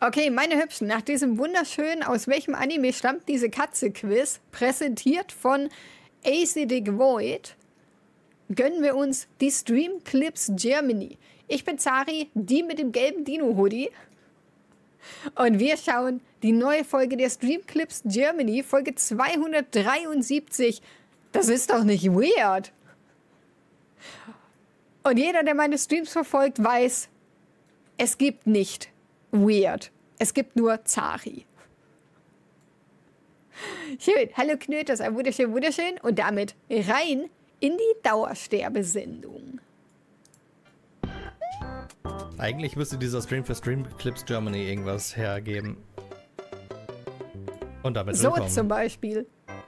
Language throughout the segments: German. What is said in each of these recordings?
Okay, meine Hübschen, nach diesem wunderschönen "Aus welchem Anime stammt diese Katze"-Quiz, präsentiert von Acidic Void, gönnen wir uns die Stream Clips Germany. Ich bin Zari, die mit dem gelben Dino-Hoodie. Und wir schauen die neue Folge der Stream Clips Germany, Folge 273. Das ist doch nicht weird. Und jeder, der meine Streams verfolgt, weiß, es gibt nicht weird. Es gibt nur Zari. Schön. Hallo Knöters, ein wunderschön, wunderschön. Und damit rein in die Dauersterbesendung. Eigentlich müsste dieser Stream für Stream Clips Germany irgendwas hergeben. Und damit so willkommen. Zum Beispiel.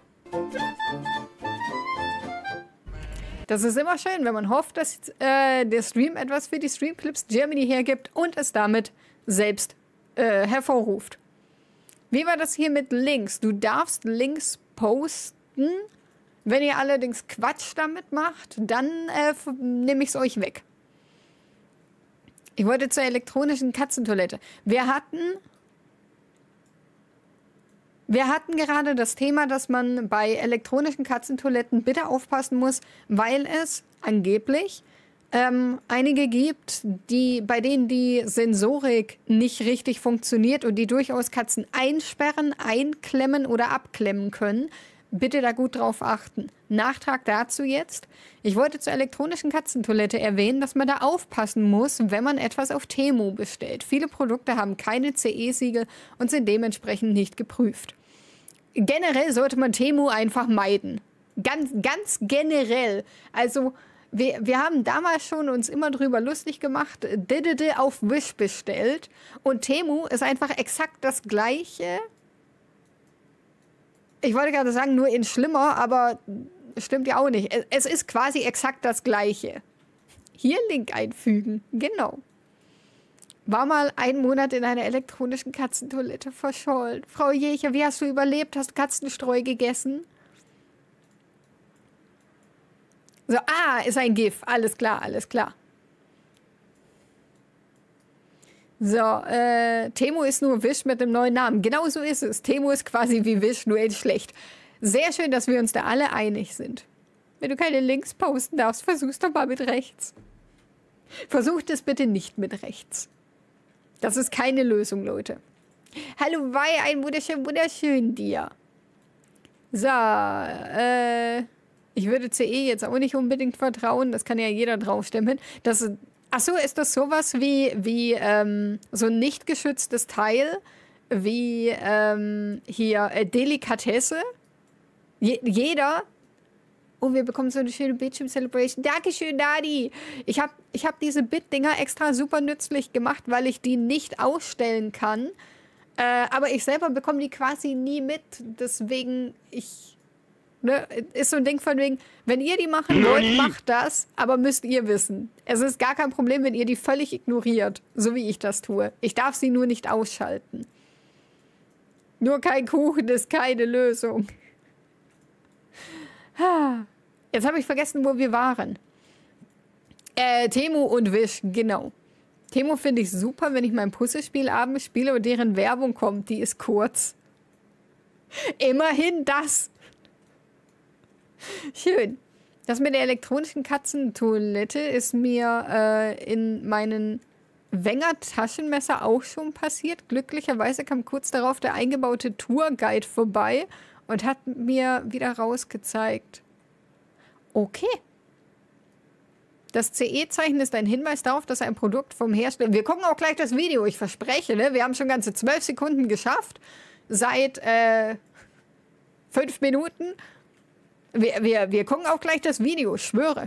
Das ist immer schön, wenn man hofft, dass der Stream etwas für die Stream Clips Germany hergibt und es damit selbst hervorruft. Wie war das hier mit Links? Du darfst Links posten. Wenn ihr allerdings Quatsch damit macht, dann nehme ich es euch weg. Ich wollte zur elektronischen Katzentoilette. Wir hatten gerade das Thema, dass man bei elektronischen Katzentoiletten bitte aufpassen muss, weil es angeblich einige gibt, bei denen die Sensorik nicht richtig funktioniert und die durchaus Katzen einsperren, einklemmen oder abklemmen können. Bitte da gut drauf achten. Nachtrag dazu jetzt. Ich wollte zur elektronischen Katzentoilette erwähnen, dass man da aufpassen muss, wenn man etwas auf Temu bestellt. Viele Produkte haben keine CE-Siegel und sind dementsprechend nicht geprüft. Generell sollte man Temu einfach meiden. Ganz generell. Also wir haben damals schon uns immer drüber lustig gemacht, auf Wish bestellt. Und Temu ist einfach exakt das Gleiche. Ich wollte gerade sagen, nur in schlimmer, aber stimmt ja auch nicht. Es ist quasi exakt das Gleiche. Hier Link einfügen. Genau. War mal einen Monat in einer elektronischen Katzentoilette verschollen. Frau Jecher, wie hast du überlebt? Hast du Katzenstreu gegessen? So, ist ein GIF. Alles klar, alles klar. So, Temu ist nur Wish mit einem neuen Namen. Genau so ist es. Temu ist quasi wie Wish, nur in schlecht. Sehr schön, dass wir uns da alle einig sind. Wenn du keine Links posten darfst, versuch's doch mal mit rechts. Versucht es bitte nicht mit rechts. Das ist keine Lösung, Leute. Hallo, Wei, ein wunderschön dir. So, ich würde CE jetzt auch nicht unbedingt vertrauen. Das kann ja jeder draufstimmen. Achso, ist das sowas wie so ein nicht geschütztes Teil, wie hier Delikatesse? Jeder. Oh, wir bekommen so eine schöne Bildschirm-Celebration. Dankeschön, Dadi. Ich hab diese Bit-Dinger extra super nützlich gemacht, weil ich die nicht ausstellen kann. Aber ich selber bekomme die quasi nie mit. Deswegen, ne, ist so ein Ding von wegen, wenn ihr die machen wollt, macht das, aber müsst ihr wissen. Es ist gar kein Problem, wenn ihr die völlig ignoriert, so wie ich das tue. Ich darf sie nur nicht ausschalten. Nur kein Kuchen ist keine Lösung. Jetzt habe ich vergessen, wo wir waren. Temu und Wish, genau. Temu finde ich super, wenn ich mein Puzzlespiel abends spiele und deren Werbung kommt. Die ist kurz. Immerhin das. Schön. Das mit der elektronischen Katzentoilette ist mir in meinen Wenger-Taschenmesser auch schon passiert. Glücklicherweise kam kurz darauf der eingebaute Tourguide vorbei und hat mir wieder rausgezeigt. Okay. Das CE-Zeichen ist ein Hinweis darauf, dass ein Produkt vom Hersteller... Wir gucken auch gleich das Video, ich verspreche, ne? Wir haben schon ganze 12 Sekunden geschafft. Seit 5 Minuten. Wir gucken auch gleich das Video, ich schwöre.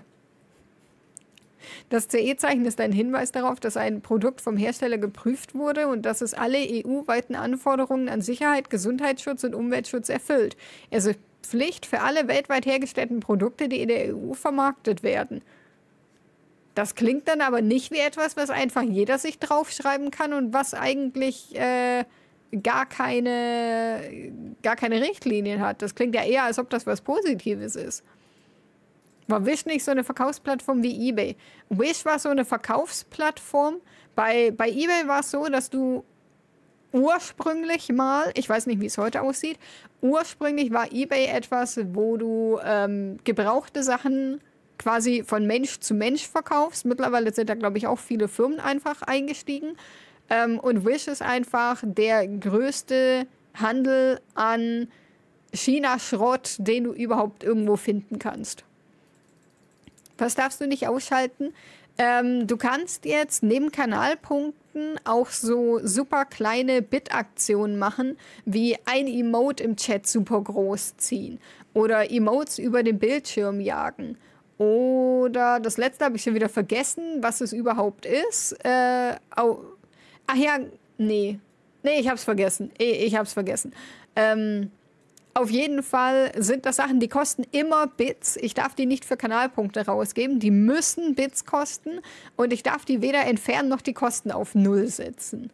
Das CE-Zeichen ist ein Hinweis darauf, dass ein Produkt vom Hersteller geprüft wurde und dass es alle EU-weiten Anforderungen an Sicherheit, Gesundheitsschutz und Umweltschutz erfüllt. Es ist Pflicht für alle weltweit hergestellten Produkte, die in der EU vermarktet werden. Das klingt dann aber nicht wie etwas, was einfach jeder sich draufschreiben kann und was eigentlich gar keine Richtlinien hat. Das klingt ja eher, als ob das was Positives ist. War Wish nicht so eine Verkaufsplattform wie eBay? Wish war so eine Verkaufsplattform. Bei eBay war es so, dass du ursprünglich mal, ich weiß nicht, wie es heute aussieht, ursprünglich war eBay etwas, wo du gebrauchte Sachen quasi von Mensch zu Mensch verkaufst. Mittlerweile sind da, glaube ich, auch viele Firmen einfach eingestiegen. Und Wish ist einfach der größte Handel an China-Schrott, den du überhaupt irgendwo finden kannst. Was darfst du nicht ausschalten? Du kannst jetzt neben Kanalpunkten auch so super kleine Bit-Aktionen machen, wie ein Emote im Chat super groß ziehen oder Emotes über den Bildschirm jagen. Oder das letzte habe ich schon wieder vergessen, was es überhaupt ist. Ach ja, nee. Nee, ich hab's vergessen. Ich hab's vergessen. Auf jeden Fall sind das Sachen, die kosten immer Bits. Ich darf die nicht für Kanalpunkte rausgeben. Die müssen Bits kosten. Und ich darf die weder entfernen, noch die Kosten auf 0 setzen.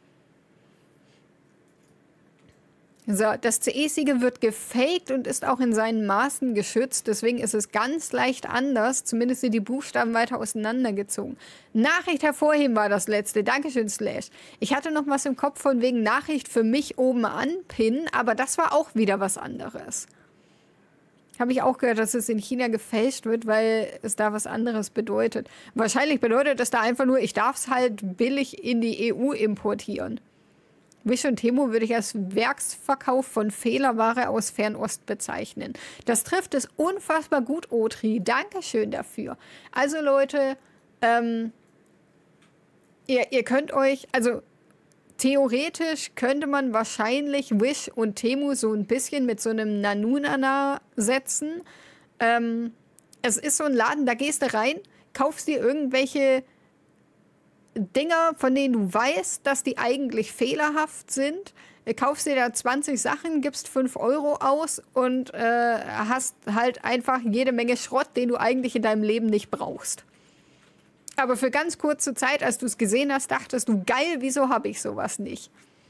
So, das CE-Siegel wird gefaked und ist auch in seinen Maßen geschützt. Deswegen ist es ganz leicht anders. Zumindest sind die Buchstaben weiter auseinandergezogen. Nachricht hervorheben war das letzte. Dankeschön, Slash. Ich hatte noch was im Kopf von wegen Nachricht für mich oben anpinnen, aber das war auch wieder was anderes. Habe ich auch gehört, dass es in China gefälscht wird, weil es da was anderes bedeutet. Wahrscheinlich bedeutet es da einfach nur, ich darf es halt billig in die EU importieren. Wish und Temu würde ich als Werksverkauf von Fehlerware aus Fernost bezeichnen. Das trifft es unfassbar gut, Otri. Dankeschön dafür. Also Leute, ihr könnt euch, also theoretisch könnte man wahrscheinlich Wish und Temu so ein bisschen mit so einem Nanunana setzen. Es ist so ein Laden, da gehst du rein, kaufst dir irgendwelche Dinger, von denen du weißt, dass die eigentlich fehlerhaft sind. Kaufst dir da 20 Sachen, gibst 5 Euro aus und hast halt einfach jede Menge Schrott, den du eigentlich in deinem Leben nicht brauchst. Aber für ganz kurze Zeit, als du es gesehen hast, dachtest du, geil, wieso habe ich sowas nicht?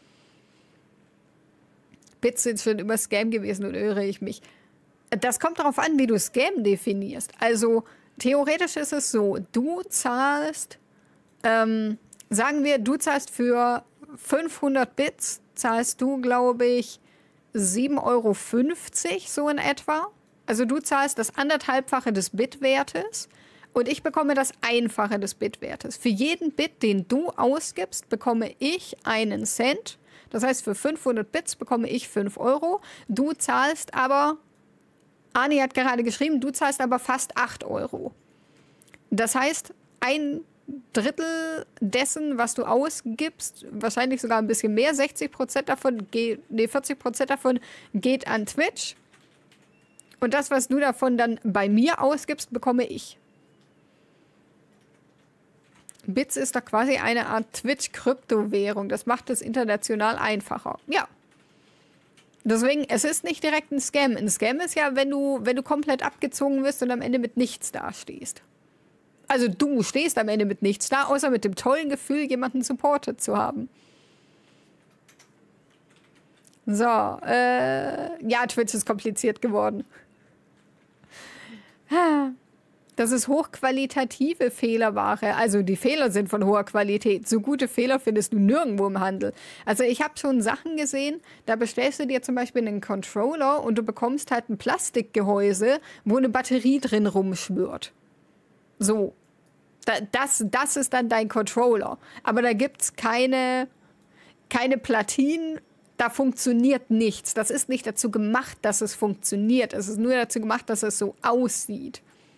Bits sind schon immer Scam gewesen und irre ich mich. Das kommt darauf an, wie du Scam definierst. Also theoretisch ist es so, du zahlst sagen wir, du zahlst für 500 Bits, zahlst du, glaube ich, 7,50 Euro, so in etwa. Also du zahlst das 1,5-fache des Bitwertes und ich bekomme das Einfache des Bitwertes. Für jeden Bit, den du ausgibst, bekomme ich einen Cent. Das heißt, für 500 Bits bekomme ich 5 Euro. Du zahlst aber, Ani hat gerade geschrieben, du zahlst aber fast 8 Euro. Das heißt, ein Drittel dessen, was du ausgibst, wahrscheinlich sogar ein bisschen mehr, 60% davon, 40% davon geht an Twitch. Und das, was du davon dann bei mir ausgibst, bekomme ich. Bits ist da quasi eine Art Twitch-Kryptowährung. Das macht es international einfacher. Ja. Deswegen, es ist nicht direkt ein Scam. Ein Scam ist ja, wenn du komplett abgezogen wirst und am Ende mit nichts dastehst. Also du stehst am Ende mit nichts da, außer mit dem tollen Gefühl, jemanden supportet zu haben. So, ja, Twitch ist kompliziert geworden. Das ist hochqualitative Fehlerware. Also die Fehler sind von hoher Qualität. So gute Fehler findest du nirgendwo im Handel. Also ich habe schon Sachen gesehen, da bestellst du dir zum Beispiel einen Controller und du bekommst halt ein Plastikgehäuse, wo eine Batterie drin rumschwirrt. So, das ist dann dein Controller. Aber da gibt es keine Platinen, da funktioniert nichts. Das ist nicht dazu gemacht, dass es funktioniert. Es ist nur dazu gemacht, dass es so aussieht.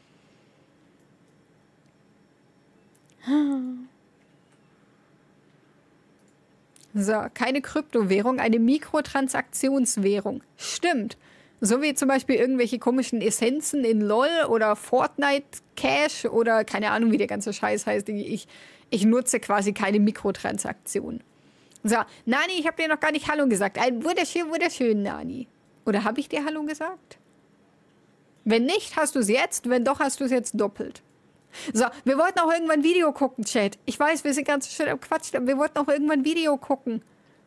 So, keine Kryptowährung, eine Mikrotransaktionswährung. Stimmt. So wie zum Beispiel irgendwelche komischen Essenzen in LOL oder Fortnite Cash oder keine Ahnung, wie der ganze Scheiß heißt. Ich nutze quasi keine Mikrotransaktion. So, Nani, ich habe dir noch gar nicht Hallo gesagt. Ein wunderschön, Nani. Oder habe ich dir Hallo gesagt? Wenn nicht, hast du es jetzt. Wenn doch, hast du es jetzt doppelt. So, wir wollten auch irgendwann ein Video gucken, Chat. Ich weiß, wir sind ganz schön am Quatsch, aber wir wollten auch irgendwann ein Video gucken.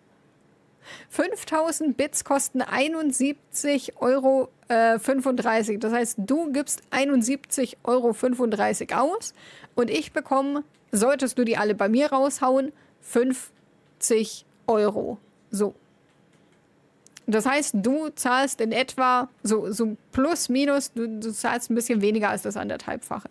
5000 Bits kosten 71,35 Euro. Das heißt, du gibst 71,35 Euro aus und ich bekomme, solltest du die alle bei mir raushauen, 50 Euro. So. Das heißt, du zahlst in etwa, so plus, minus, du zahlst ein bisschen weniger als das 1,5-fache.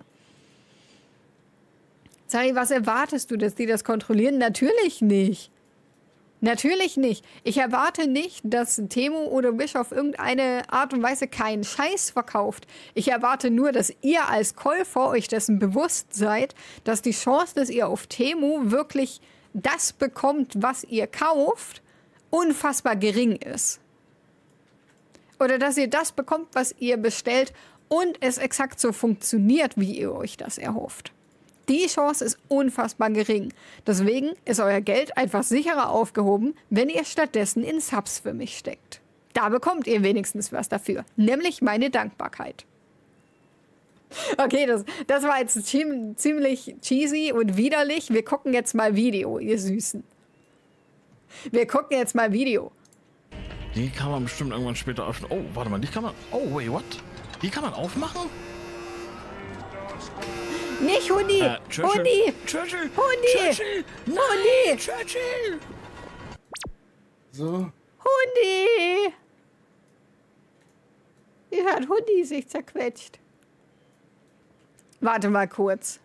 Sari, was erwartest du, dass die das kontrollieren? Natürlich nicht. Natürlich nicht. Ich erwarte nicht, dass Temu oder Wish auf irgendeine Art und Weise keinen Scheiß verkauft. Ich erwarte nur, dass ihr als Käufer euch dessen bewusst seid, dass die Chance, dass ihr auf Temu wirklich das bekommt, was ihr kauft, unfassbar gering ist. Oder dass ihr das bekommt, was ihr bestellt und es exakt so funktioniert, wie ihr euch das erhofft. Die Chance ist unfassbar gering. Deswegen ist euer Geld einfach sicherer aufgehoben, wenn ihr stattdessen in Subs für mich steckt. Da bekommt ihr wenigstens was dafür, nämlich meine Dankbarkeit. Okay, das war jetzt ziemlich cheesy und widerlich. Wir gucken jetzt mal Video, ihr Süßen. Wir gucken jetzt mal Video. Die kann man bestimmt irgendwann später öffnen. Oh, warte mal, die kann man... Oh, wait, what? Die kann man aufmachen? Nicht Hundi! Hundi! Churchill! Hundi! Churchill! Nein, Hundi! Churchill! So. Hundi! Wie hat Hundi sich zerquetscht? Warte mal kurz.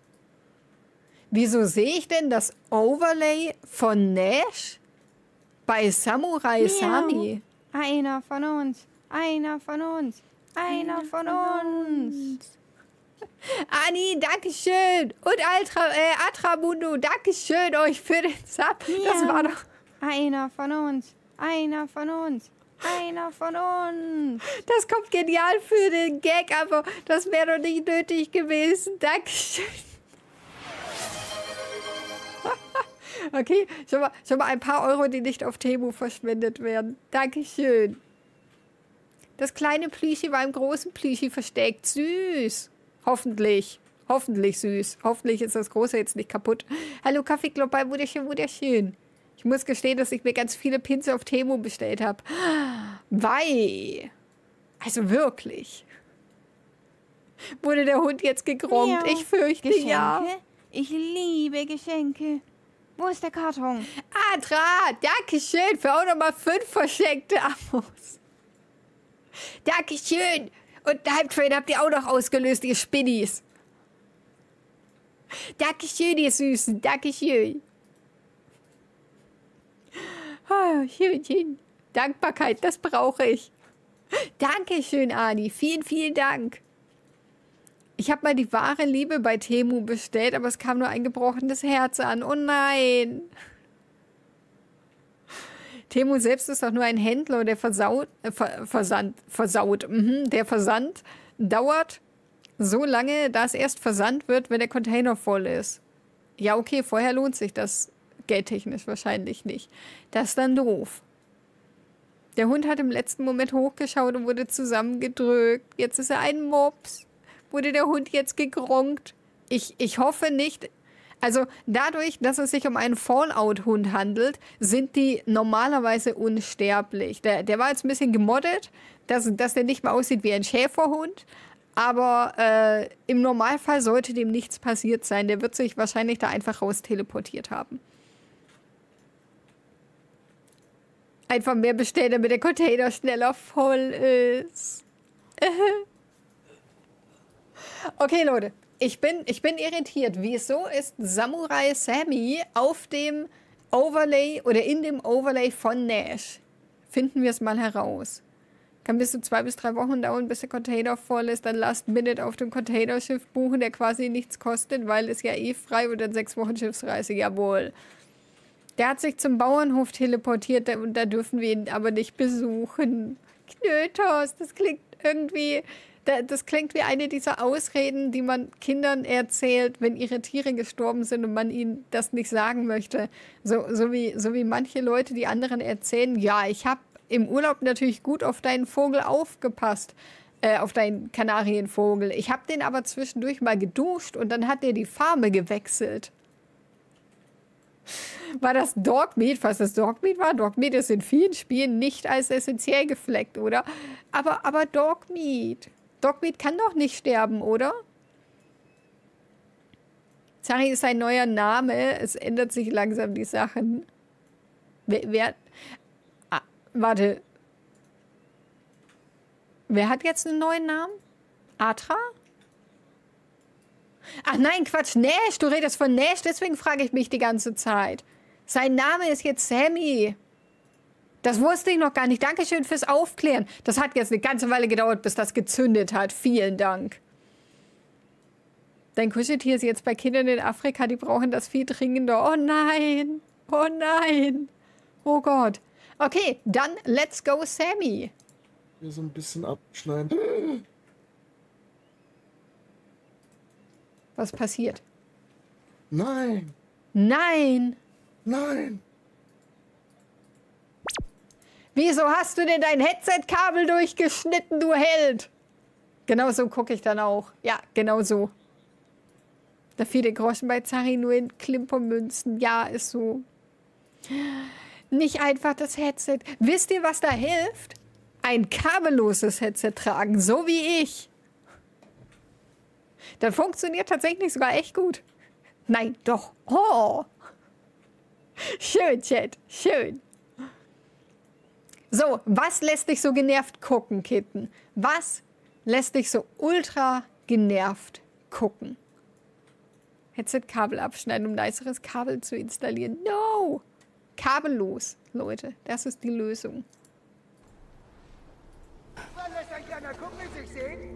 Wieso sehe ich denn das Overlay von Nash bei Samurai Sami? Einer von uns. Einer von uns. Einer von uns. Ani, dankeschön. Und Atramundo, dankeschön euch für den Sub. Das war doch... Einer von uns. Einer von uns. Einer von uns. Das kommt genial für den Gag, aber das wäre doch nicht nötig gewesen. Dankeschön. Okay, schon mal ein paar Euro, die nicht auf Temu verschwendet werden. Dankeschön. Das kleine Plüschi war im großen Plüschi versteckt. Süß. Hoffentlich. Hoffentlich süß. Hoffentlich ist das große jetzt nicht kaputt. Hallo Kaffeeklopper, wunderschön, wunderschön. Ich muss gestehen, dass ich mir ganz viele Pins auf Temu bestellt habe. Wei. Also wirklich. Wurde der Hund jetzt gegronkt? Ja. Ich fürchte, Geschenke? ja. Ich liebe Geschenke. Wo ist der Karton? Atra, dankeschön für auch nochmal 5 verschenkte Abos. Dankeschön. Und Hype-Train habt ihr auch noch ausgelöst, ihr Spinnis. Dankeschön, ihr Süßen. Dankeschön. Oh, schön. Dankbarkeit, das brauche ich. Dankeschön, Ani. Vielen, vielen Dank. Ich habe mal die wahre Liebe bei Temu bestellt, aber es kam nur ein gebrochenes Herz an. Oh nein. Temu selbst ist doch nur ein Händler, der versaut. Der Versand dauert so lange, dass erst versandt wird, wenn der Container voll ist. Ja, okay, vorher lohnt sich das geldtechnisch wahrscheinlich nicht. Das ist dann doof. Der Hund hat im letzten Moment hochgeschaut und wurde zusammengedrückt. Jetzt ist er ein Mops. Wurde der Hund jetzt gegronkt? Ich hoffe nicht. Also dadurch, dass es sich um einen Fallout-Hund handelt, sind die normalerweise unsterblich. Der war jetzt ein bisschen gemoddet, dass der nicht mehr aussieht wie ein Schäferhund. Aber im Normalfall sollte dem nichts passiert sein. Der wird sich wahrscheinlich da einfach raus teleportiert haben. Einfach mehr bestellen, damit der Container schneller voll ist. Okay, Leute. Ich bin irritiert. Wieso ist Samurai Sami auf dem Overlay oder in dem Overlay von Nash? Finden wir es mal heraus. Kann bis zu 2 bis 3 Wochen dauern, bis der Container voll ist. Dann Last Minute auf dem Containerschiff buchen, der quasi nichts kostet, weil es ja eh frei und dann 6 Wochen Schiffsreise. Jawohl. Der hat sich zum Bauernhof teleportiert und da dürfen wir ihn aber nicht besuchen. Knötos, das klingt irgendwie... Das klingt wie eine dieser Ausreden, die man Kindern erzählt, wenn ihre Tiere gestorben sind und man ihnen das nicht sagen möchte. So wie manche Leute die anderen erzählen, ja, ich habe im Urlaub natürlich gut auf deinen Vogel aufgepasst, auf deinen Kanarienvogel. Ich habe den aber zwischendurch mal geduscht und dann hat der die Farbe gewechselt. War das Dogmeat? Was das Dogmeat war? Dogmeat ist in vielen Spielen nicht als essentiell gefleckt, oder? Aber Dogmeat. Dogmeat kann doch nicht sterben, oder? Zari ist ein neuer Name. Es ändert sich langsam die Sachen. Warte. Wer hat jetzt einen neuen Namen? Atra? Ach nein, Quatsch, Nash. Du redest von Nash, deswegen frage ich mich die ganze Zeit. Sein Name ist jetzt Sammy. Das wusste ich noch gar nicht. Dankeschön fürs Aufklären. Das hat jetzt eine ganze Weile gedauert, bis das gezündet hat. Vielen Dank. Dein Kuscheltier ist jetzt bei Kindern in Afrika. Die brauchen das viel dringender. Oh nein. Oh nein. Oh Gott. Okay, dann let's go, Sammy. Hier so ein bisschen abschneiden. Was passiert? Nein. Nein. Nein. Wieso hast du denn dein Headset-Kabel durchgeschnitten, du Held? Genau so gucke ich dann auch. Ja, genau so. Da viele Groschen bei Zari nur in Klimpermünzen. Ja, ist so. Nicht einfach das Headset. Wisst ihr, was da hilft? Ein kabelloses Headset tragen, so wie ich. Das funktioniert tatsächlich sogar echt gut. Nein, doch. Oh. Schön, Chat. Schön. So, was lässt dich so genervt gucken, Kitten? Was lässt dich so ultra genervt gucken? Headset-Kabel abschneiden, um ein niceres Kabel zu installieren. No! Kabellos, Leute. Das ist die Lösung. Lässt ein kleiner Kumpel sich sehen?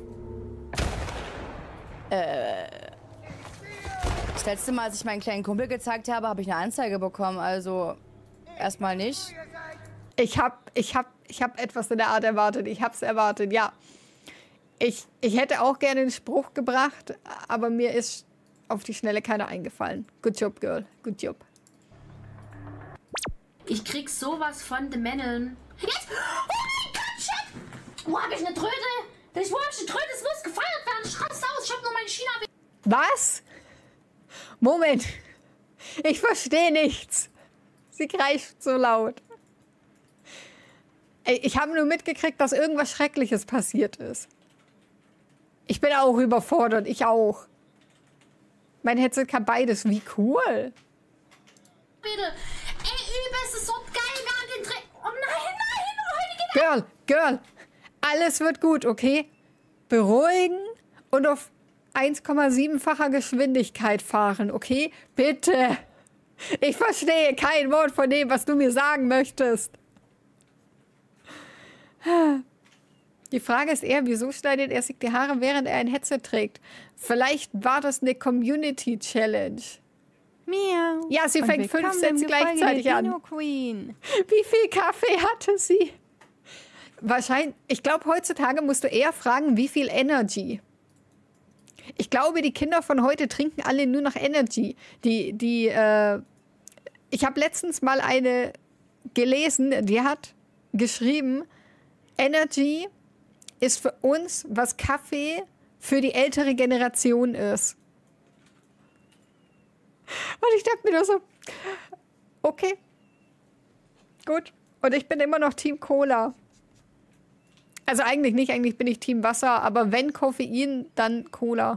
Das letzte Mal, als ich meinen kleinen Kumpel gezeigt habe, habe ich eine Anzeige bekommen. Also, erstmal nicht. Ich hab etwas in der Art erwartet. Ich hab's erwartet, ja. Ich hätte auch gerne einen Spruch gebracht, aber mir ist auf die Schnelle keiner eingefallen. Good job, Girl. Good job. Ich krieg sowas von den Männern. Jetzt! Oh mein Gott, Chat! Wo hab ich eine Tröte? Wo hab ich eine Tröte? Es muss gefeiert werden. Ich raste aus. Ich hab nur mein China... Was? Moment. Ich verstehe nichts. Sie kreischt so laut. Ich habe nur mitgekriegt, dass irgendwas Schreckliches passiert ist. Ich bin auch überfordert. Ich auch. Mein Headset kann beides. Wie cool. Bitte. Ey, übelst, ist so geil. Wir haben den Dreh... Oh nein, heute geht Girl. Alles wird gut, okay? Beruhigen und auf 1,7-facher Geschwindigkeit fahren, okay? Bitte. Ich verstehe kein Wort von dem, was du mir sagen möchtest. Die Frage ist eher, wieso schneidet er sich die Haare, während er ein Headset trägt? Vielleicht war das eine Community-Challenge. Miau. Ja, sie fängt 5 Sätze gleichzeitig an. Queen. Wie viel Kaffee hatte sie? Wahrscheinlich, ich glaube, heutzutage musst du eher fragen, wie viel Energy. Ich glaube, die Kinder von heute trinken alle nur noch Energy. Ich habe letztens mal eine gelesen, die hat geschrieben, Energy ist für uns, was Kaffee für die ältere Generation ist. Und ich dachte mir nur so, okay, gut. Und ich bin immer noch Team Cola. Also eigentlich nicht, eigentlich bin ich Team Wasser, aber wenn Koffein, dann Cola.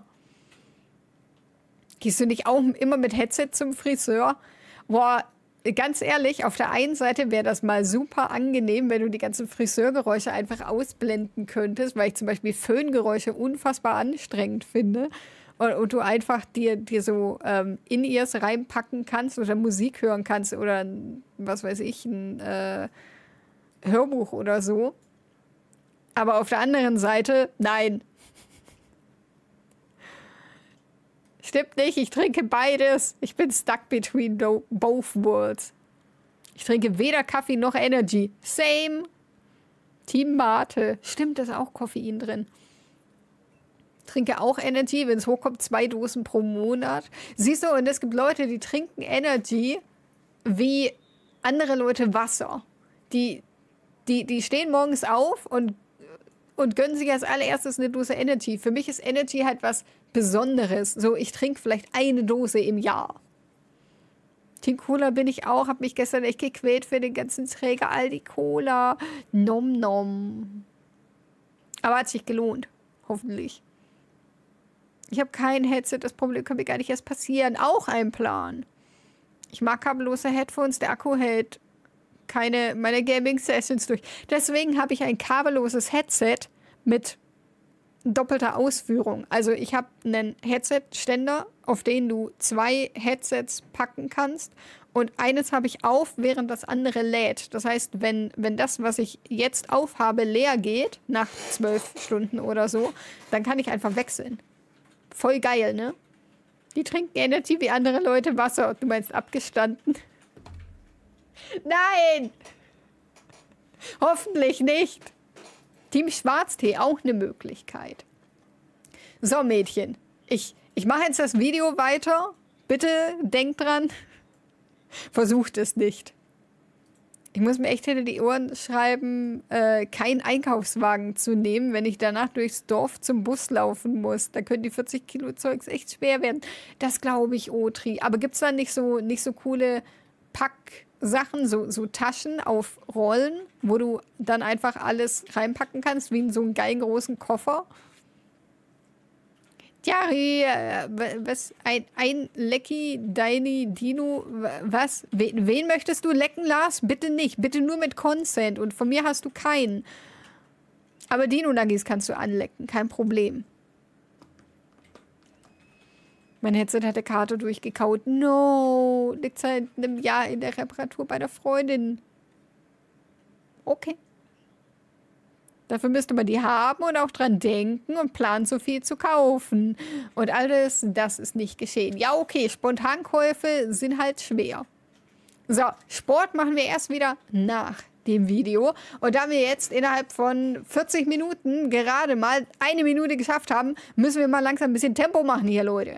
Gehst du nicht auch immer mit Headset zum Friseur? Boah, ganz ehrlich, auf der einen Seite wäre das mal super angenehm, wenn du die ganzen Friseurgeräusche einfach ausblenden könntest, weil ich zum Beispiel Föhngeräusche unfassbar anstrengend finde. Und du einfach dir so In-Ears reinpacken kannst oder Musik hören kannst oder, was weiß ich, ein Hörbuch oder so. Aber auf der anderen Seite, nein. Stimmt nicht, ich trinke beides. Ich bin stuck between both worlds. Ich trinke weder Kaffee noch Energy. Same. Team Mate. Stimmt, da ist auch Koffein drin. Trinke auch Energy, wenn es hochkommt, 2 Dosen pro Monat. Siehst du, und es gibt Leute, die trinken Energy wie andere Leute Wasser. Die stehen morgens auf und gönnen sich als allererstes eine Dose Energy. Für mich ist Energy halt was Besonderes. So, ich trinke vielleicht eine Dose im Jahr. Team Cola bin ich auch. Hab mich gestern echt gequält für den ganzen Träger Aldi Cola. Nom nom. Aber hat sich gelohnt. Hoffentlich. Ich habe kein Headset. Das Problem kann mir gar nicht erst passieren. Auch ein Plan. Ich mag kabellose Headphones. Der Akku hält meine Gaming-Sessions durch. Deswegen habe ich ein kabelloses Headset mit doppelter Ausführung. Also ich habe einen Headset-Ständer, auf den du 2 Headsets packen kannst. Und eines habe ich auf, während das andere lädt. Das heißt, wenn das, was ich jetzt aufhabe, leer geht, nach 12 Stunden oder so, dann kann ich einfach wechseln. Voll geil, ne? Die trinken Energy wie andere Leute Wasser. Du meinst abgestanden? Nein! Hoffentlich nicht. Team Schwarztee, auch eine Möglichkeit. So, Mädchen. Ich mache jetzt das Video weiter. Bitte denkt dran. Versucht es nicht. Ich muss mir echt hinter die Ohren schreiben, keinen Einkaufswagen zu nehmen, wenn ich danach durchs Dorf zum Bus laufen muss. Da können die 40 Kilo Zeugs echt schwer werden. Das glaube ich, Otri. Aber gibt es da nicht so coole Packsachen, so Taschen auf Rollen, wo du dann einfach alles reinpacken kannst, wie in so einen geilen großen Koffer? Jari, was? Ein Lecki, Deini, Dino, was? Wen möchtest du lecken, Lars? Bitte nicht. Bitte nur mit Consent. Und von mir hast du keinen. Aber Dino-Nuggies kannst du anlecken. Kein Problem. Mein Headset hat die Karte durchgekaut. No. Liegt seit einem Jahr in der Reparatur bei der Freundin. Okay. Dafür müsste man die haben und auch dran denken und planen, so viel zu kaufen. Und alles, das ist nicht geschehen. Ja, okay, Spontankäufe sind halt schwer. So, Sport machen wir erst wieder nach dem Video. Und da wir jetzt innerhalb von 40 Minuten gerade mal 1 Minute geschafft haben, müssen wir mal langsam ein bisschen Tempo machen hier, Leute.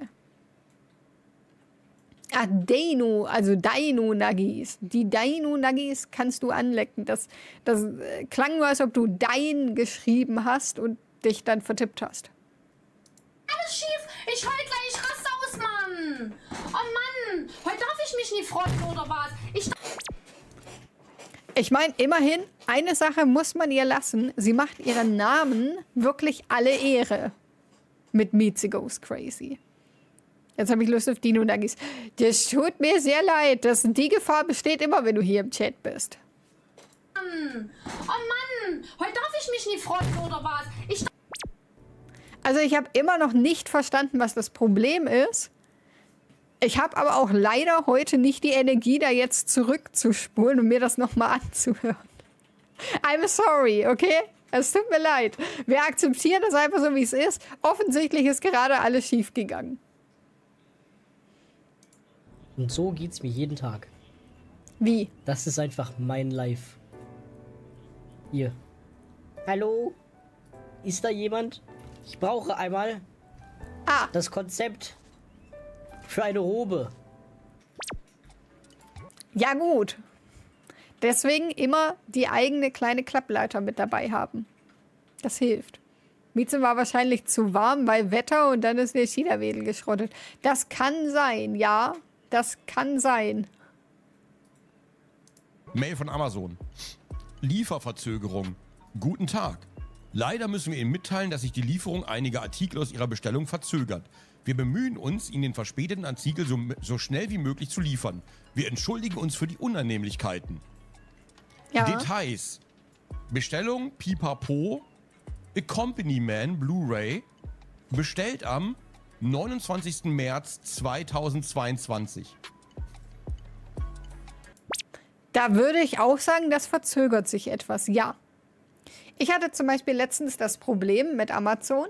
Ah, Dino-Nuggies. Die Dino-Nuggies kannst du anlecken. Das klang nur, als ob du Dein geschrieben hast und dich dann vertippt hast. Alles schief. Ich heul gleich. Ich raste aus, Mann. Oh Mann. Heute darf ich mich nicht freuen, oder was? Ich meine, immerhin, eine Sache muss man ihr lassen. Sie macht ihren Namen wirklich alle Ehre. Mit Meet the Ghost Crazy. Jetzt habe ich Lust auf Dino-Nuggies. Das tut mir sehr leid. Die Gefahr besteht immer, wenn du hier im Chat bist. Mann. Oh Mann. Heute darf ich mich nicht freuen, oder was? Also ich habe immer noch nicht verstanden, was das Problem ist. Ich habe aber auch leider heute nicht die Energie, da jetzt zurückzuspulen und mir das nochmal anzuhören. I'm sorry, okay? Es tut mir leid. Wir akzeptieren das einfach so, wie es ist. Offensichtlich ist gerade alles schief gegangen. Und so geht's mir jeden Tag. Wie? Das ist einfach mein Life. Hier. Hallo? Ist da jemand? Ich brauche einmal das Konzept für eine Robe. Ja gut. Deswegen immer die eigene kleine Klappleiter mit dabei haben. Das hilft. Mieze war wahrscheinlich zu warm bei Wetter und dann ist der China-Wedel geschrottet. Das kann sein, ja. Das kann sein. Mail von Amazon. Lieferverzögerung. Guten Tag. Leider müssen wir Ihnen mitteilen, dass sich die Lieferung einiger Artikel aus Ihrer Bestellung verzögert. Wir bemühen uns, Ihnen den verspäteten Artikel so schnell wie möglich zu liefern. Wir entschuldigen uns für die Unannehmlichkeiten. Ja. Details. Bestellung Pipapo Accompaniment Blu-ray bestellt am 29. März 2022. Da würde ich auch sagen, das verzögert sich etwas, ja. Ich hatte zum Beispiel letztens das Problem mit Amazon.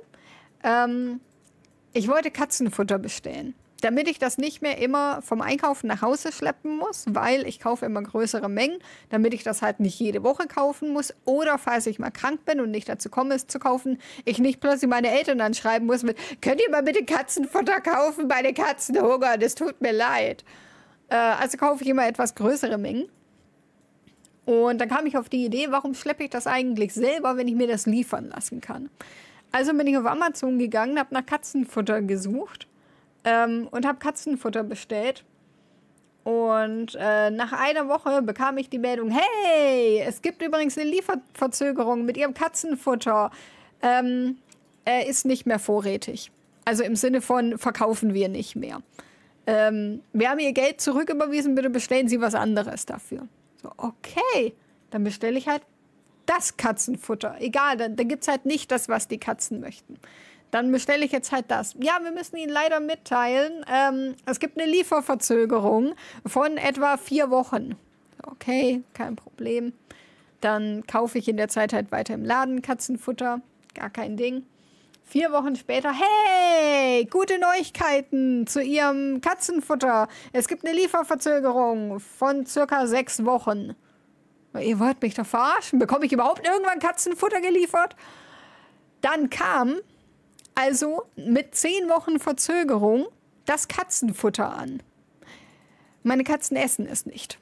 Ich wollte Katzenfutter bestellen, damit ich das nicht mehr immer vom Einkaufen nach Hause schleppen muss, weil ich kaufe immer größere Mengen, damit ich das halt nicht jede Woche kaufen muss. Oder falls ich mal krank bin und nicht dazu komme, es zu kaufen, ich nicht plötzlich meine Eltern anschreiben muss mit, könnt ihr mal bitte Katzenfutter kaufen? Meine Katzen hungern, das tut mir leid. Also kaufe ich immer etwas größere Mengen. Und dann kam ich auf die Idee, warum schleppe ich das eigentlich selber, wenn ich mir das liefern lassen kann? Also bin ich auf Amazon gegangen, habe nach Katzenfutter gesucht und habe Katzenfutter bestellt. Und nach einer Woche bekam ich die Meldung, hey, es gibt übrigens eine Lieferverzögerung mit Ihrem Katzenfutter. Er ist nicht mehr vorrätig. Also im Sinne von, verkaufen wir nicht mehr. Wir haben Ihr Geld zurücküberwiesen, bitte bestellen Sie was anderes dafür. So, okay, dann bestelle ich halt das Katzenfutter. Egal, dann gibt es halt nicht das, was die Katzen möchten. Dann bestelle ich jetzt halt das. Ja, wir müssen Ihnen leider mitteilen, es gibt eine Lieferverzögerung von etwa 4 Wochen. Okay, kein Problem. Dann kaufe ich in der Zeit halt weiter im Laden Katzenfutter. Gar kein Ding. 4 Wochen später, hey, gute Neuigkeiten zu Ihrem Katzenfutter. Es gibt eine Lieferverzögerung von circa 6 Wochen. Ihr wollt mich doch verarschen. Bekomme ich überhaupt irgendwann Katzenfutter geliefert? Dann kam also mit 10 Wochen Verzögerung das Katzenfutter an. Meine Katzen essen es nicht.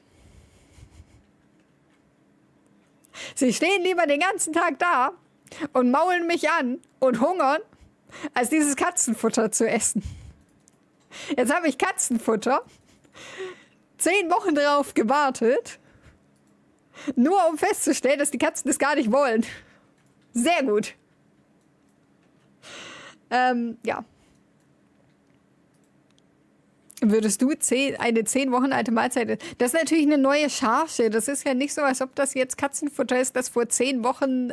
Sie stehen lieber den ganzen Tag da und maulen mich an und hungern, als dieses Katzenfutter zu essen. Jetzt habe ich Katzenfutter 10 Wochen drauf gewartet, nur um festzustellen, dass die Katzen das gar nicht wollen. Sehr gut. Ja. Würdest du eine 10 Wochen alte Mahlzeit... Das ist natürlich eine neue Charge. Das ist ja nicht so, als ob das jetzt Katzenfutter ist, das vor 10 Wochen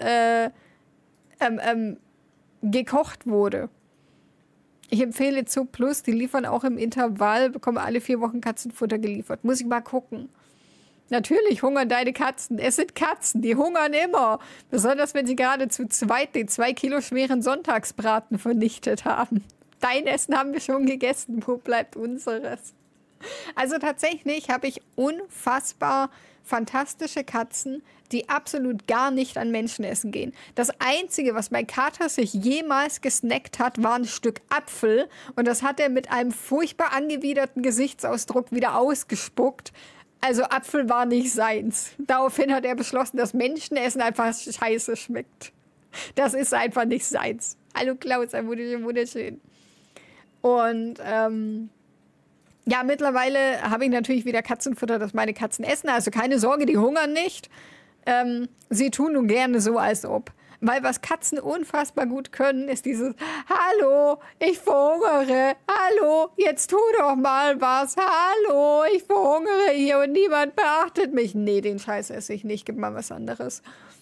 gekocht wurde. Ich empfehle Zoo Plus, die liefern auch im Intervall, bekommen alle 4 Wochen Katzenfutter geliefert. Muss ich mal gucken. Natürlich hungern deine Katzen. Es sind Katzen, die hungern immer. Besonders, wenn sie gerade zu zweit den 2 Kilo schweren Sonntagsbraten vernichtet haben. Dein Essen haben wir schon gegessen. Wo bleibt unseres? Also tatsächlich habe ich unfassbar fantastische Katzen, die absolut gar nicht an Menschenessen gehen. Das Einzige, was mein Kater sich jemals gesnackt hat, war ein Stück Apfel. Und das hat er mit einem furchtbar angewiderten Gesichtsausdruck wieder ausgespuckt. Also Apfel war nicht seins. Daraufhin hat er beschlossen, dass Menschenessen einfach scheiße schmeckt. Das ist einfach nicht seins. Hallo Klaus, ein wunderschön. Und ja, mittlerweile habe ich natürlich wieder Katzenfutter, das meine Katzen essen. Also keine Sorge, die hungern nicht. Sie tun nun gerne so, als ob. Weil was Katzen unfassbar gut können, ist dieses Hallo, ich verhungere. Hallo, jetzt tu doch mal was. Hallo, ich verhungere hier und niemand beachtet mich. Nee, den Scheiß esse ich nicht. Gib mal was anderes.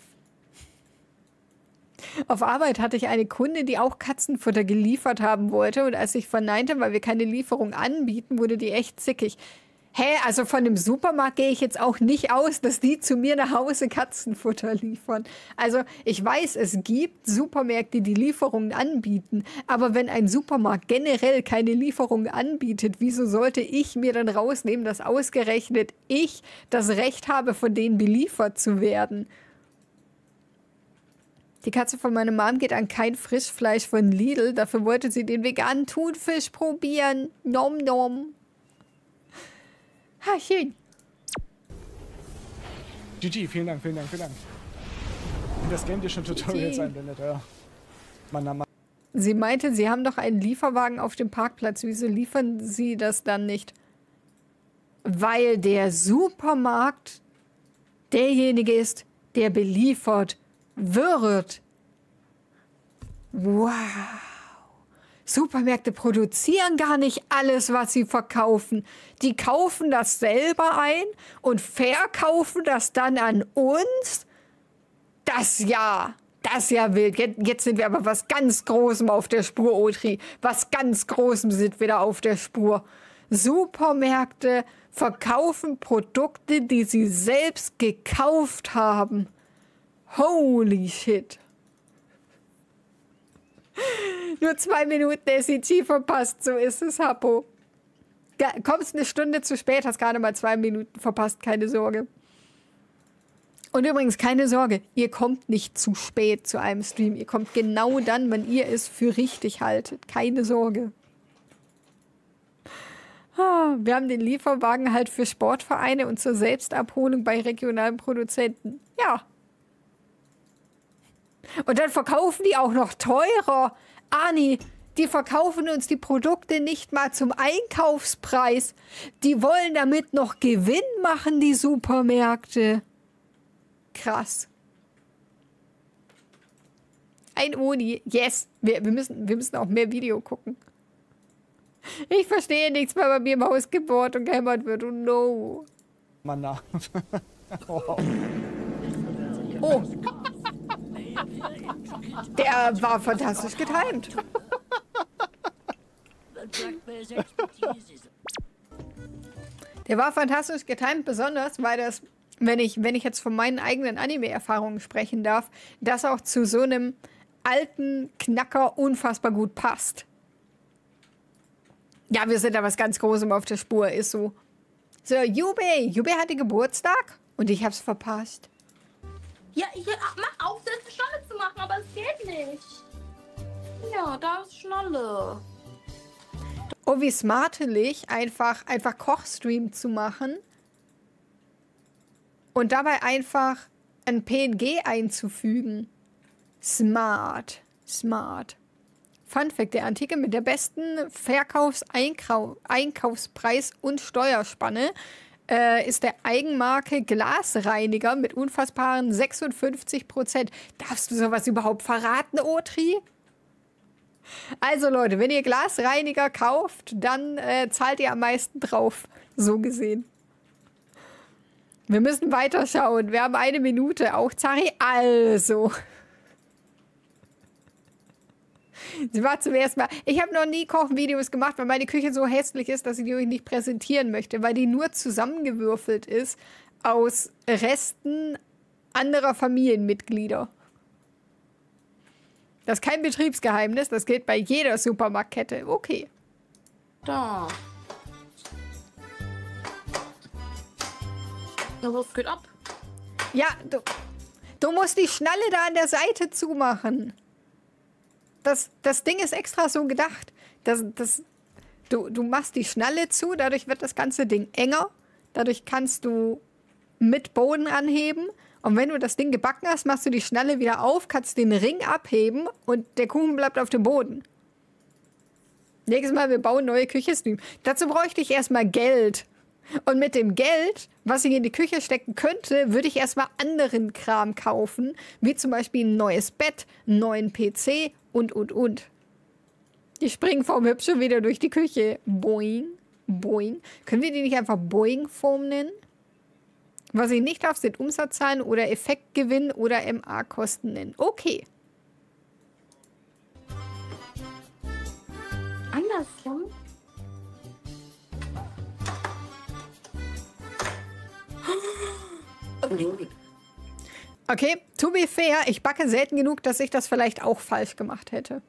Auf Arbeit hatte ich eine Kundin, die auch Katzenfutter geliefert haben wollte. Und als ich verneinte, weil wir keine Lieferung anbieten, wurde die echt zickig. Hä, also von dem Supermarkt gehe ich jetzt auch nicht aus, dass die zu mir nach Hause Katzenfutter liefern. Also ich weiß, es gibt Supermärkte, die Lieferungen anbieten. Aber wenn ein Supermarkt generell keine Lieferungen anbietet, wieso sollte ich mir dann rausnehmen, dass ausgerechnet ich das Recht habe, von denen beliefert zu werden? Die Katze von meiner Mom geht an kein Frischfleisch von Lidl. Dafür wollte sie den veganen Thunfisch probieren. Nom nom. Ha, schön. GG, vielen Dank, vielen Dank, vielen Dank. Das Game dir schon Tutorials einblendet, ja. Mann. Sie meinte, sie haben doch einen Lieferwagen auf dem Parkplatz. Wieso liefern sie das dann nicht? Weil der Supermarkt derjenige ist, der beliefert wird. Wow. Supermärkte produzieren gar nicht alles, was sie verkaufen. Die kaufen das selber ein und verkaufen das dann an uns. Das ja wild. Jetzt sind wir aber was ganz Großem auf der Spur, Otri. Was ganz Großem sind wir da auf der Spur. Supermärkte verkaufen Produkte, die sie selbst gekauft haben. Holy shit. Nur 2 Minuten SEG verpasst, so ist es, Happo. Kommst eine Stunde zu spät, hast gerade mal 2 Minuten verpasst, keine Sorge. Und übrigens, keine Sorge, ihr kommt nicht zu spät zu einem Stream. Ihr kommt genau dann, wenn ihr es für richtig haltet. Keine Sorge. Wir haben den Lieferwagen halt für Sportvereine und zur Selbstabholung bei regionalen Produzenten. Ja. Und dann verkaufen die auch noch teurer. Ani, die verkaufen uns die Produkte nicht mal zum Einkaufspreis. Die wollen damit noch Gewinn machen, die Supermärkte. Krass. Ein Oni. Yes. Wir müssen auch mehr Video gucken. Ich verstehe nichts, weil bei mir im Haus gebohrt und gehämmert wird. Oh no. Mann, Oh. Der war fantastisch getimed. Der war fantastisch getimed, besonders, weil das, wenn ich jetzt von meinen eigenen Anime-Erfahrungen sprechen darf, das auch zu so einem alten Knacker unfassbar gut passt. Ja, wir sind da was ganz Großem auf der Spur, ist so. So, Jube hatte Geburtstag und ich hab's verpasst. Ja, mach auf, das ist Schnalle zu machen, aber es geht nicht. Ja, da ist Schnalle. Oh, wie smartelig, einfach Kochstream zu machen und dabei einfach ein PNG einzufügen. Smart. Fun Fact, der Antike mit der besten Einkaufspreis und Steuerspanne ist der Eigenmarke Glasreiniger mit unfassbaren 56%. Darfst du sowas überhaupt verraten, Otri? Also Leute, wenn ihr Glasreiniger kauft, dann zahlt ihr am meisten drauf. So gesehen. Wir müssen weiterschauen. Wir haben 1 Minute. Auch Zari. Also. Sie war zum ersten Mal. Ich habe noch nie Kochvideos gemacht, weil meine Küche so hässlich ist, dass ich die euch nicht präsentieren möchte, weil die nur zusammengewürfelt ist aus Resten anderer Familienmitglieder. Das ist kein Betriebsgeheimnis, das gilt bei jeder Supermarktkette. Okay. Da. Ja, was geht ab? Ja, du musst die Schnalle da an der Seite zumachen. Das Ding ist extra so gedacht. Du machst die Schnalle zu, dadurch wird das ganze Ding enger. Dadurch kannst du mit Boden anheben. Und wenn du das Ding gebacken hast, machst du die Schnalle wieder auf, kannst den Ring abheben und der Kuchen bleibt auf dem Boden. Nächstes Mal, wir bauen neue Küchenstream. Dazu bräuchte ich erstmal Geld. Und mit dem Geld, was ich in die Küche stecken könnte, würde ich erstmal anderen Kram kaufen. Wie zum Beispiel ein neues Bett, einen neuen PC und. Die springen vom Hübsch schon wieder durch die Küche. Boing, boing. Können wir die nicht einfach Boing-Form nennen? Was ich nicht darf, sind Umsatzzahlen oder Effektgewinn oder MA-Kosten nennen. Okay. Andersrum? Okay, to be fair, ich backe selten genug, dass ich das vielleicht auch falsch gemacht hätte.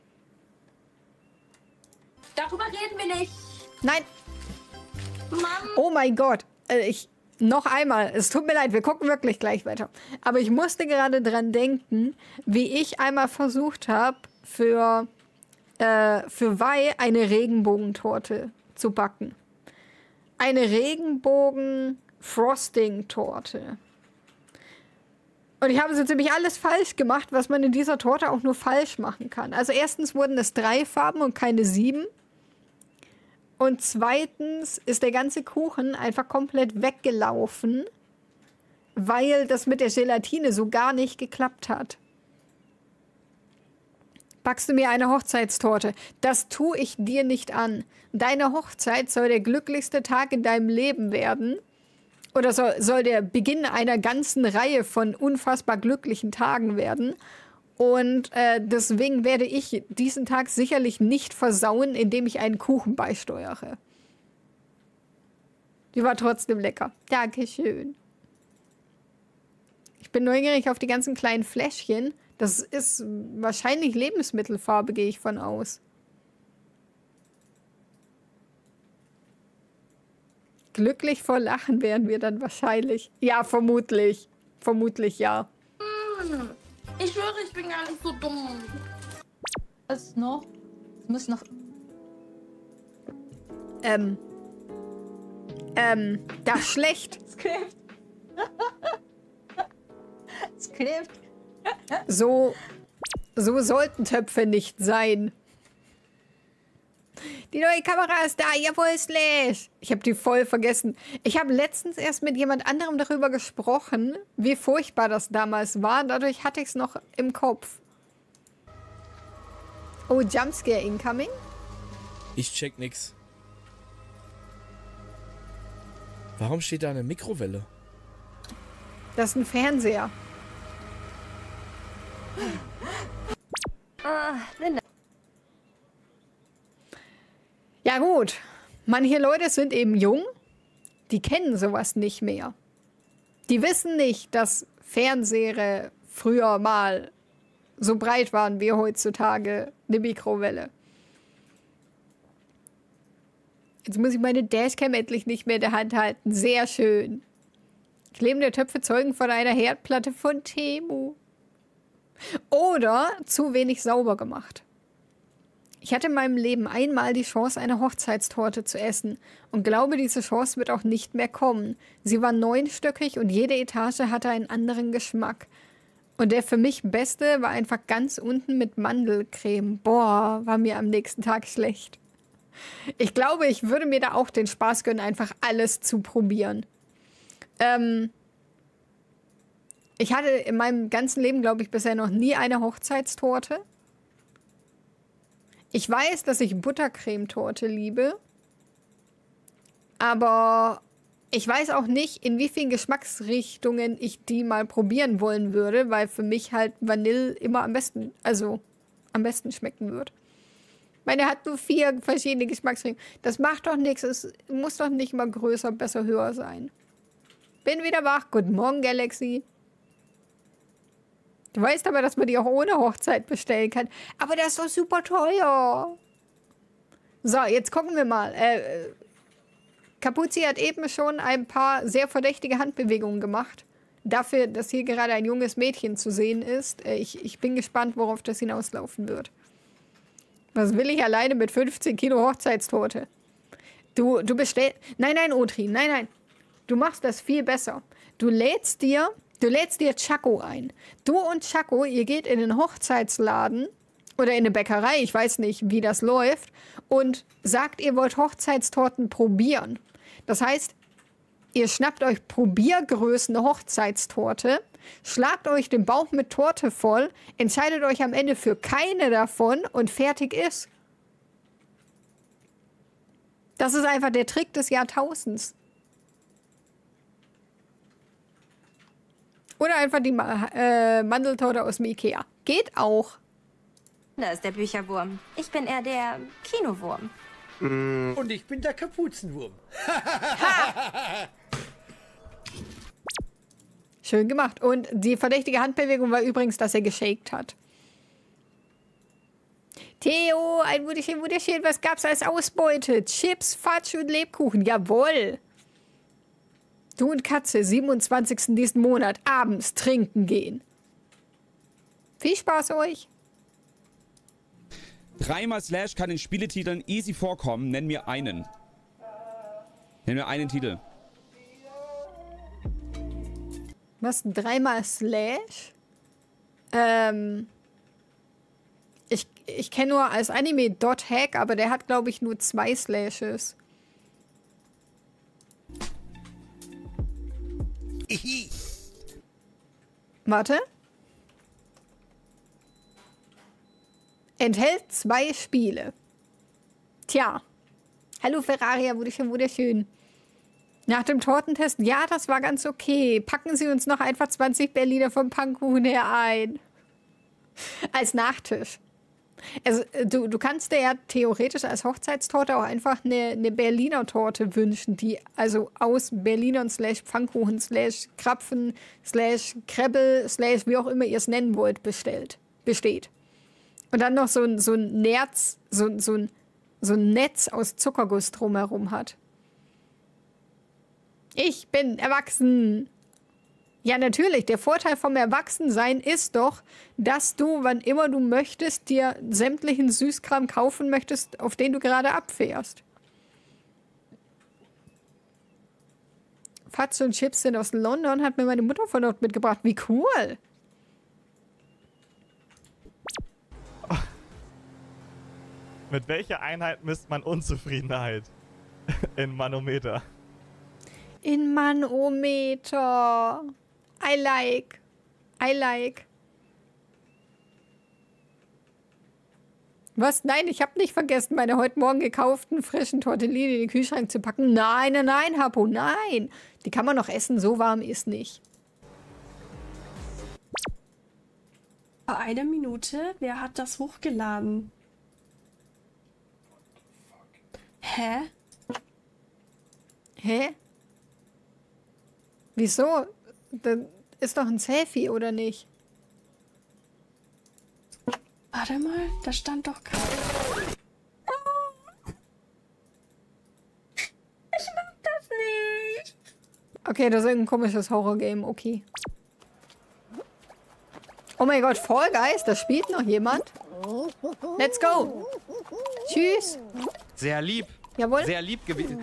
Darüber reden wir nicht. Nein. Mann. Oh mein Gott. Noch einmal, es tut mir leid, wir gucken wirklich gleich weiter. Aber ich musste gerade dran denken, wie ich einmal versucht habe, für Wei eine Regenbogentorte zu backen. Eine Regenbogen-Frosting-Torte. Und ich habe so ziemlich alles falsch gemacht, was man in dieser Torte auch nur falsch machen kann. Also erstens wurden es 3 Farben und keine 7. Und zweitens ist der ganze Kuchen einfach komplett weggelaufen, weil das mit der Gelatine so gar nicht geklappt hat. Backst du mir eine Hochzeitstorte? Das tue ich dir nicht an. Deine Hochzeit soll der glücklichste Tag in deinem Leben werden. Oder soll der Beginn einer ganzen Reihe von unfassbar glücklichen Tagen werden. Und deswegen werde ich diesen Tag sicherlich nicht versauen, indem ich einen Kuchen beisteuere. Die war trotzdem lecker. Dankeschön. Ich bin neugierig auf die ganzen kleinen Fläschchen. Das ist wahrscheinlich Lebensmittelfarbe, gehe ich von aus. Glücklich vor Lachen wären wir dann wahrscheinlich. Ja, vermutlich. Vermutlich, ja. Ich schwöre, ich bin gar nicht so dumm. Was noch? Es muss noch... Das ist schlecht. Es klebt. Es klebt. So sollten Töpfe nicht sein. Die neue Kamera ist da, jawohl, Slash. Ich habe die voll vergessen. Ich habe letztens erst mit jemand anderem darüber gesprochen, wie furchtbar das damals war. Dadurch hatte ich es noch im Kopf. Oh, Jumpscare incoming? Ich check nix. Warum steht da eine Mikrowelle? Das ist ein Fernseher. Linda. Ja gut, manche Leute sind eben jung, die kennen sowas nicht mehr. Die wissen nicht, dass Fernseher früher mal so breit waren wie heutzutage eine Mikrowelle. Jetzt muss ich meine Dashcam endlich nicht mehr in der Hand halten. Sehr schön. Klebende Töpfe zeugen von einer Herdplatte von Temu. Oder zu wenig sauber gemacht. Ich hatte in meinem Leben einmal die Chance, eine Hochzeitstorte zu essen und glaube, diese Chance wird auch nicht mehr kommen. Sie war 9-stöckig und jede Etage hatte einen anderen Geschmack. Und der für mich beste war einfach ganz unten mit Mandelcreme. Boah, war mir am nächsten Tag schlecht. Ich glaube, ich würde mir da auch den Spaß gönnen, einfach alles zu probieren. Ich hatte in meinem ganzen Leben, glaube ich, bisher noch nie eine Hochzeitstorte. Ich weiß, dass ich Buttercremetorte liebe. Aber ich weiß auch nicht, in wie vielen Geschmacksrichtungen ich die mal probieren wollen würde, weil für mich halt Vanille immer am besten schmecken wird. Meine hat nur 4 verschiedene Geschmacksrichtungen. Das macht doch nichts. Es muss doch nicht mal größer, besser, höher sein. Bin wieder wach. Guten Morgen, Galaxy. Du weißt aber, dass man die auch ohne Hochzeit bestellen kann. Aber das ist doch super teuer. So, jetzt gucken wir mal. Kapuzi hat eben schon ein paar sehr verdächtige Handbewegungen gemacht. Dafür, dass hier gerade ein junges Mädchen zu sehen ist. Ich bin gespannt, worauf das hinauslaufen wird. Was will ich alleine mit 15 Kilo Hochzeitstorte? Du bestellst... Nein, Otri, nein. Du machst das viel besser. Du lädst dir Chaco ein. Du und Chaco, ihr geht in den Hochzeitsladen oder in eine Bäckerei, ich weiß nicht, wie das läuft, und sagt, ihr wollt Hochzeitstorten probieren. Das heißt, ihr schnappt euch Probiergrößen eine Hochzeitstorte, schlagt euch den Bauch mit Torte voll, entscheidet euch am Ende für keine davon und fertig ist. Das ist einfach der Trick des Jahrtausends. Oder einfach die Mandeltorte aus dem Ikea. Geht auch. Da ist der Bücherwurm. Ich bin eher der Kinowurm. Und ich bin der Kapuzenwurm. Schön gemacht. Und die verdächtige Handbewegung war übrigens, dass er geshakt hat. Theo, ein wunderschön. Was gab's als Ausbeute? Chips, Fatsch und Lebkuchen. Jawohl. Du und Katze, 27. diesen Monat, abends trinken gehen. Viel Spaß euch. 3-mal Slash kann in Spieletiteln easy vorkommen. Nenn mir einen. Nenn mir einen Titel. Was? 3-mal Slash? Ich kenne nur als Anime Dot Hack, aber der hat, glaube ich, nur 2 Slashes. Warte. Enthält 2 Spiele. Tja. Hallo Ferraria, wunderschön. Nach dem Tortentest, ja, das war ganz okay. Packen Sie uns noch einfach 20 Berliner vom Pfannkuchen her ein. Als Nachtisch. Also, du kannst dir ja theoretisch als Hochzeitstorte auch einfach eine Berliner Torte wünschen, die also aus Berlinern / Pfannkuchen / Krapfen / Krebbel / wie auch immer ihr es nennen wollt, besteht. Und dann noch so ein Nerz, so ein Netz aus Zuckerguss drumherum hat. Ich bin erwachsen. Ja, natürlich. Der Vorteil vom Erwachsensein ist doch, dass du, wann immer du möchtest, dir sämtlichen Süßkram kaufen möchtest, auf den du gerade abfährst. Fatz und Chips sind aus London, hat mir meine Mutter von dort mitgebracht. Wie cool. Mit welcher Einheit misst man Unzufriedenheit? In Manometer. In Manometer. I like. Was? Nein, ich habe nicht vergessen, meine heute Morgen gekauften frischen Tortellini in den Kühlschrank zu packen. Nein, Hapo, nein. Die kann man noch essen, so warm ist nicht. Eine Minute? Wer hat das hochgeladen? Hä? Hä? Wieso? Das ist doch ein Selfie, oder nicht? Warte mal, da stand doch kein... Ich mag das nicht. Okay, das ist irgendein komisches Horror-Game, okay. Oh mein Gott, Fall Guys, da spielt noch jemand. Let's go. Tschüss. Sehr lieb. Jawohl. Sehr lieb gewesen.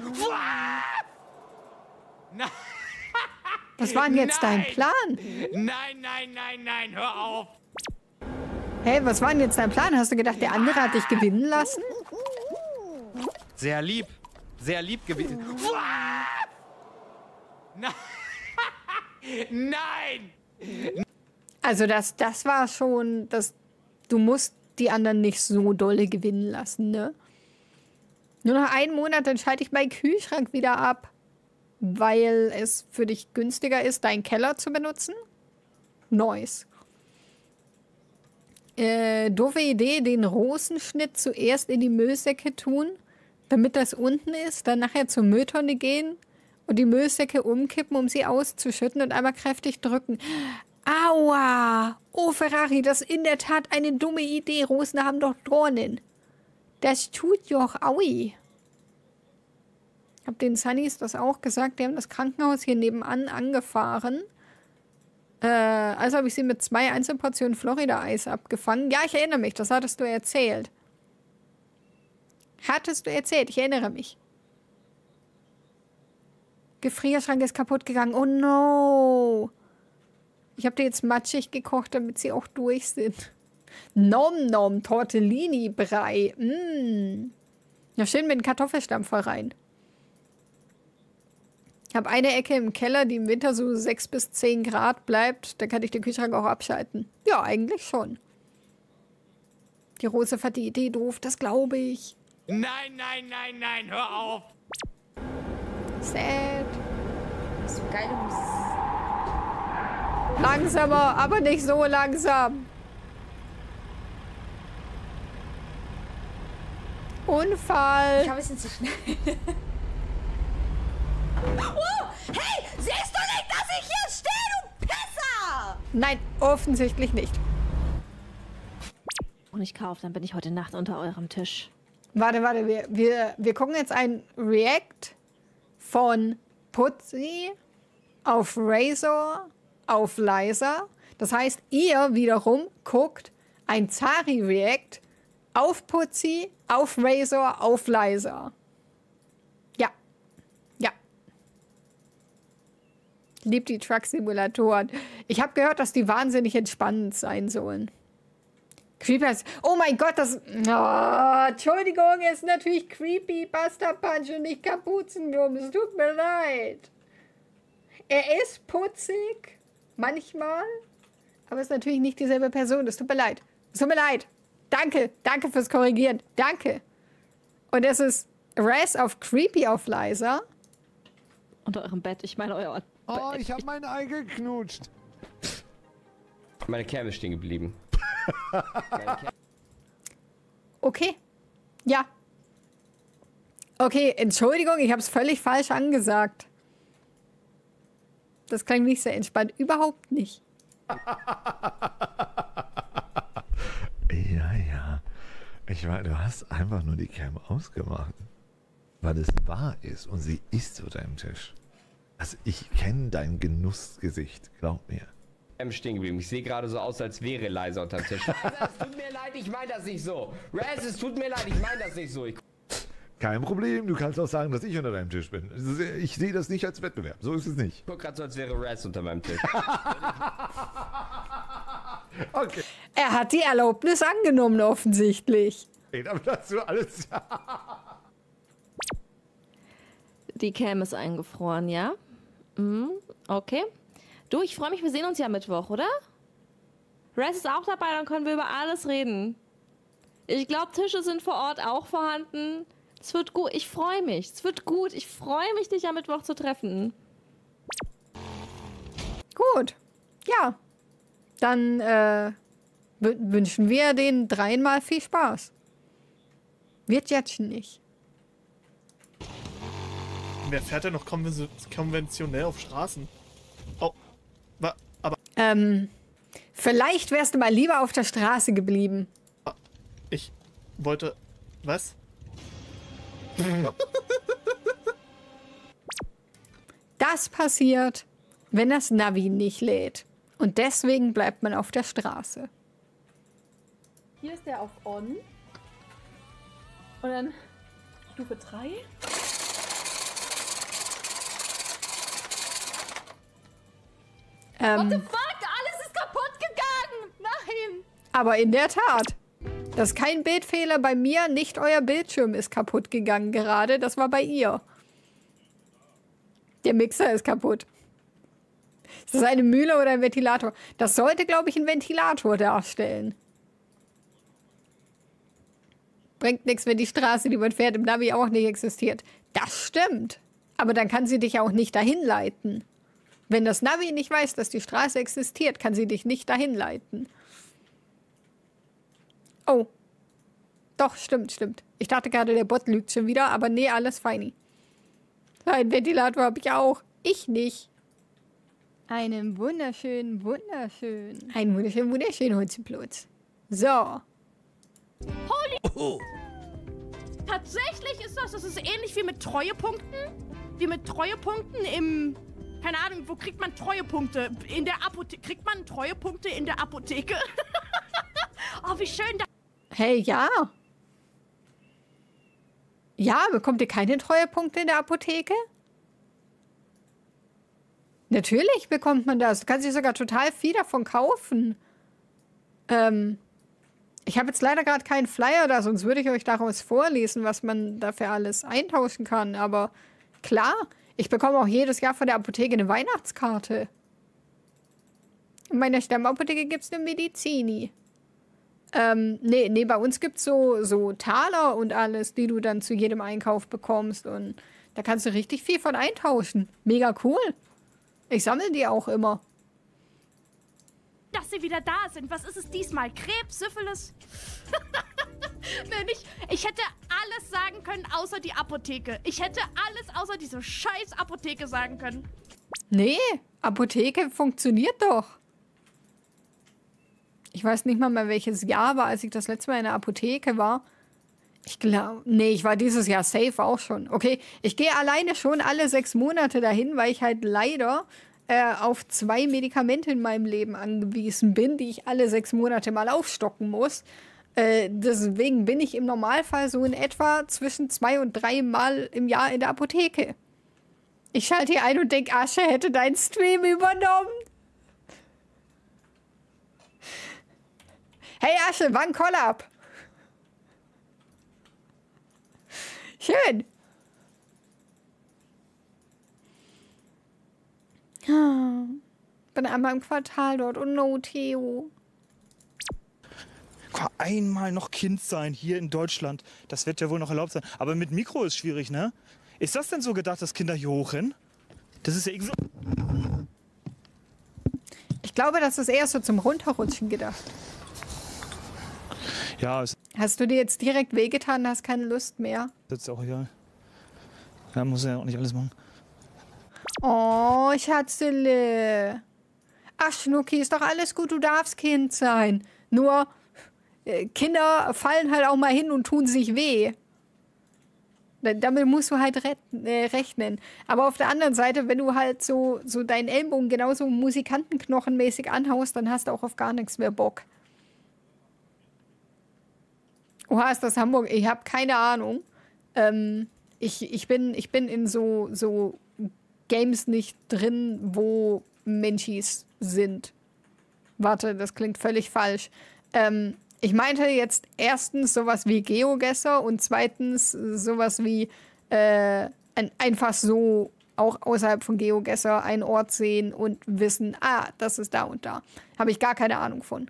Was war denn jetzt dein Plan? Nein, nein, nein, nein, hör auf. Hey, was war denn jetzt dein Plan? Hast du gedacht, der andere hat dich gewinnen lassen? Sehr lieb gewesen. Nein! Also das war schon, du musst die anderen nicht so dolle gewinnen lassen, ne? Nur noch einen Monat, dann schalte ich meinen Kühlschrank wieder ab, weil es für dich günstiger ist, deinen Keller zu benutzen. Nice. Doofe Idee, den Rosenschnitt zuerst in die Müllsäcke tun, damit das unten ist, dann nachher zur Mülltonne gehen und die Müllsäcke umkippen, um sie auszuschütten und einmal kräftig drücken. Aua! Oh, Ferrari, das ist in der Tat eine dumme Idee. Rosen haben doch Dornen. Das tut doch aui. Ich habe den Sunnys das auch gesagt. Die haben das Krankenhaus hier nebenan angefahren. Also habe ich sie mit 2 Einzelportionen Florida-Eis abgefangen. Ja, ich erinnere mich. Das hattest du erzählt. Hattest du erzählt. Ich erinnere mich. Gefrierschrank ist kaputt gegangen. Oh no. Ich habe die jetzt matschig gekocht, damit sie auch durch sind. Nom nom, Tortellini-Brei. Ja, schön mit dem Kartoffelstampfer rein. Ich habe eine Ecke im Keller, die im Winter so 6 bis 10 Grad bleibt. Da kann ich den Kühlschrank auch abschalten. Ja, eigentlich schon. Die Rose fand die Idee doof, das glaube ich. Nein, nein, nein, nein, hör auf. Sad. So geile Musik. Langsamer, aber nicht so langsam. Unfall. Ich habe ein bisschen zu schnell. Oh, hey, siehst du nicht, dass ich hier stehe, du Pisser? Nein, offensichtlich nicht. Und ich kaufe, dann bin ich heute Nacht unter eurem Tisch. Warte, wir gucken jetzt ein React von Putzi auf Razor auf Liza. Das heißt, ihr wiederum guckt ein Zari-React auf Putzi, auf Razor, auf Liza. Ja. Ja. Lieb die Truck-Simulatoren. Ich habe gehört, dass die wahnsinnig entspannend sein sollen. Creepers. Oh mein Gott, das... Oh, Entschuldigung, ist natürlich Creepy Buster Punch und nicht Kapuzenwurm. Es tut mir leid. Er ist putzig. Manchmal. Aber ist natürlich nicht dieselbe Person. Es tut mir leid. Es tut mir leid. Danke. Danke fürs Korrigieren. Danke. Und es ist Raz auf Creepy auf Liza. Unter eurem Bett. Ich meine euer Bett. Oh, ich habe mein Ei geknutscht. Meine Cam ist stehen geblieben. Okay. Ja. Okay, Entschuldigung, ich habe es völlig falsch angesagt. Das klingt nicht sehr entspannt. Überhaupt nicht. Ja. Ich meine, du hast einfach nur die Cam ausgemacht. Weil es wahr ist und sie ist unter deinem Tisch. Also ich kenne dein Genussgesicht, glaub mir. Cam stehen geblieben. Ich sehe gerade so aus, als wäre Liza unterm Tisch. Es tut mir leid, ich meine das nicht so. Raz, es tut mir leid, ich meine das nicht so. Kein Problem, du kannst auch sagen, dass ich unter deinem Tisch bin. Ich sehe das nicht als Wettbewerb, so ist es nicht. Ich guck gerade so, als wäre Raz unter meinem Tisch. Okay. Er hat die Erlaubnis angenommen, offensichtlich. Aber dazu alles... Die Cam ist eingefroren, ja? Okay. Du, ich freue mich, wir sehen uns ja Mittwoch, oder? Raz ist auch dabei, dann können wir über alles reden. Ich glaube, Tische sind vor Ort auch vorhanden. Es wird gut, ich freue mich. Es wird gut, ich freue mich, dich am Mittwoch zu treffen. Gut. Ja. Dann Wünschen wir den dreien mal viel Spaß. Wird jetzt nicht. Wer fährt denn noch konventionell auf Straßen? Oh, aber... Vielleicht wärst du mal lieber auf der Straße geblieben. Ich wollte... Was? Das passiert, wenn das Navi nicht lädt. Und deswegen bleibt man auf der Straße. Hier ist der auf On. Und dann Stufe 3. What the fuck? Alles ist kaputt gegangen! Nein! Aber in der Tat. Das ist kein Bildfehler bei mir, nicht euer Bildschirm ist kaputt gegangen gerade. Das war bei ihr. Der Mixer ist kaputt. Ist das eine Mühle oder ein Ventilator? Das sollte, glaube ich, ein Ventilator darstellen. Bringt nichts, wenn die Straße, die man fährt, im Navi auch nicht existiert. Das stimmt. Aber dann kann sie dich auch nicht dahin leiten. Wenn das Navi nicht weiß, dass die Straße existiert, kann sie dich nicht dahin leiten. Oh. Doch, stimmt. Ich dachte gerade, der Bot lügt schon wieder, aber nee, alles feini. Ein Ventilator habe ich auch. Ich nicht. Einen wunderschönen. Einen wunderschönen Holzplutz. So. Holy... Tatsächlich ist das ist ähnlich wie mit Treuepunkten. Wie mit Treuepunkten im... Keine Ahnung, wo kriegt man Treuepunkte? In der Apotheke. Kriegt man Treuepunkte in der Apotheke? Oh, wie schön da... Hey, ja. Ja, bekommt ihr keine Treuepunkte in der Apotheke? Natürlich bekommt man das. Du kannst dir sogar total viel davon kaufen. Ich habe jetzt leider gerade keinen Flyer da, sonst würde ich euch daraus vorlesen, was man dafür alles eintauschen kann. Aber klar, ich bekomme auch jedes Jahr von der Apotheke eine Weihnachtskarte. In meiner Stammapotheke gibt es eine Medizini. Nee, bei uns gibt es so Taler und alles, die du dann zu jedem Einkauf bekommst. Und da kannst du richtig viel von eintauschen. Mega cool. Ich sammle die auch immer. Dass sie wieder da sind. Was ist es diesmal? Krebs, Syphilis? Ich hätte alles sagen können, außer die Apotheke. Ich hätte alles außer diese scheiß Apotheke sagen können. Nee, Apotheke funktioniert doch. Ich weiß nicht mal welches Jahr war, als ich das letzte Mal in der Apotheke war. Ich glaube, nee, ich war dieses Jahr safe auch schon. Okay, ich gehe alleine schon alle 6 Monate dahin, weil ich halt leider auf 2 Medikamente in meinem Leben angewiesen bin, die ich alle 6 Monate mal aufstocken muss. Deswegen bin ich im Normalfall so in etwa zwischen 2 und 3 Mal im Jahr in der Apotheke. Ich schalte hier ein und denke, Asche hätte deinen Stream übernommen. Hey Asche, wann Collab? Schön. Bin einmal im Quartal dort und no Theo. Einmal noch Kind sein hier in Deutschland. Das wird ja wohl noch erlaubt sein. Aber mit Mikro ist schwierig, ne? Ist das denn so gedacht, dass Kinder hier hochrennen? Das ist ja irgendwie so... Ich glaube, das ist eher so zum Runterrutschen gedacht. Ja, hast du dir jetzt direkt wehgetan und hast keine Lust mehr? Das ist auch egal. Ja, muss ja auch nicht alles machen. Oh, Schatzele. Ach, Schnucki, ist doch alles gut, du darfst Kind sein. Nur, Kinder fallen halt auch mal hin und tun sich weh. Damit musst du halt rechnen. Aber auf der anderen Seite, wenn du halt so deinen Ellbogen genauso musikantenknochenmäßig anhaust, dann hast du auch auf gar nichts mehr Bock. Oha, ist das Hamburg? Ich habe keine Ahnung. Ich bin in so Games nicht drin, wo Menschis sind. Warte, das klingt völlig falsch. Ich meinte jetzt erstens sowas wie GeoGuessr und zweitens sowas wie einfach so auch außerhalb von GeoGuessr einen Ort sehen und wissen, das ist da und da. Habe ich gar keine Ahnung von.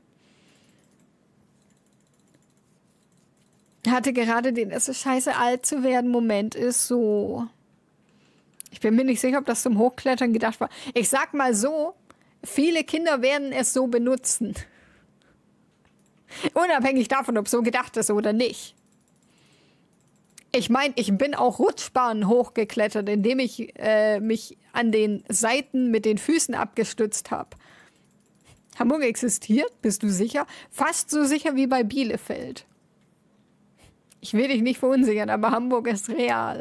Hatte gerade den, es ist scheiße alt zu werden, Moment ist so. Ich bin mir nicht sicher, ob das zum Hochklettern gedacht war. Ich sag mal so, viele Kinder werden es so benutzen. Unabhängig davon, ob so gedacht ist oder nicht. Ich meine, ich bin auch Rutschbahnen hochgeklettert, indem ich mich an den Seiten mit den Füßen abgestützt habe. Hamburg existiert, bist du sicher? Fast so sicher wie bei Bielefeld. Ich will dich nicht verunsichern, aber Hamburg ist real.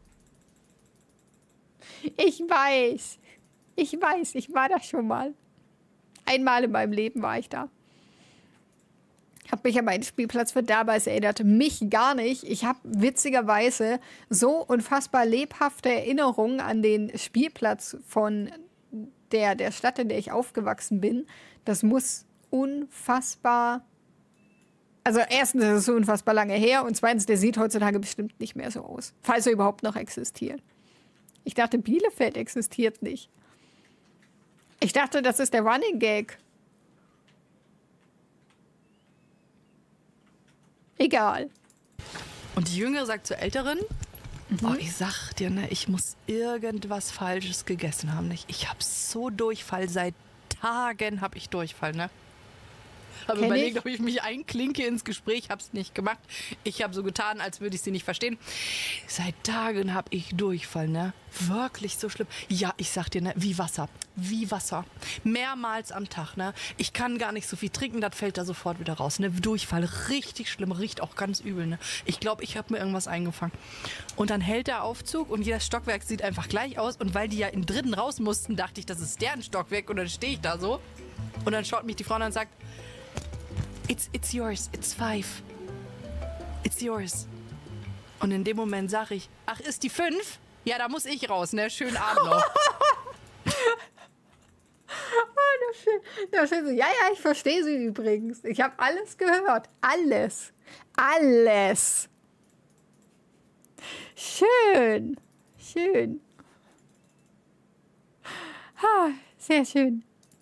Ich weiß, ich war da schon mal. Einmal in meinem Leben war ich da. Hab mich an einen Spielplatz verderben, es erinnerte mich gar nicht. Ich habe witzigerweise so unfassbar lebhafte Erinnerungen an den Spielplatz von der Stadt, in der ich aufgewachsen bin. Das muss unfassbar... Also erstens ist es so unfassbar lange her und zweitens, der sieht heutzutage bestimmt nicht mehr so aus. Falls er überhaupt noch existiert. Ich dachte, Bielefeld existiert nicht. Ich dachte, das ist der Running Gag. Egal. Und die Jüngere sagt zur Älteren, oh, ich sag dir, ne, ich muss irgendwas Falsches gegessen haben. Nicht? Ich hab so Durchfall, seit Tagen hab ich Durchfall, ne? Habe überlegt, ob ich mich einklinke ins Gespräch, hab's nicht gemacht. Ich habe so getan, als würde ich sie nicht verstehen. Seit Tagen habe ich Durchfall, ne? Wirklich so schlimm. Ja, ich sag dir, ne, wie Wasser. Wie Wasser. Mehrmals am Tag, ne? Ich kann gar nicht so viel trinken, das fällt da sofort wieder raus, ne? Durchfall, richtig schlimm, riecht auch ganz übel, ne? Ich glaube, ich habe mir irgendwas eingefangen. Und dann hält der Aufzug und jedes Stockwerk sieht einfach gleich aus. Und weil die ja im dritten raus mussten, dachte ich, das ist deren Stockwerk. Und dann stehe ich da so. Und dann schaut mich die Frau an und sagt, It's yours, it's 5. It's yours. Und in dem Moment sage ich, ach, ist die 5? Ja, da muss ich raus, ne? Schönen Abend noch. Das ist so, ja, ich verstehe sie übrigens. Ich habe alles gehört. Alles. Alles. Schön. Schön. Sehr schön.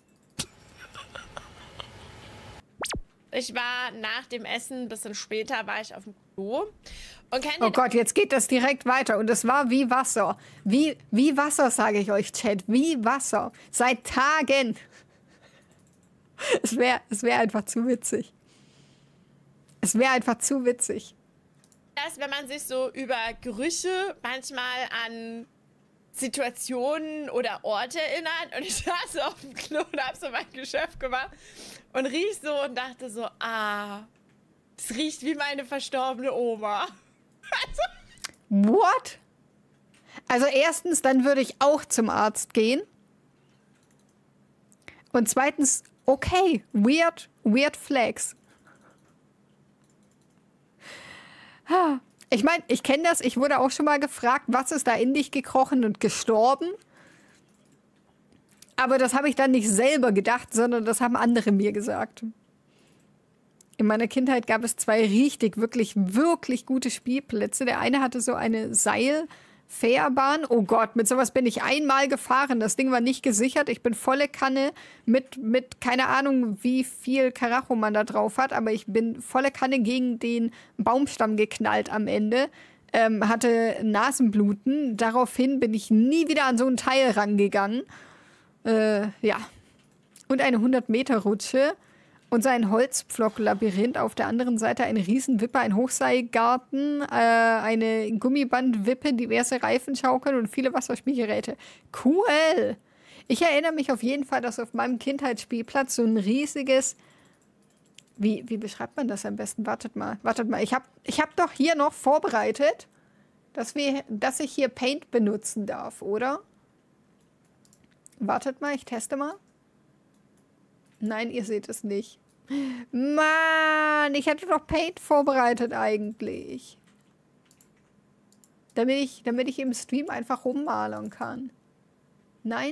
Ich war nach dem Essen, ein bisschen später, war ich auf dem Klo. Und oh Gott, jetzt geht das direkt weiter. Und es war wie Wasser. Wie Wasser, sage ich euch, Chat. Wie Wasser. Seit Tagen. Es wär einfach zu witzig. Es wäre einfach zu witzig. Erst wenn man sich so über Gerüche manchmal an Situationen oder Orte erinnert. Und ich saß so auf dem Klo und hab so mein Geschäft gemacht und riech so und dachte so, das riecht wie meine verstorbene Oma. What? Also erstens, dann würde ich auch zum Arzt gehen. Und zweitens, okay, weird flags. Ich meine, ich kenne das, ich wurde auch schon mal gefragt, was ist da in dich gekrochen und gestorben? Aber das habe ich dann nicht selber gedacht, sondern das haben andere mir gesagt. In meiner Kindheit gab es 2 wirklich gute Spielplätze. Der eine hatte so eine Seilfährbahn. Oh Gott, mit sowas bin ich einmal gefahren. Das Ding war nicht gesichert. Ich bin volle Kanne mit keine Ahnung, wie viel Karacho man da drauf hat, aber ich bin volle Kanne gegen den Baumstamm geknallt am Ende. Hatte Nasenbluten. Daraufhin bin ich nie wieder an so ein Teil rangegangen. Ja. Und eine 100-Meter-Rutsche. Und so ein Holzpflock-Labyrinth. Auf der anderen Seite eine Riesenwippe, ein Hochseilgarten, eine Gummibandwippe, diverse Reifenschaukeln und viele Wasserspielgeräte. Cool! Ich erinnere mich auf jeden Fall, dass auf meinem Kindheitsspielplatz so ein riesiges... Wie beschreibt man das am besten? Wartet mal. Ich hab doch hier noch vorbereitet, dass ich hier Paint benutzen darf, oder? Wartet mal, ich teste mal. Nein, ihr seht es nicht. Mann, ich hatte doch Paint vorbereitet eigentlich. Damit ich im Stream einfach rummalern kann. Nein?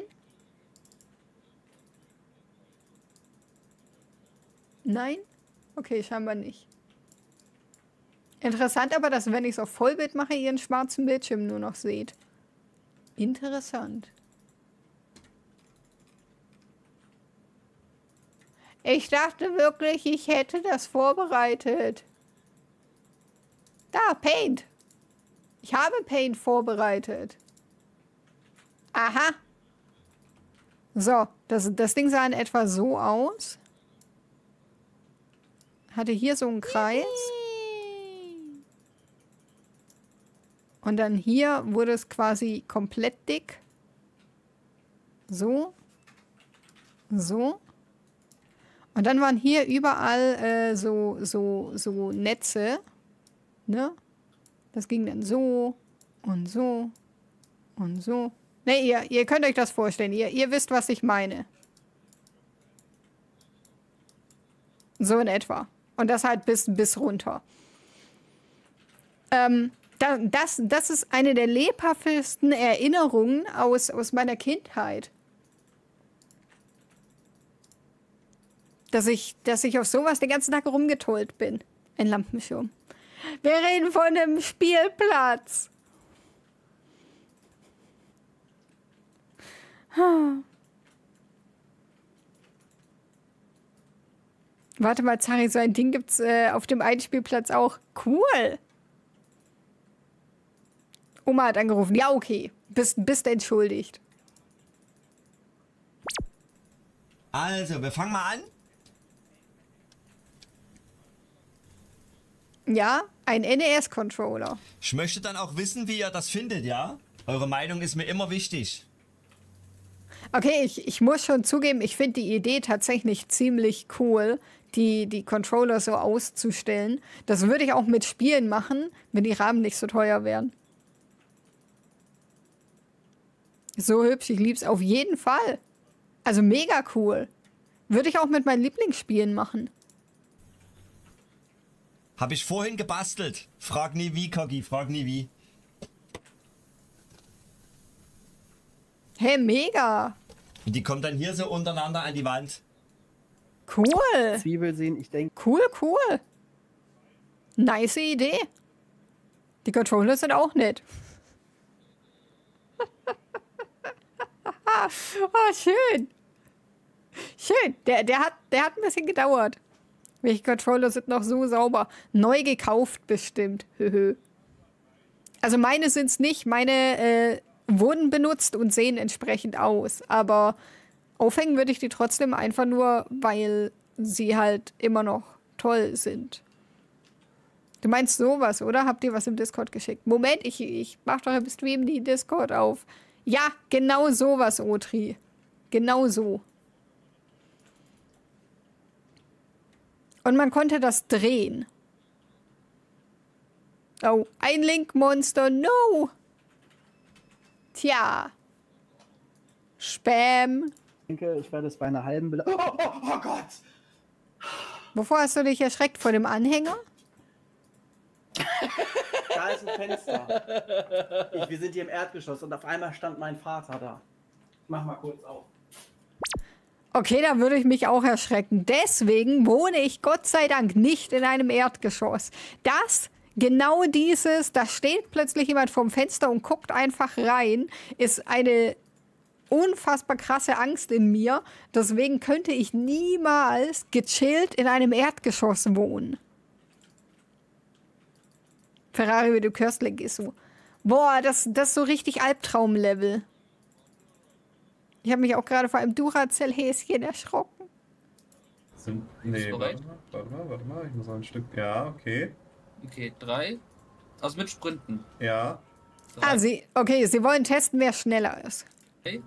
Nein? Okay, scheinbar nicht. Interessant aber, dass wenn ich es auf Vollbild mache, ihr einen schwarzen Bildschirm nur noch seht. Interessant. Ich dachte wirklich, ich hätte das vorbereitet. Da, Paint. Ich habe Paint vorbereitet. Aha. So, das Ding sah in etwa so aus. hatte hier so einen Kreis. Und dann hier wurde es quasi komplett dick. So. So. Und dann waren hier überall so Netze. Ne? Das ging dann so und so und so. Ne, ihr könnt euch das vorstellen. Ihr wisst, was ich meine. So in etwa. Und das halt bis runter. Das ist eine der lebhaftesten Erinnerungen aus meiner Kindheit. Dass ich auf sowas den ganzen Tag rumgetollt bin. Ein Lampenschirm. Wir reden von einem Spielplatz. Warte mal, Zari, so ein Ding gibt's auf dem einen Spielplatz auch. Cool. Oma hat angerufen. Ja, okay. Bist entschuldigt. Also, wir fangen mal an. Ja, ein NES-Controller. Ich möchte dann auch wissen, wie ihr das findet, ja? Eure Meinung ist mir immer wichtig. Okay, ich muss schon zugeben, ich finde die Idee tatsächlich ziemlich cool, die Controller so auszustellen. Das würde ich auch mit Spielen machen, wenn die Rahmen nicht so teuer wären. So hübsch, ich lieb's auf jeden Fall. Also mega cool. Würde ich auch mit meinen Lieblingsspielen machen. Hab ich vorhin gebastelt. Frag nie wie, Kogi, frag nie wie. Hey, mega. Und die kommt dann hier so untereinander an die Wand. Cool. Zwiebel sehen, ich denke. Cool. Nice Idee. Die Controller sind auch nett. Oh, schön. Schön. Der hat ein bisschen gedauert. Welche Controller sind noch so sauber? Neu gekauft bestimmt. Also meine sind's nicht. Meine wurden benutzt und sehen entsprechend aus. Aber aufhängen würde ich die trotzdem einfach nur, weil sie halt immer noch toll sind. Du meinst sowas, oder? Habt ihr was im Discord geschickt? Moment, ich mach doch im Stream die Discord auf. Ja, genau sowas, Otri. Genau so. Und man konnte das drehen. Oh, ein Link-Monster, no! Tja. Spam. Ich denke, ich werde es bei einer halben oh Gott! Wovor hast du dich erschreckt? Vor dem Anhänger? Da ist ein Fenster. Wir sind hier im Erdgeschoss und auf einmal stand mein Vater da. Ich mach mal kurz auf. Okay, da würde ich mich auch erschrecken. Deswegen wohne ich Gott sei Dank nicht in einem Erdgeschoss. Genau dieses, da steht plötzlich jemand vorm Fenster und guckt einfach rein, ist eine unfassbar krasse Angst in mir. Deswegen könnte ich niemals gechillt in einem Erdgeschoss wohnen. Ferrari mit dem Köstling ist so. Boah, das ist so richtig Albtraum-Level. Ich habe mich auch gerade vor einem Duracell-Häschen erschrocken. Nee, warte mal, ich muss noch ein Stück. Ja, okay. Okay, 3. Also mit Sprinten. Ja. 3. Sie wollen testen, wer schneller ist. Okay.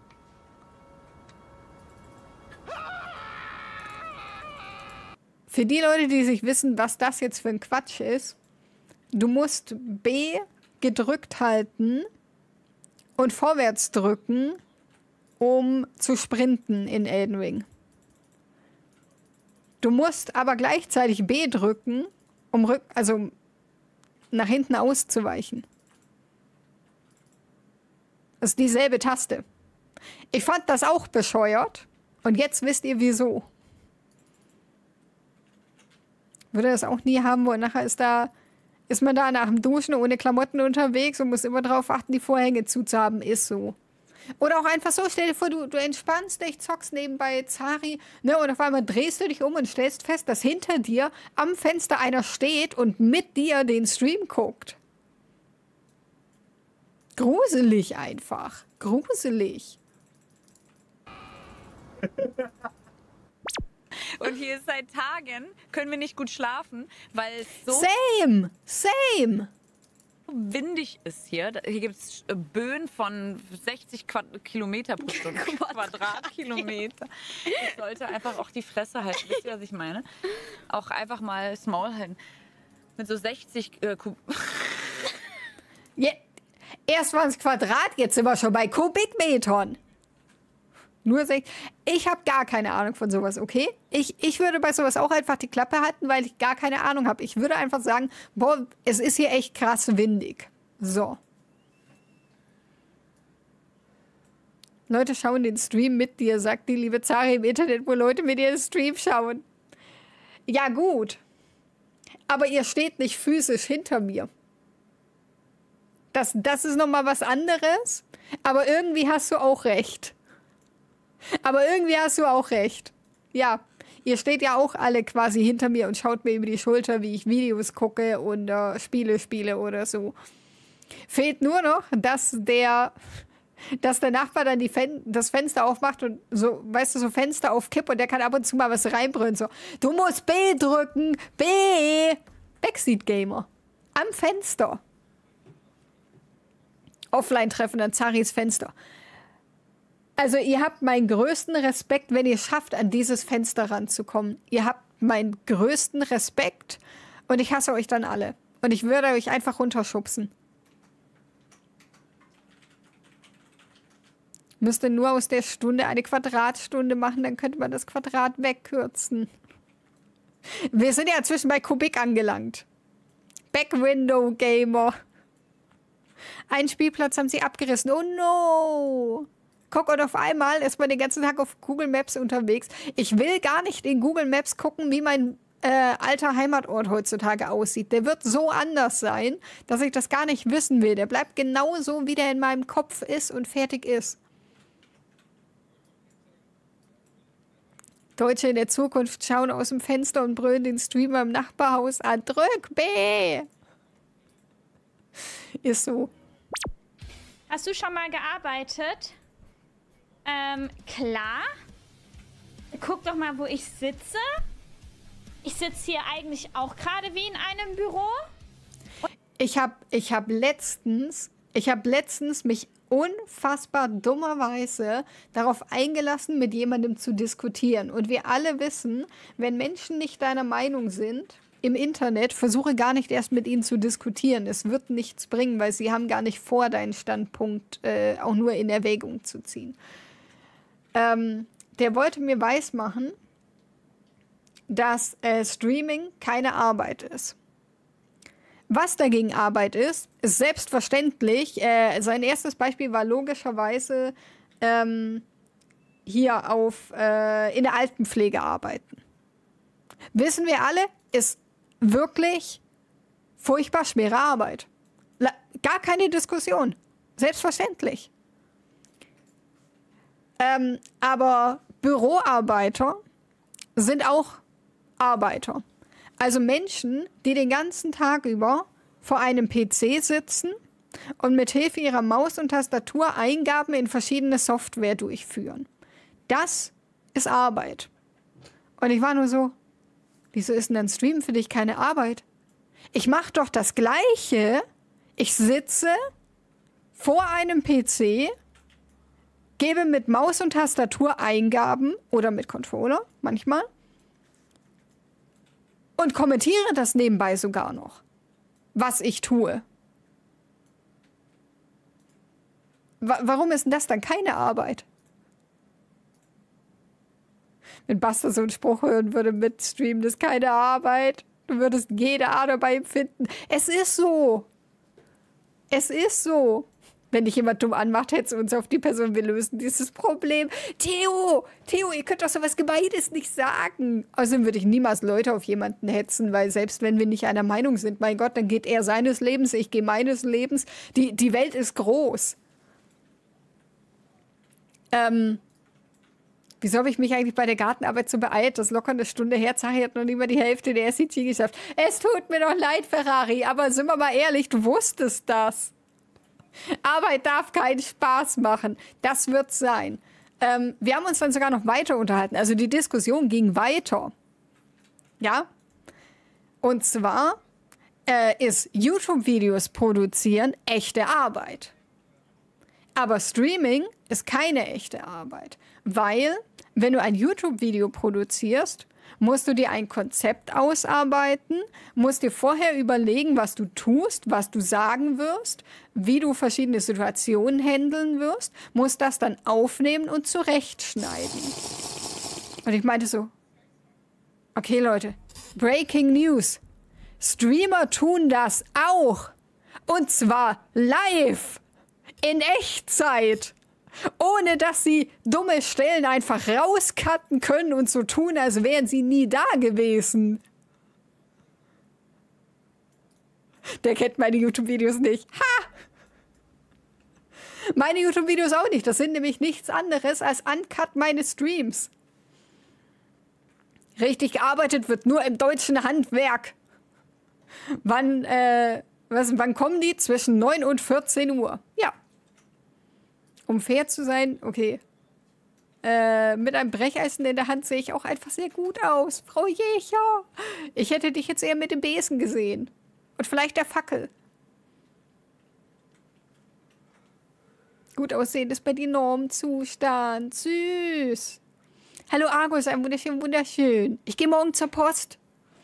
Für die Leute, die sich wissen, was das jetzt für ein Quatsch ist, du musst B gedrückt halten und vorwärts drücken, um zu sprinten in Elden Ring. Du musst aber gleichzeitig B drücken, um nach hinten auszuweichen. Das ist dieselbe Taste. Ich fand das auch bescheuert und jetzt wisst ihr wieso. Würde das auch nie haben wollen. Nachher ist man da nach dem Duschen ohne Klamotten unterwegs und muss immer darauf achten, die Vorhänge zuzuhaben. Ist so. Oder auch einfach so, stell dir vor, du entspannst dich, zockst nebenbei Zari, ne, und auf einmal drehst du dich um und stellst fest, dass hinter dir am Fenster einer steht und mit dir den Stream guckt. Gruselig einfach. Gruselig. Und Und hier ist seit Tagen, können wir nicht gut schlafen, weil es so Same. windig ist hier. Hier gibt es Böen von 60 Kilometer pro Stunde. Quadratkilometer. Ich sollte einfach auch die Fresse halten. Wisst ihr, was ich meine? Auch einfach mal das Maul halten. Mit so 60 Erst waren es Quadrat, jetzt sind wir schon bei Kubikmetern. Nur 6. Ich habe gar keine Ahnung von sowas, okay? Ich würde bei sowas auch einfach die Klappe halten, weil ich gar keine Ahnung habe. Ich würde einfach sagen, boah, es ist hier echt krass windig. So. Leute schauen den Stream mit dir, sagt die liebe Zari im Internet, wo Leute mit ihr den Stream schauen. Ja gut. Aber ihr steht nicht physisch hinter mir. Das ist nochmal was anderes. Aber irgendwie hast du auch recht. Ja, ihr steht ja auch alle quasi hinter mir und schaut mir über die Schulter, wie ich Videos gucke und Spiele spiele oder so. Fehlt nur noch, dass der Nachbar dann das Fenster aufmacht und so, weißt du, so Fenster auf Kipp und der kann ab und zu mal was reinbrüllen. So, du musst B drücken, B. Backseat Gamer. Am Fenster. Offline-Treffen an Zaris Fenster. Also ihr habt meinen größten Respekt, wenn ihr schafft, an dieses Fenster ranzukommen. Ihr habt meinen größten Respekt und ich hasse euch dann alle. Und ich würde euch einfach runterschubsen. Müsste nur aus der Stunde eine Quadratstunde machen, dann könnte man das Quadrat wegkürzen. Wir sind ja inzwischen bei Kubik angelangt. Backwindow Gamer. Einen Spielplatz haben sie abgerissen. Oh no! Guck, und auf einmal ist man den ganzen Tag auf Google Maps unterwegs. Ich will gar nicht in Google Maps gucken, wie mein alter Heimatort heutzutage aussieht. Der wird so anders sein, dass ich das gar nicht wissen will. Der bleibt genauso, wie der in meinem Kopf ist und fertig ist. Deutsche in der Zukunft schauen aus dem Fenster und brüllen den Streamer im Nachbarhaus an. Drück B! Ist so. Hast du schon mal gearbeitet? Klar. Guck doch mal, wo ich sitze. Ich sitze hier eigentlich auch gerade wie in einem Büro. Ich hab letztens mich unfassbar dummerweise darauf eingelassen, mit jemandem zu diskutieren. Und wir alle wissen, wenn Menschen nicht deiner Meinung sind im Internet, versuche gar nicht erst mit ihnen zu diskutieren. Es wird nichts bringen, weil sie haben gar nicht vor, deinen Standpunkt auch nur in Erwägung zu ziehen. Der wollte mir weismachen, dass Streaming keine Arbeit ist. Was dagegen Arbeit ist selbstverständlich. Sein erstes Beispiel war logischerweise hier in der Altenpflege arbeiten. Wissen wir alle, ist wirklich furchtbar schwere Arbeit. Gar keine Diskussion. Selbstverständlich. Aber Büroarbeiter sind auch Arbeiter. Also Menschen, die den ganzen Tag über vor einem PC sitzen und mit Hilfe ihrer Maus und Tastatur Eingaben in verschiedene Software durchführen. Das ist Arbeit. Und ich war nur so, wieso ist denn dann Streamen für dich keine Arbeit? Ich mache doch das Gleiche. Ich sitze vor einem PC, gebe mit Maus und Tastatur Eingaben oder mit Controller manchmal und kommentiere das nebenbei sogar noch, was ich tue. Warum ist denn das dann keine Arbeit? Wenn Buster so einen Spruch hören würde mit Stream, das ist keine Arbeit. Du würdest jede Art dabei empfinden. Es ist so. Es ist so. Wenn dich jemand dumm anmacht, hetzt uns auf die Person, wir lösen dieses Problem. Theo, ihr könnt doch sowas Gemeines nicht sagen. Außerdem würde ich niemals Leute auf jemanden hetzen, weil selbst wenn wir nicht einer Meinung sind, mein Gott, dann geht er seines Lebens, ich gehe meines Lebens. Die Welt ist groß. Wieso habe ich mich eigentlich bei der Gartenarbeit so beeilt? Das ist locker eine Stunde her. Zachi hat noch nicht mal die Hälfte der SCG geschafft. Es tut mir doch leid, Ferrari, aber sind wir mal ehrlich, du wusstest das. Arbeit darf keinen Spaß machen. Das wird sein. Wir haben uns dann sogar noch weiter unterhalten. Also die Diskussion ging weiter. Ja? Und zwar ist YouTube-Videos produzieren echte Arbeit. Aber Streaming ist keine echte Arbeit. Weil, wenn du ein YouTube-Video produzierst, musst du dir ein Konzept ausarbeiten, musst dir vorher überlegen, was du tust, was du sagen wirst, wie du verschiedene Situationen handeln wirst, musst das dann aufnehmen und zurechtschneiden. Und ich meinte so, okay Leute, Breaking News. Streamer tun das auch. Und zwar live. In Echtzeit. Ohne dass sie dumme Stellen einfach rauscutten können und so tun, als wären sie nie da gewesen. Der kennt meine YouTube-Videos nicht. Ha! Meine YouTube-Videos auch nicht. Das sind nämlich nichts anderes als Uncut meine Streams. Richtig gearbeitet wird nur im deutschen Handwerk. Wann kommen die? Zwischen 9 und 14 Uhr. Ja. Um fair zu sein, okay. Mit einem Brecheisen in der Hand sehe ich auch einfach sehr gut aus. Frau Jecher. Ich hätte dich jetzt eher mit dem Besen gesehen. Und vielleicht der Fackel. Gut aussehen ist bei dir Normzustand. Süß. Hallo Argus, ein wunderschön, wunderschön. Ich gehe morgen zur Post.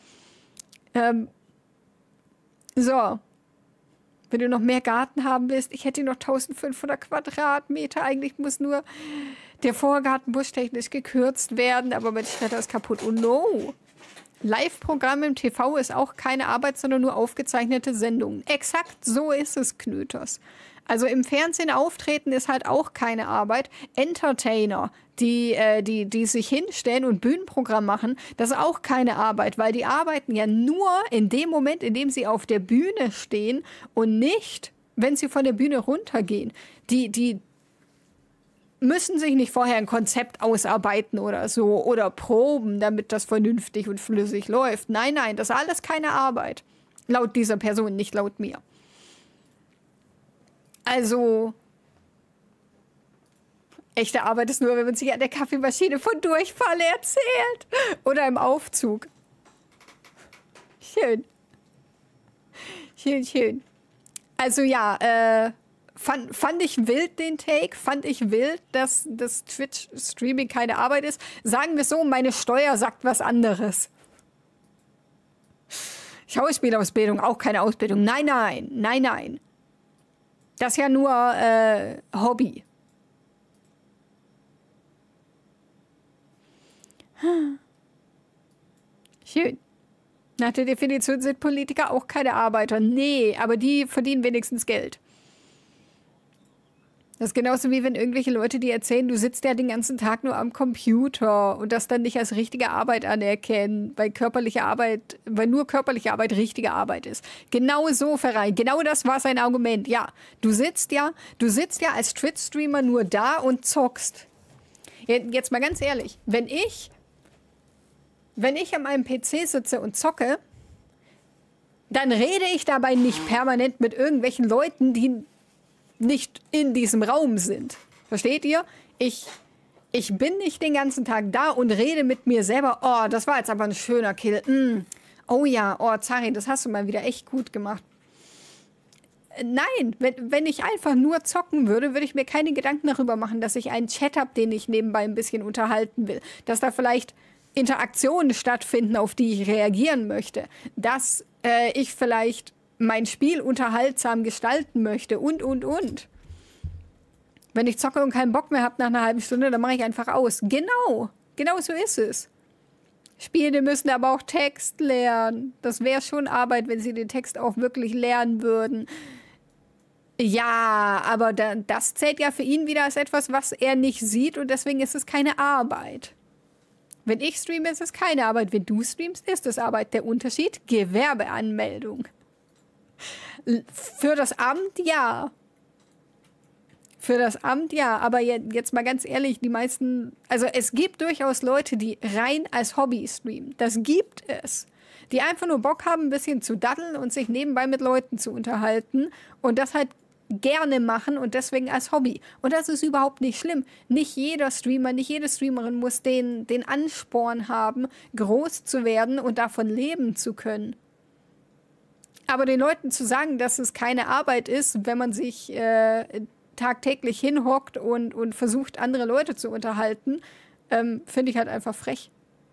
So. Wenn du noch mehr Garten haben willst, ich hätte noch 1500 Quadratmeter. Eigentlich muss nur der Vorgarten buschtechnisch gekürzt werden, aber mein Schredder ist kaputt. Oh no. Live-Programm im TV ist auch keine Arbeit, sondern nur aufgezeichnete Sendungen. Exakt so ist es, Knüters. Also im Fernsehen auftreten ist halt auch keine Arbeit. Entertainer, die sich hinstellen und Bühnenprogramm machen, das ist auch keine Arbeit, weil die arbeiten ja nur in dem Moment, in dem sie auf der Bühne stehen und nicht, wenn sie von der Bühne runtergehen. Die müssen sich nicht vorher ein Konzept ausarbeiten oder so oder proben, damit das vernünftig und flüssig läuft. Nein, nein, das ist alles keine Arbeit. Laut dieser Person, nicht laut mir. Also, echte Arbeit ist nur, wenn man sich an der Kaffeemaschine von Durchfall erzählt. Oder im Aufzug. Schön. Schön, schön. Also ja, fand ich wild den Take. Fand ich wild, dass das Twitch-Streaming keine Arbeit ist. Sagen wir so, meine Steuer sagt was anderes. Schauspielausbildung, auch keine Ausbildung. Nein, nein, nein, nein. Das ist ja nur Hobby. Schön. Nach der Definition sind Politiker auch keine Arbeiter. Nee, aber die verdienen wenigstens Geld. Das ist genauso wie wenn irgendwelche Leute dir erzählen, du sitzt ja den ganzen Tag nur am Computer und das dann nicht als richtige Arbeit anerkennen, weil nur körperliche Arbeit richtige Arbeit ist. Genau so, Verein. Genau das war sein Argument. Ja, du sitzt ja als Twitch-Streamer nur da und zockst. Jetzt mal ganz ehrlich, wenn ich an meinem PC sitze und zocke, dann rede ich dabei nicht permanent mit irgendwelchen Leuten, die nicht in diesem Raum sind. Versteht ihr? Ich bin nicht den ganzen Tag da und rede mit mir selber. Oh, das war jetzt aber ein schöner Kill. Oh ja, oh, Zari, das hast du mal wieder echt gut gemacht. Nein, wenn ich einfach nur zocken würde, würde ich mir keine Gedanken darüber machen, dass ich einen Chat habe, den ich nebenbei ein bisschen unterhalten will. Dass da vielleicht Interaktionen stattfinden, auf die ich reagieren möchte. Dass ich vielleicht mein Spiel unterhaltsam gestalten möchte und. Wenn ich zocke und keinen Bock mehr habe nach einer halben Stunde, dann mache ich einfach aus. Genau so ist es. Spiele müssen aber auch Text lernen. Das wäre schon Arbeit, wenn sie den Text auch wirklich lernen würden. Ja, aber das zählt ja für ihn wieder als etwas, was er nicht sieht und deswegen ist es keine Arbeit. Wenn ich streame, ist es keine Arbeit. Wenn du streamst, ist es Arbeit. Der Unterschied? Gewerbeanmeldung. Für das Amt ja. Für das Amt ja. Aber jetzt mal ganz ehrlich, die meisten... Also es gibt durchaus Leute, die rein als Hobby streamen. Das gibt es. Die einfach nur Bock haben, ein bisschen zu daddeln und sich nebenbei mit Leuten zu unterhalten. Und das halt gerne machen und deswegen als Hobby. Und das ist überhaupt nicht schlimm. Nicht jeder Streamer, nicht jede Streamerin muss den Ansporn haben, groß zu werden und davon leben zu können. Aber den Leuten zu sagen, dass es keine Arbeit ist, wenn man sich tagtäglich hinhockt und versucht, andere Leute zu unterhalten, finde ich halt einfach frech.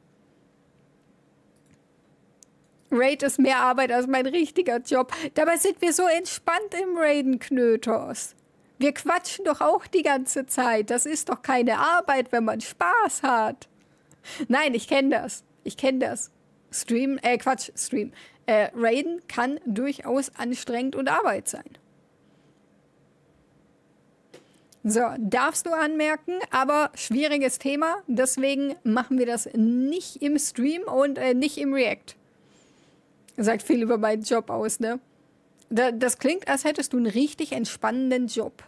Raid ist mehr Arbeit als mein richtiger Job. Dabei sind wir so entspannt im Raiden, Knötos. Wir quatschen doch auch die ganze Zeit. Das ist doch keine Arbeit, wenn man Spaß hat. Nein, ich kenne das. Ich kenne das. Stream. Raiden kann durchaus anstrengend und Arbeit sein. So, darfst du anmerken, aber schwieriges Thema. Deswegen machen wir das nicht im Stream und nicht im React. Sagt viel über meinen Job aus, ne? Das klingt, als hättest du einen richtig entspannenden Job.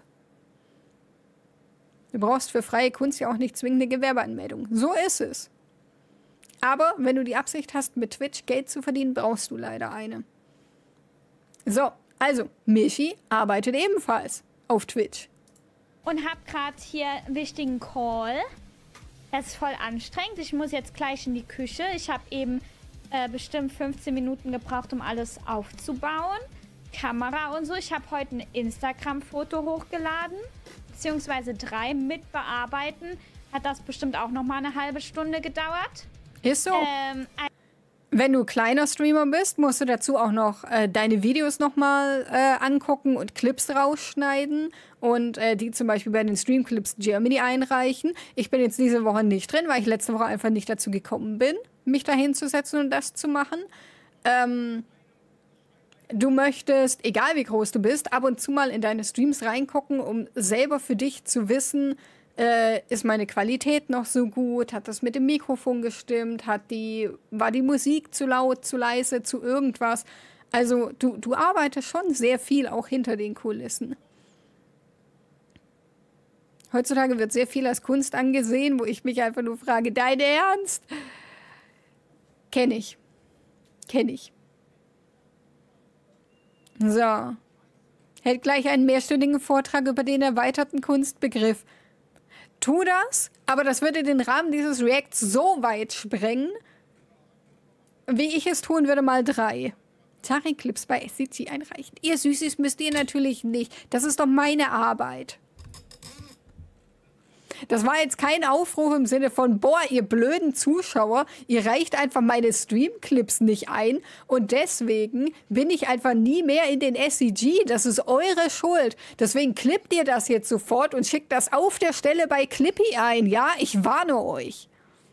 Du brauchst für freie Kunst ja auch nicht zwingende Gewerbeanmeldung. So ist es. Aber wenn du die Absicht hast, mit Twitch Geld zu verdienen, brauchst du leider eine. So, also, Michi arbeitet ebenfalls auf Twitch. Und hab gerade hier einen wichtigen Call. Es ist voll anstrengend. Ich muss jetzt gleich in die Küche. Ich habe eben bestimmt 15 Minuten gebraucht, um alles aufzubauen. Kamera und so. Ich habe heute ein Instagram-Foto hochgeladen. Beziehungsweise 3 mit bearbeiten. Hat das bestimmt auch nochmal eine halbe Stunde gedauert. Ist so. Wenn du kleiner Streamer bist, musst du dazu auch noch deine Videos nochmal angucken und Clips rausschneiden und die zum Beispiel bei den Streamclips Germany einreichen. Ich bin jetzt diese Woche nicht drin, weil ich letzte Woche einfach nicht dazu gekommen bin, mich da hinzusetzen und das zu machen. Du möchtest, egal wie groß du bist, ab und zu mal in deine Streams reingucken, um selber für dich zu wissen, ist meine Qualität noch so gut? Hat das mit dem Mikrofon gestimmt? War die Musik zu laut, zu leise, zu irgendwas? Also du arbeitest schon sehr viel auch hinter den Kulissen. Heutzutage wird sehr viel als Kunst angesehen, wo ich mich einfach nur frage, dein Ernst? Kenn ich. So. Hält gleich einen mehrstündigen Vortrag über den erweiterten Kunstbegriff. Tu das, aber das würde den Rahmen dieses Reacts so weit sprengen, wie ich es tun würde, mal 3. Tari-Clips bei SCG einreichen. Ihr Süßes müsst ihr natürlich nicht. Das ist doch meine Arbeit. Das war jetzt kein Aufruf im Sinne von, boah, ihr blöden Zuschauer, ihr reicht einfach meine Stream-Clips nicht ein und deswegen bin ich einfach nie mehr in den SCG. Das ist eure Schuld. Deswegen klippt ihr das jetzt sofort und schickt das auf der Stelle bei Clippy ein. Ja, ich warne euch.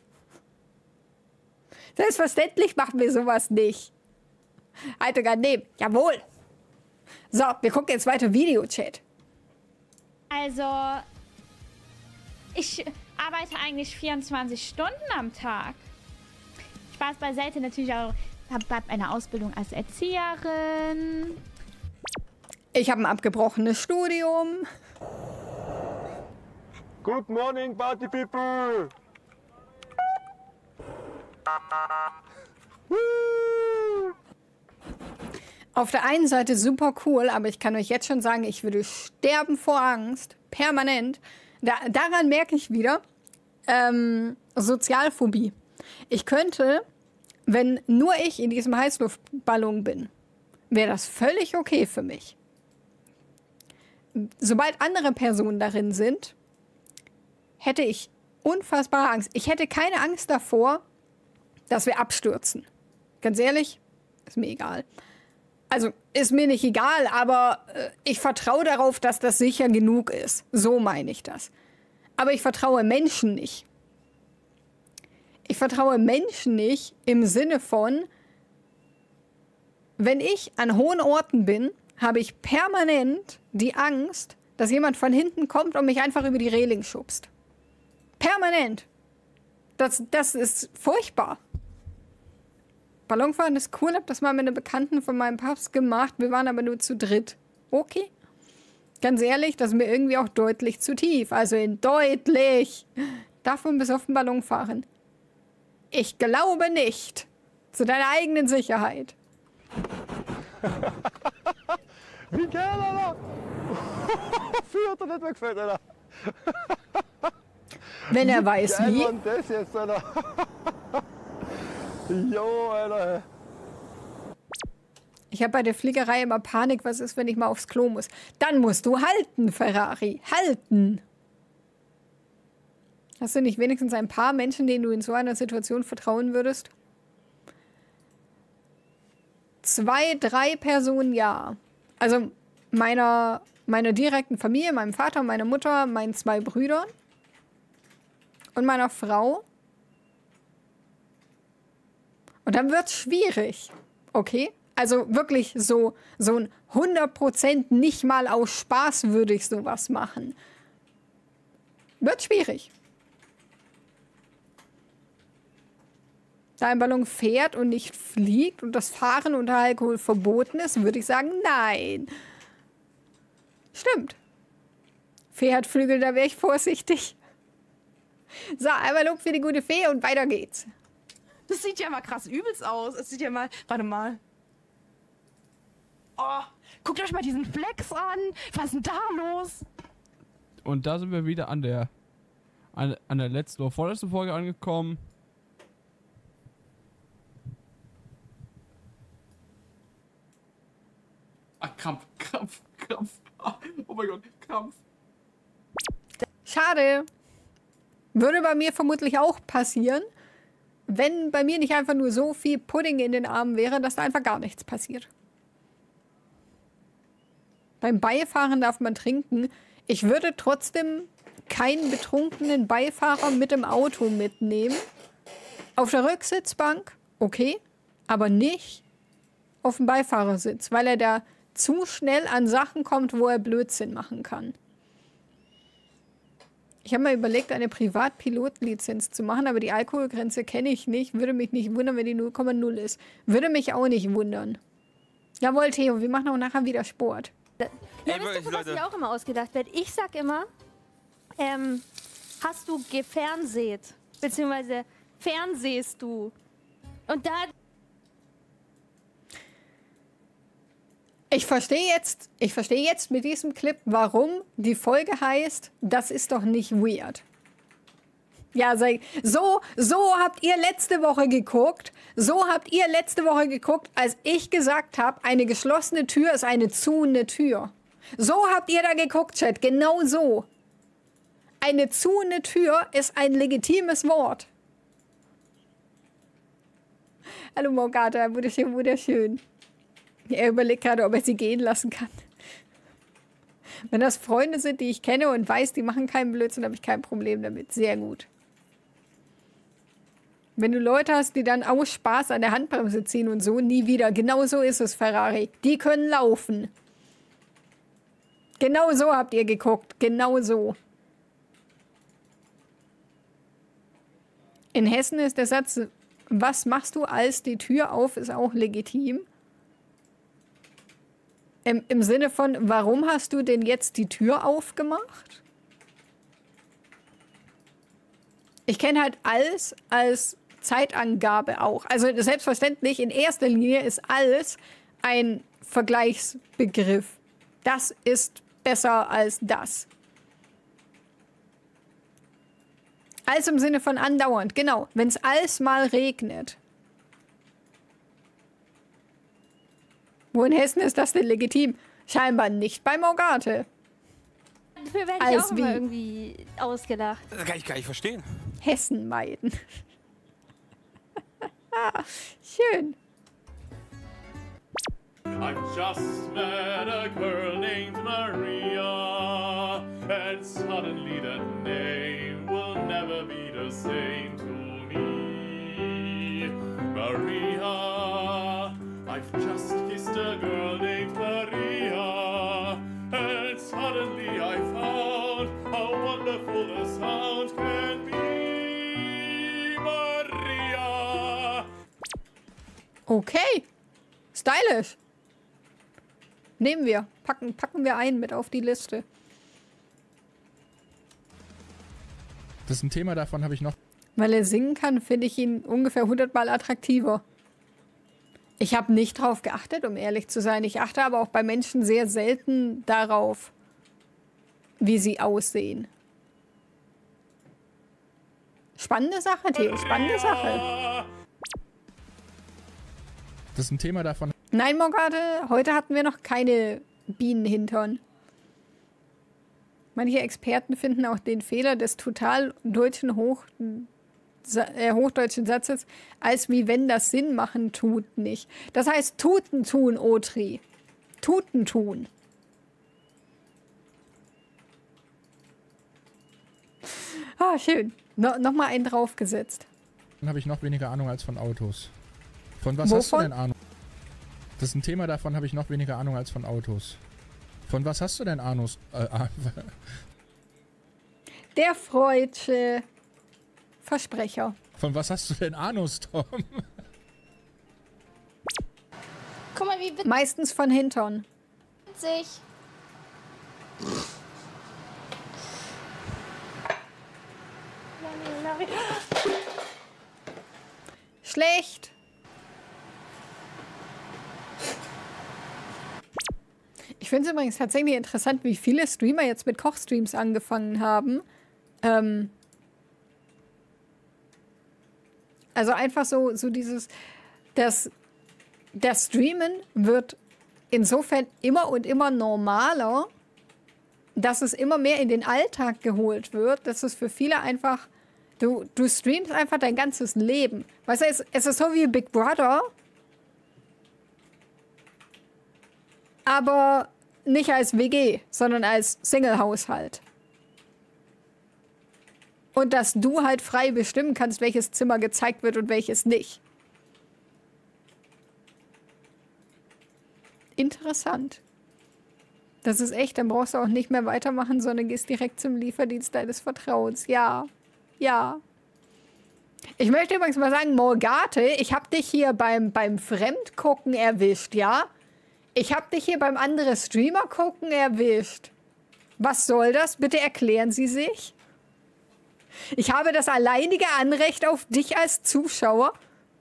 Selbstverständlich machen wir sowas nicht. Halt sogar neben. Jawohl. So, wir gucken jetzt weiter Videochat. Also, ich arbeite eigentlich 24 Stunden am Tag. Spaß beiseite, natürlich auch. Ich habe eine Ausbildung als Erzieherin. Ich habe ein abgebrochenes Studium. Good morning, party people! Auf der einen Seite super cool, aber ich kann euch jetzt schon sagen, ich würde sterben vor Angst. Permanent. Daran merke ich wieder Sozialphobie. Ich könnte, wenn nur ich in diesem Heißluftballon bin, wäre das völlig okay für mich. Sobald andere Personen darin sind, hätte ich unfassbare Angst. Ich hätte keine Angst davor, dass wir abstürzen. Ganz ehrlich, ist mir egal. Also, ist mir nicht egal, aber ich vertraue darauf, dass das sicher genug ist. So meine ich das. Aber ich vertraue Menschen nicht. Ich vertraue Menschen nicht im Sinne von, wenn ich an hohen Orten bin, habe ich permanent die Angst, dass jemand von hinten kommt und mich einfach über die Reling schubst. Permanent. Das ist furchtbar. Ballonfahren ist cool, hab das mal mit einer Bekannten von meinem Papst gemacht. Wir waren aber nur zu dritt. Okay. Ganz ehrlich, das ist mir irgendwie auch deutlich zu tief. Also in deutlich. Darf man bis auf den Ballon fahren? Ich glaube nicht. Zu deiner eigenen Sicherheit. Wie geil, Alter! Viel hat er nicht mehr gefällt, Alter. Wenn er weiß, geil wie. war denn das jetzt, Alter? Jo, Alter. Ich habe bei der Fliegerei immer Panik, was ist, wenn ich mal aufs Klo muss. Dann musst du halten, Ferrari. Halten. Hast du nicht wenigstens ein paar Menschen, denen du in so einer Situation vertrauen würdest? 2, 3 Personen, ja. Also meiner direkten Familie, meinem Vater, meiner Mutter, meinen 2 Brüdern und meiner Frau. Und dann wird's schwierig. Okay? Also wirklich so ein 100% nicht mal aus Spaß würde ich sowas machen. Wird schwierig. Da ein Ballon fährt und nicht fliegt und das Fahren unter Alkohol verboten ist, würde ich sagen, nein. Stimmt. Fee hat Flügel, da wäre ich vorsichtig. So, einmal Lob für die gute Fee und weiter geht's. Das sieht ja mal krass übelst aus. Es sieht ja mal... Warte mal. Oh, guckt euch mal diesen Flex an. Was ist denn da los? Und da sind wir wieder an der letzten oder vorletzten Folge angekommen. Ah, Krampf. Oh mein Gott, Krampf. Schade. Würde bei mir vermutlich auch passieren, wenn bei mir nicht einfach nur so viel Pudding in den Armen wäre, dass da einfach gar nichts passiert. Beim Beifahren darf man trinken. Ich würde trotzdem keinen betrunkenen Beifahrer mit im Auto mitnehmen. Auf der Rücksitzbank, okay, aber nicht auf dem Beifahrersitz, weil er da zu schnell an Sachen kommt, wo er Blödsinn machen kann. Ich habe mal überlegt, eine Privatpilotlizenz zu machen, aber die Alkoholgrenze kenne ich nicht. Würde mich nicht wundern, wenn die 0,0 ist. Würde mich auch nicht wundern. Jawohl, Theo, wir machen auch nachher wieder Sport. Ja, wisst ihr, was ich auch immer ausgedacht werde? Ich sag immer, hast du gefernseht? Beziehungsweise fernsehst du? Und da... Ich verstehe jetzt mit diesem Clip, warum die Folge heißt, das ist doch nicht weird. Ja, so habt ihr letzte Woche geguckt. So habt ihr letzte Woche geguckt, als ich gesagt habe, eine geschlossene Tür ist eine zuende Tür. So habt ihr da geguckt, Chat. Genau so. Eine zuende Tür ist ein legitimes Wort. Hallo Morgata, wunderschön, wunderschön. Er überlegt gerade, ob er sie gehen lassen kann. Wenn das Freunde sind, die ich kenne und weiß, die machen keinen Blödsinn, habe ich kein Problem damit. Sehr gut. Wenn du Leute hast, die dann aus Spaß an der Handbremse ziehen und so, nie wieder. Genau so ist es, Ferrari. Die können laufen. Genau so habt ihr geguckt. Genau so. In Hessen ist der Satz, was machst du, als die Tür auf, ist auch legitim. Im Sinne von, warum hast du denn jetzt die Tür aufgemacht? Ich kenne halt alles als Zeitangabe auch. Also selbstverständlich, in erster Linie ist alles ein Vergleichsbegriff. Das ist besser als das. Alles im Sinne von andauernd, genau. Wenn es alles mal regnet. Wo in Hessen ist das denn legitim? Scheinbar nicht bei Morgate. Dafür werde ich auch immer irgendwie ausgelacht. Das kann ich gar nicht verstehen. Hessen meiden. Schön. I just met a girl named Maria, and suddenly that name will never be the same to me. Maria, I've just kissed a girl named Maria, and suddenly I found how wonderful the sound can be. Maria. Okay. Stylisch. Nehmen wir. Packen wir ein mit auf die Liste. Das ist ein Thema, davon habe ich noch. Weil er singen kann, finde ich ihn ungefähr 100-mal attraktiver. Ich habe nicht drauf geachtet, um ehrlich zu sein. Ich achte aber auch bei Menschen sehr selten darauf, wie sie aussehen. Spannende Sache, Theo, spannende Sache. Das ist ein Thema davon. Nein, Morgade, heute hatten wir noch keine Bienenhintern. Manche Experten finden auch den Fehler des total deutschen hochdeutschen Satzes als wie wenn das Sinn machen tut nicht. Das heißt Tuten tun, Otri. Tuten tun. Ah, schön. Nochmal einen draufgesetzt. Dann habe ich noch weniger Ahnung als von Autos. Von was Wovon? hast du denn Ahnung? Das ist ein Thema, davon habe ich noch weniger Ahnung als von Autos. Von was hast du denn Ahnung? Der freudsche Versprecher. Von was hast du denn Ahnung, Tom? Guck mal, wie Meistens von Hintern. witzig. Schlecht. Ich finde es übrigens tatsächlich interessant, wie viele Streamer jetzt mit Kochstreams angefangen haben. Also einfach so dieses, das Streamen wird insofern immer und immer normaler, dass es immer mehr in den Alltag geholt wird, dass es für viele einfach, du streamst einfach dein ganzes Leben. Weißt du, es ist so wie Big Brother, aber nicht als WG, sondern als Single-Haushalt. Und dass du halt frei bestimmen kannst, welches Zimmer gezeigt wird und welches nicht. Interessant. Das ist echt, dann brauchst du auch nicht mehr weitermachen, sondern gehst direkt zum Lieferdienst deines Vertrauens. Ja, ja. Ich möchte übrigens mal sagen, Morgate, ich habe dich hier beim Fremdgucken erwischt, ja? Ich habe dich hier beim anderen Streamer gucken erwischt. Was soll das? Bitte erklären Sie sich. Ich habe das alleinige Anrecht auf dich als Zuschauer.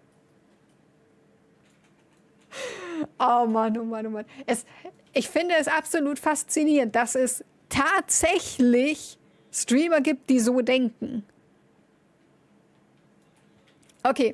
Oh Mann, oh Mann, oh Mann. Ich finde es absolut faszinierend, dass es tatsächlich Streamer gibt, die so denken. Okay.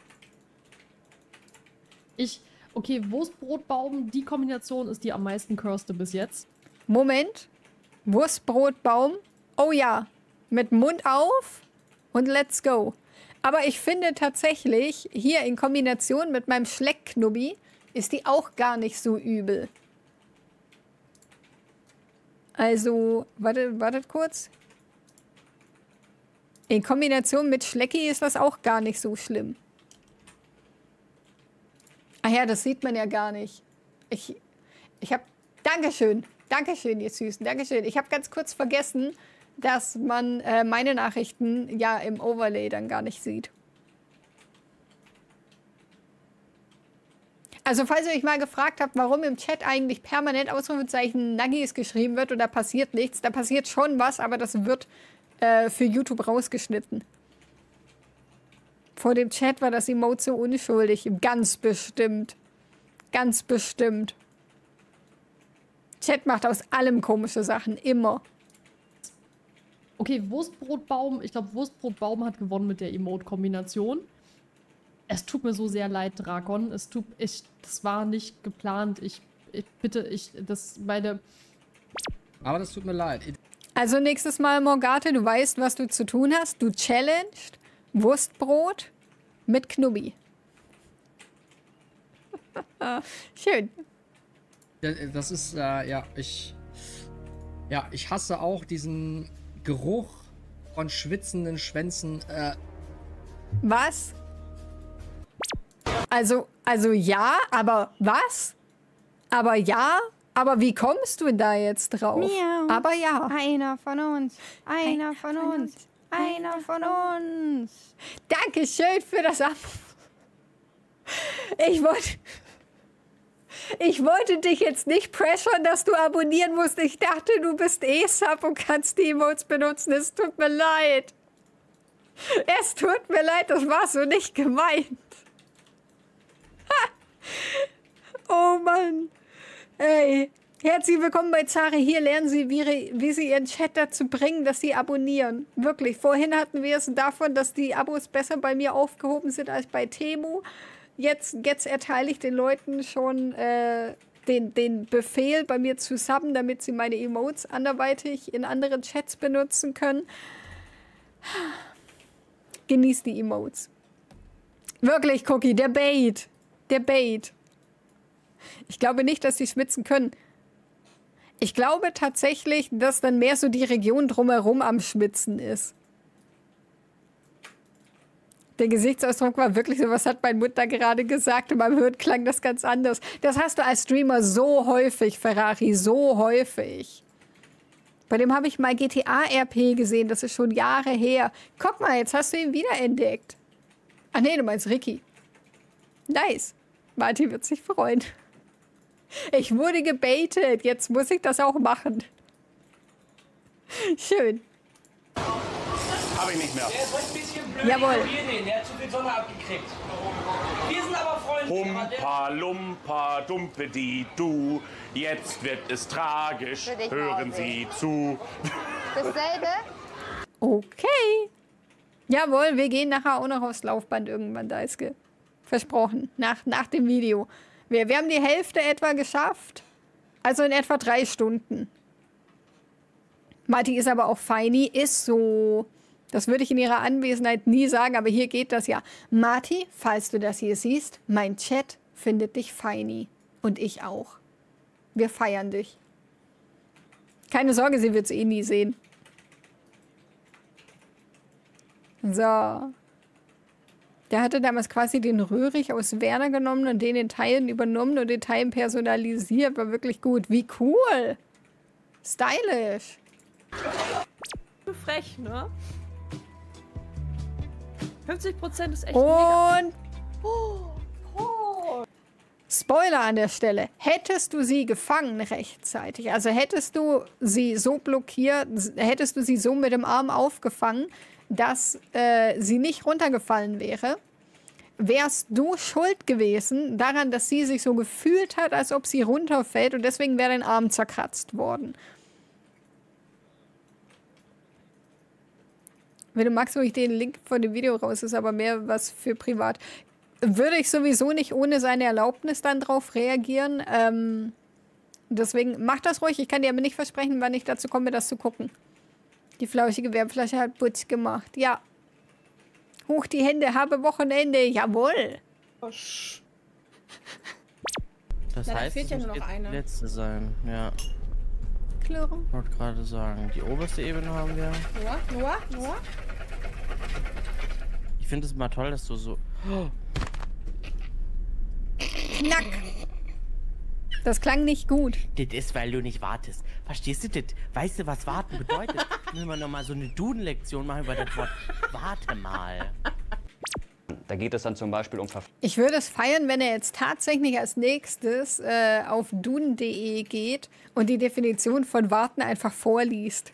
Okay, Wurstbrotbaum, die Kombination ist die am meisten cursed bis jetzt. Moment. Wurstbrotbaum. Oh ja. Mit Mund auf und let's go. Aber ich finde tatsächlich, hier in Kombination mit meinem Schleckknubbi ist die auch gar nicht so übel. Also, wartet kurz. In Kombination mit Schlecki ist das auch gar nicht so schlimm. Ach ja, das sieht man ja gar nicht. Ich habe... Dankeschön. Dankeschön, ihr Süßen. Dankeschön. Ich habe ganz kurz vergessen, dass man meine Nachrichten ja im Overlay dann gar nicht sieht. Also falls ihr euch mal gefragt habt, warum im Chat eigentlich permanent Ausrufezeichen Nuggies geschrieben wird und da passiert nichts, da passiert schon was, aber das wird für YouTube rausgeschnitten. Vor dem Chat war das Emote so unschuldig. Ganz bestimmt. Ganz bestimmt. Chat macht aus allem komische Sachen. Immer. Okay, Wurstbrotbaum. Ich glaube, Wurstbrotbaum hat gewonnen mit der Emote-Kombination. Es tut mir so sehr leid, Drakon. Das war nicht geplant. Aber das tut mir leid. Also nächstes Mal, Morgate, du weißt, was du zu tun hast. Du challenged Wurstbrot mit Knubbi. Schön. Das ist, ich hasse auch diesen Geruch von schwitzenden Schwänzen. Was? Also ja, aber was? Aber ja, aber wie kommst du da jetzt drauf? Miau. Aber ja. Einer von uns. Einer von uns. Einer von uns. Dankeschön für das Ab. Ich wollte dich jetzt nicht pressern, dass du abonnieren musst. Ich dachte, du bist Sub und kannst die Emotes benutzen. Es tut mir leid. Es tut mir leid, das war so nicht gemeint. Oh Mann. Ey. Herzlich willkommen bei Zari. Hier lernen Sie, wie Sie Ihren Chat dazu bringen, dass Sie abonnieren. Wirklich. Vorhin hatten wir es davon, dass die Abos besser bei mir aufgehoben sind als bei Temu. Jetzt erteile ich den Leuten schon den Befehl, bei mir zu subben, damit sie meine Emotes anderweitig in anderen Chats benutzen können. Genießt die Emotes. Wirklich, Cookie, der Bait. Der Bait. Ich glaube nicht, dass sie schwitzen können. Ich glaube tatsächlich, dass dann mehr so die Region drumherum am Schwitzen ist. Der Gesichtsausdruck war wirklich so, was hat mein Mund da gerade gesagt? Und beim Hören klang das ganz anders. Das hast du als Streamer so häufig, Ferrari, so häufig. Bei dem habe ich mal GTA-RP gesehen, das ist schon Jahre her. Guck mal, jetzt hast du ihn wiederentdeckt. Ach nee, du meinst Ricky. Nice. Martin wird sich freuen. Ich wurde gebaitet, jetzt muss ich das auch machen. Schön. Hab ich nicht mehr. Der ist heute ein bisschen blöd. Jawohl. Der hat zu viel Sonne abgekriegt. Wir sind aber Freunde. Humpa, lumpa, dumpedi, du. Jetzt wird es tragisch. Hören Sie zu. Dasselbe? Okay. Jawohl, wir gehen nachher auch noch aufs Laufband irgendwann, Deiske. Versprochen. Nach dem Video. Wir haben die Hälfte etwa geschafft. Also in etwa 3 Stunden. Marti ist aber auch feini. Ist so. Das würde ich in ihrer Anwesenheit nie sagen, aber hier geht das ja. Marti, falls du das hier siehst, mein Chat findet dich feini. Und ich auch. Wir feiern dich. Keine Sorge, sie wird es eh nie sehen. So. Der hatte damals quasi den Röhrig aus Werner genommen und den in Teilen übernommen und in Teilen personalisiert. War wirklich gut. Wie cool. Stylisch. Frech, ne? 50% ist echt mega. Und Spoiler an der Stelle. Hättest du sie gefangen rechtzeitig, also hättest du sie so blockiert, hättest du sie so mit dem Arm aufgefangen, dass sie nicht runtergefallen wäre, wärst du schuld gewesen daran, dass sie sich so gefühlt hat, als ob sie runterfällt und deswegen wäre dein Arm zerkratzt worden. Wenn du magst, hole ich den Link von dem Video raus, ist aber mehr was für privat. Würde ich sowieso nicht ohne seine Erlaubnis dann drauf reagieren. Deswegen mach das ruhig. Ich kann dir aber nicht versprechen, wann ich dazu komme, das zu gucken. Die flauschige Wärmflasche hat Putz gemacht. Ja. Hoch die Hände, habe Wochenende. Jawohl. Das Na, da heißt, fehlt es ja muss nur noch jetzt eine. die letzte sein. Ja. Klirren. Ich wollte gerade sagen, die oberste Ebene haben wir. Nur. Ich finde es mal toll, dass du so... Oh. Knack. Das klang nicht gut. Das ist, weil du nicht wartest. Verstehst du das? Weißt du, was warten bedeutet? Müssen wir nochmal so eine Duden-Lektion machen über das Wort warte mal. Da geht es dann zum Beispiel um Ich würde es feiern, wenn er jetzt tatsächlich als nächstes auf duden.de geht und die Definition von warten einfach vorliest.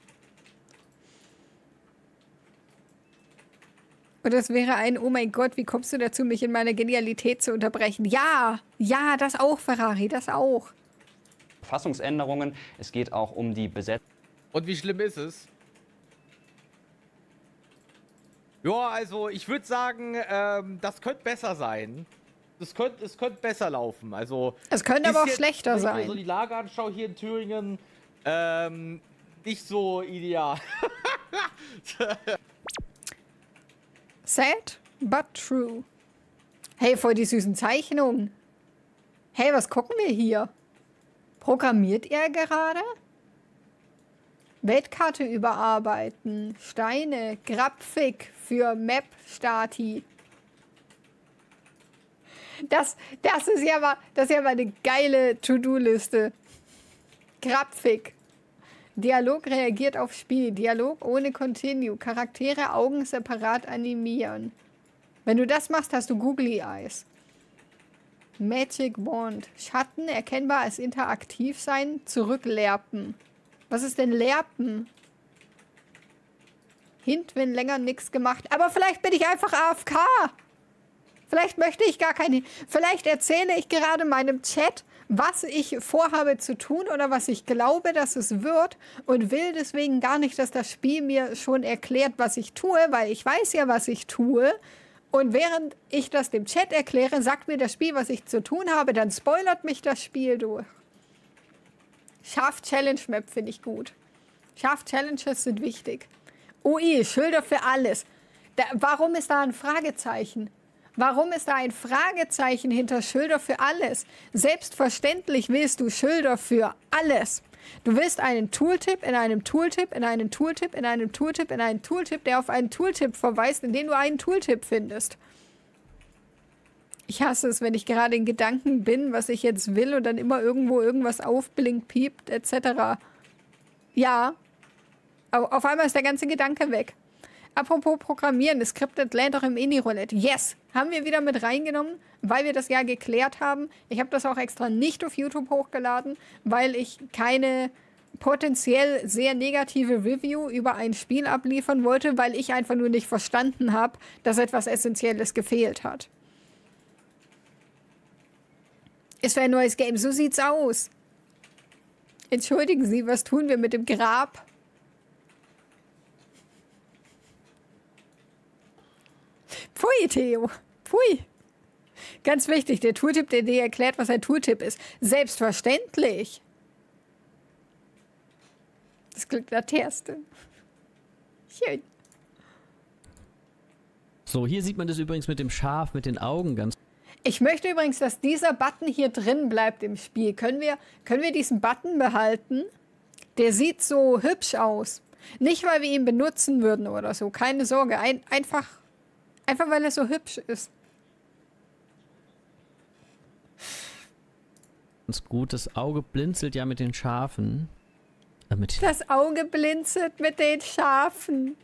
Und das wäre ein, oh mein Gott, wie kommst du dazu, mich in meiner Genialität zu unterbrechen? Ja, ja, das auch, Ferrari, das auch. Verfassungsänderungen. Es geht auch um die Besetzung. Und wie schlimm ist es? Ja, also ich würde sagen, das könnte besser sein. Es könnte besser laufen. Also Es könnte aber auch schlechter wenn ich sein. mir so die Lage anschaue hier in Thüringen, nicht so ideal. Sad, but true. Hey, voll die süßen Zeichnungen. Hey, was gucken wir hier? Programmiert er gerade? Weltkarte überarbeiten. Steine. Grafik für Map-Stati. Das ist ja mal eine geile To-Do-Liste. Grafik. Dialog reagiert auf Spiel. Dialog ohne Continue. Charaktere Augen separat animieren. Wenn du das machst, hast du Googly Eyes. Magic Wand. Schatten erkennbar als interaktiv sein. Zurücklerpen. Was ist denn Lerpen? Hint, wenn länger nichts gemacht. Aber vielleicht bin ich einfach AFK. Vielleicht möchte ich gar keine. Vielleicht erzähle ich gerade meinem Chat, was ich vorhabe zu tun oder was ich glaube, dass es wird und will deswegen gar nicht, dass das Spiel mir schon erklärt, was ich tue, weil ich weiß ja, was ich tue. Und während ich das dem Chat erkläre, sagt mir das Spiel, was ich zu tun habe, dann spoilert mich das Spiel durch. Schaf-Challenge-Map finde ich gut. Schaf-Challenges sind wichtig. UI, Schilder für alles. Warum ist da ein Fragezeichen? Warum ist da ein Fragezeichen hinter Schilder für alles? Selbstverständlich willst du Schilder für alles. Du willst einen Tooltip in einem Tooltip, in einem Tooltip, in einem Tooltip, in einem Tooltip, der auf einen Tooltip verweist, in dem du einen Tooltip findest. Ich hasse es, wenn ich gerade in Gedanken bin, was ich jetzt will und dann immer irgendwo irgendwas aufblinkt, piept, etc. Ja, auf einmal ist der ganze Gedanke weg. Apropos Programmieren, das Scripted lädt auch im Indie-Roulette. Yes, haben wir wieder mit reingenommen, weil wir das ja geklärt haben. Ich habe das auch extra nicht auf YouTube hochgeladen, weil ich keine potenziell sehr negative Review über ein Spiel abliefern wollte, weil ich einfach nur nicht verstanden habe, dass etwas Essentielles gefehlt hat. Es wäre ein neues Game, so sieht's aus. Entschuldigen Sie, was tun wir mit dem Grab? Pfui, Theo. Pfui. Ganz wichtig, der Tooltip, der dir erklärt, was ein Tooltip ist. Selbstverständlich. Das Glück der Terste. Schön. So, hier sieht man das übrigens mit dem Schaf, mit den Augen ganz. Ich möchte übrigens, dass dieser Button hier drin bleibt im Spiel. Können wir diesen Button behalten? Der sieht so hübsch aus. Nicht, weil wir ihn benutzen würden oder so. Keine Sorge. Einfach weil er so hübsch ist. Ganz gut. Das Auge blinzelt ja mit den Schafen. Das Auge blinzelt mit den Schafen.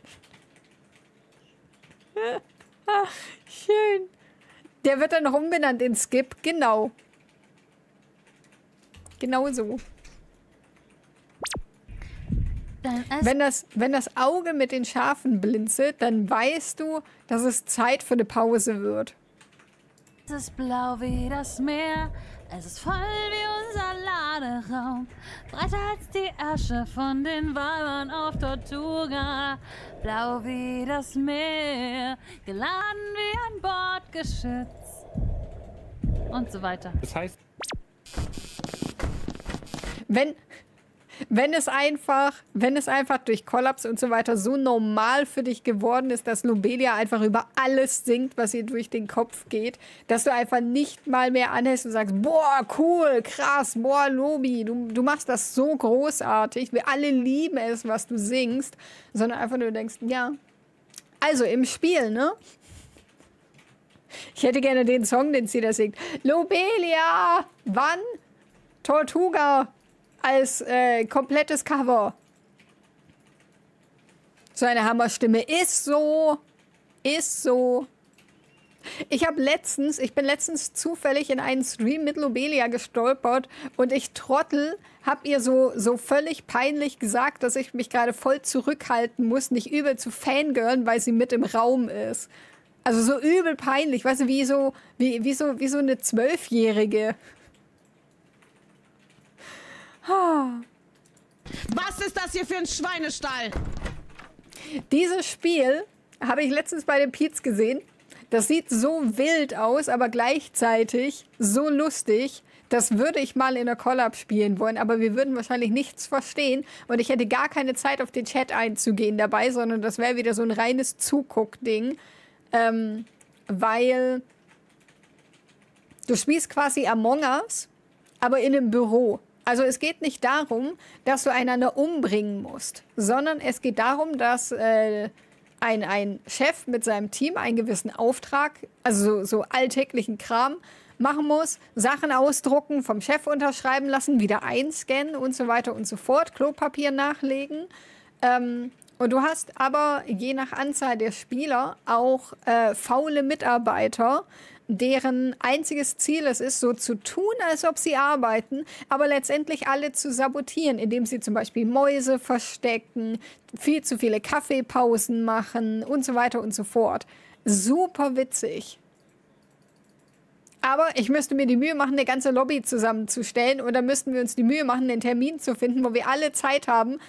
Schön. Der wird dann noch umbenannt in Skip. Genau. Genau so. Wenn das Auge mit den Schafen blinzelt, dann weißt du, dass es Zeit für eine Pause wird. Es ist blau wie das Meer, es ist voll wie unser Laderaum, breiter als die Asche von den Weibern auf Tortuga. Blau wie das Meer, geladen wie ein Bordgeschütz und so weiter. Das heißt... Wenn es einfach durch Kollaps und so weiter so normal für dich geworden ist, dass Lobelia einfach über alles singt, was ihr durch den Kopf geht, dass du einfach nicht mal mehr anhältst und sagst, boah, cool, krass, boah, Lobi, du machst das so großartig, wir alle lieben es, was du singst, sondern einfach nur denkst, ja, also im Spiel, ne? Ich hätte gerne den Song, den sie da singt. Lobelia, wann? Tortuga. Als komplettes Cover. So eine Hammerstimme. Ist so. Ist so. Ich bin letztens zufällig in einen Stream mit Lobelia gestolpert und ich Trottel hab ihr so völlig peinlich gesagt, dass ich mich gerade voll zurückhalten muss, nicht übel zu fangirlen, weil sie mit im Raum ist. Also so übel peinlich, weißt du, wie so eine 12-Jährige. Was ist das hier für ein Schweinestall? Dieses Spiel habe ich letztens bei den Pietz gesehen. Das sieht so wild aus, aber gleichzeitig so lustig. Das würde ich mal in der Collab spielen wollen, aber wir würden wahrscheinlich nichts verstehen und ich hätte gar keine Zeit, auf den Chat einzugehen dabei, sondern das wäre wieder so ein reines Zuguck-Ding, weil du spielst quasi Among Us, aber in einem Büro. Also es geht nicht darum, dass du einander umbringen musst, sondern es geht darum, dass ein Chef mit seinem Team einen gewissen Auftrag, also so alltäglichen Kram, machen muss, Sachen ausdrucken, vom Chef unterschreiben lassen, wieder einscannen und so weiter und so fort, Klopapier nachlegen. Und du hast aber je nach Anzahl der Spieler auch faule Mitarbeiter, deren einziges Ziel es ist, so zu tun, als ob sie arbeiten, aber letztendlich alle zu sabotieren, indem sie zum Beispiel Mäuse verstecken, viel zu viele Kaffeepausen machen und so weiter und so fort. Super witzig. Aber ich müsste mir die Mühe machen, eine ganze Lobby zusammenzustellen. Und dann müssten wir uns die Mühe machen, einen Termin zu finden, wo wir alle Zeit haben.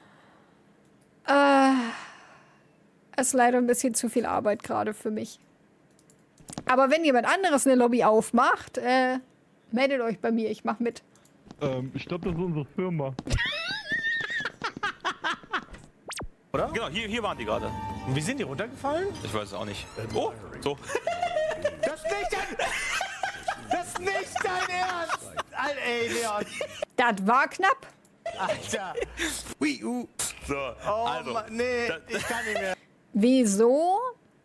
Ist leider ein bisschen zu viel Arbeit gerade für mich. Aber wenn jemand anderes eine Lobby aufmacht, meldet euch bei mir, ich mach mit. Ich glaube, das ist unsere Firma. Oder? Genau, hier waren die gerade. Und wie sind die runtergefallen? Ich weiß es auch nicht. Oh, so. Das ist nicht dein Ernst! Alter, ey, Leon. Das war knapp. Alter. So, Oh, also. Mann, nee, ich kann nicht mehr. Wieso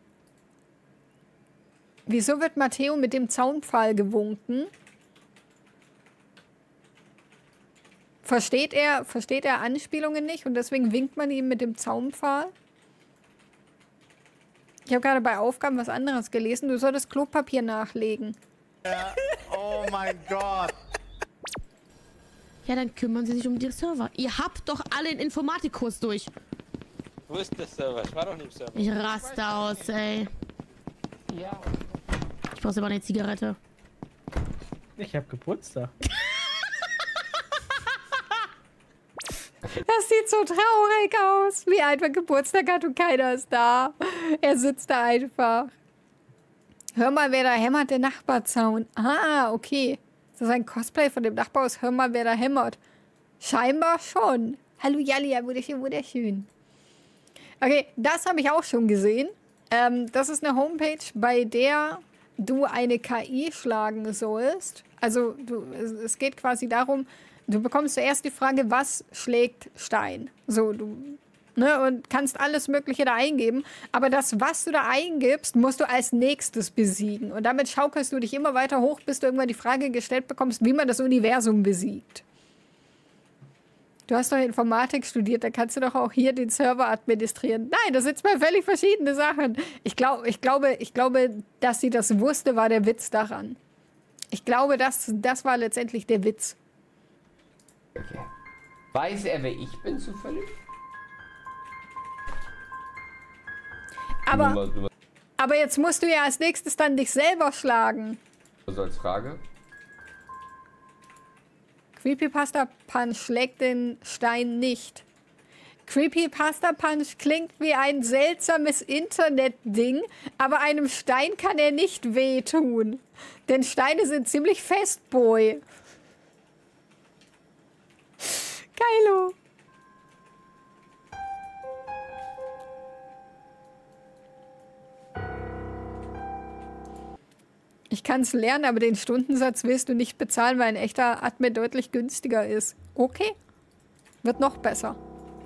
wird Matteo mit dem Zaunpfahl gewunken? Versteht er Anspielungen nicht und deswegen winkt man ihm mit dem Zaunpfahl? Ich habe gerade bei Aufgaben was anderes gelesen. Du solltest Klopapier nachlegen. Ja. Oh mein Gott. Ja, dann kümmern Sie sich um die Server. Ihr habt doch alle den Informatikkurs durch. Wo ist der Server? Ich war doch nicht im Server. Ich raste aus, ey. Ja. Ich brauche aber eine Zigarette. Ich hab Geburtstag. Das sieht so traurig aus. Wie einfach Geburtstag hat und keiner ist da. Er sitzt da einfach. Hör mal, wer da hämmert, der Nachbarzaun. Ah, okay. Das ist ein Cosplay von dem Nachbar aus Hör mal, wer da hämmert. Scheinbar schon. Hallo Jallia, wunderschön, wunderschön. Okay, das habe ich auch schon gesehen. Das ist eine Homepage, bei der du eine KI schlagen sollst. Also es geht quasi darum, du bekommst zuerst die Frage, was schlägt Stein? So, und kannst alles Mögliche da eingeben. Aber das, was du da eingibst, musst du als nächstes besiegen. Und damit schaukelst du dich immer weiter hoch, bis du irgendwann die Frage gestellt bekommst, wie man das Universum besiegt. Du hast doch Informatik studiert, da kannst du doch auch hier den Server administrieren. Nein, das sind zwei völlig verschiedene Sachen. Ich glaube, dass sie das wusste, war der Witz daran. Ich glaube, das war letztendlich der Witz. Okay. Weiß er, wer ich bin, zufällig? Aber jetzt musst du ja als nächstes dann dich selber schlagen. Also als Frage? Creepypasta Punch schlägt den Stein nicht. Creepypasta Punch klingt wie ein seltsames Internet-Ding, aber einem Stein kann er nicht wehtun. Denn Steine sind ziemlich fest, Boy. Geilo. Ich kann es lernen, aber den Stundensatz willst du nicht bezahlen, weil ein echter Admin deutlich günstiger ist. Okay. Wird noch besser.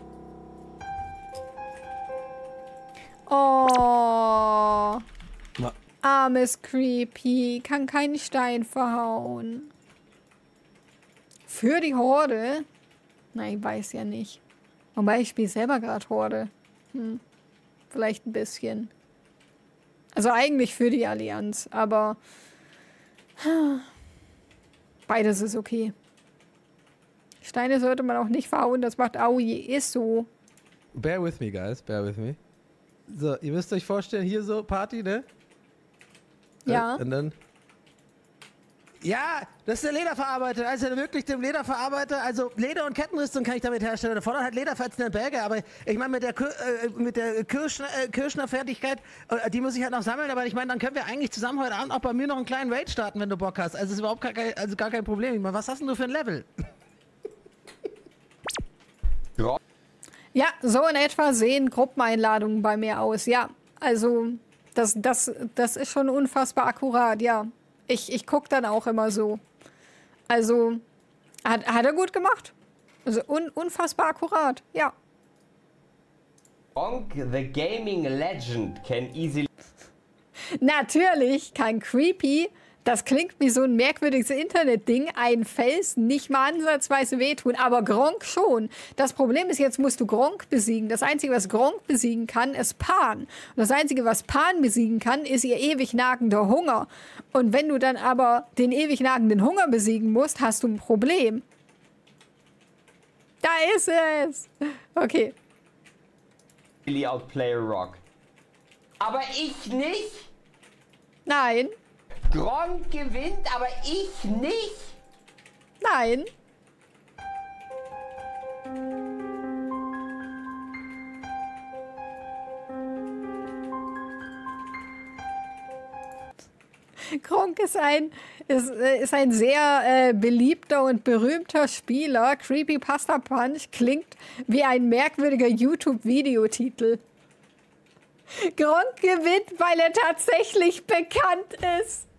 Oh. Armes Creepy. Kann keinen Stein verhauen. Für die Horde? Nein, ich weiß ja nicht. Wobei, ich spiele selber gerade Horde. Vielleicht ein bisschen. Also eigentlich für die Allianz, aber beides ist okay. Steine sollte man auch nicht verhauen, das macht Aui, ist so. Bear with me, guys, bear with me. So, ihr müsst euch vorstellen, hier so Party, ne? Ja. Und dann... Ja, das ist der Lederverarbeiter, also wirklich dem Lederverarbeiter, also Leder- und Kettenrüstung kann ich damit herstellen. Der fordert halt lederverletzende Berge, aber ich meine mit der Kirschner-Fertigkeit, die muss ich halt noch sammeln, aber ich meine, dann können wir eigentlich zusammen heute Abend auch bei mir noch einen kleinen Raid starten, wenn du Bock hast. Also ist überhaupt gar kein Problem. Ich meine, was hast denn du für ein Level? Ja, so in etwa sehen Gruppeneinladungen bei mir aus, ja. Also, das ist schon unfassbar akkurat, ja. Ich gucke dann auch immer so. Also, hat er gut gemacht. Also, unfassbar akkurat, ja. Bonk, the gaming legend, can easily... Natürlich kann Creepy, das klingt wie so ein merkwürdiges Internet-Ding, einen Fels nicht mal ansatzweise wehtun, aber Gronk schon. Das Problem ist, jetzt musst du Gronk besiegen. Das Einzige, was Gronk besiegen kann, ist Pan. Und das Einzige, was Pan besiegen kann, ist ihr ewig nagender Hunger. Und wenn du dann aber den ewig nagenden Hunger besiegen musst, hast du ein Problem. Da ist es! Okay. Outplay Rock. Aber ich nicht? Nein. Gronk gewinnt, aber ich nicht. Nein. Gronk ist ein sehr beliebter und berühmter Spieler. Creepypasta Punch klingt wie ein merkwürdiger YouTube-Videotitel. Gronk gewinnt, weil er tatsächlich bekannt ist.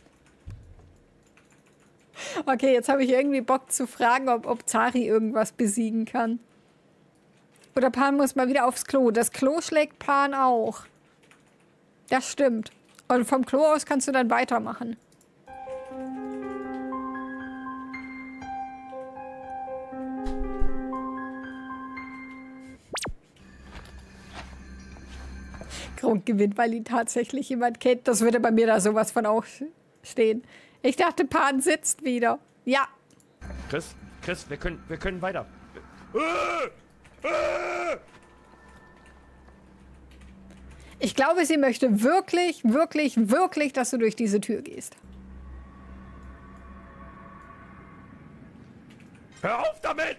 Okay, jetzt habe ich irgendwie Bock zu fragen, ob Zari irgendwas besiegen kann. Oder Pan muss mal wieder aufs Klo. Das Klo schlägt Pan auch. Das stimmt. Und vom Klo aus kannst du dann weitermachen. Gronk gewinnt, weil ihn tatsächlich jemand kennt. Das würde bei mir da sowas von auch stehen. Ich dachte, Pan sitzt wieder. Ja. Chris, wir können weiter. Ich glaube, sie möchte wirklich, wirklich, wirklich, dass du durch diese Tür gehst. Hör auf damit!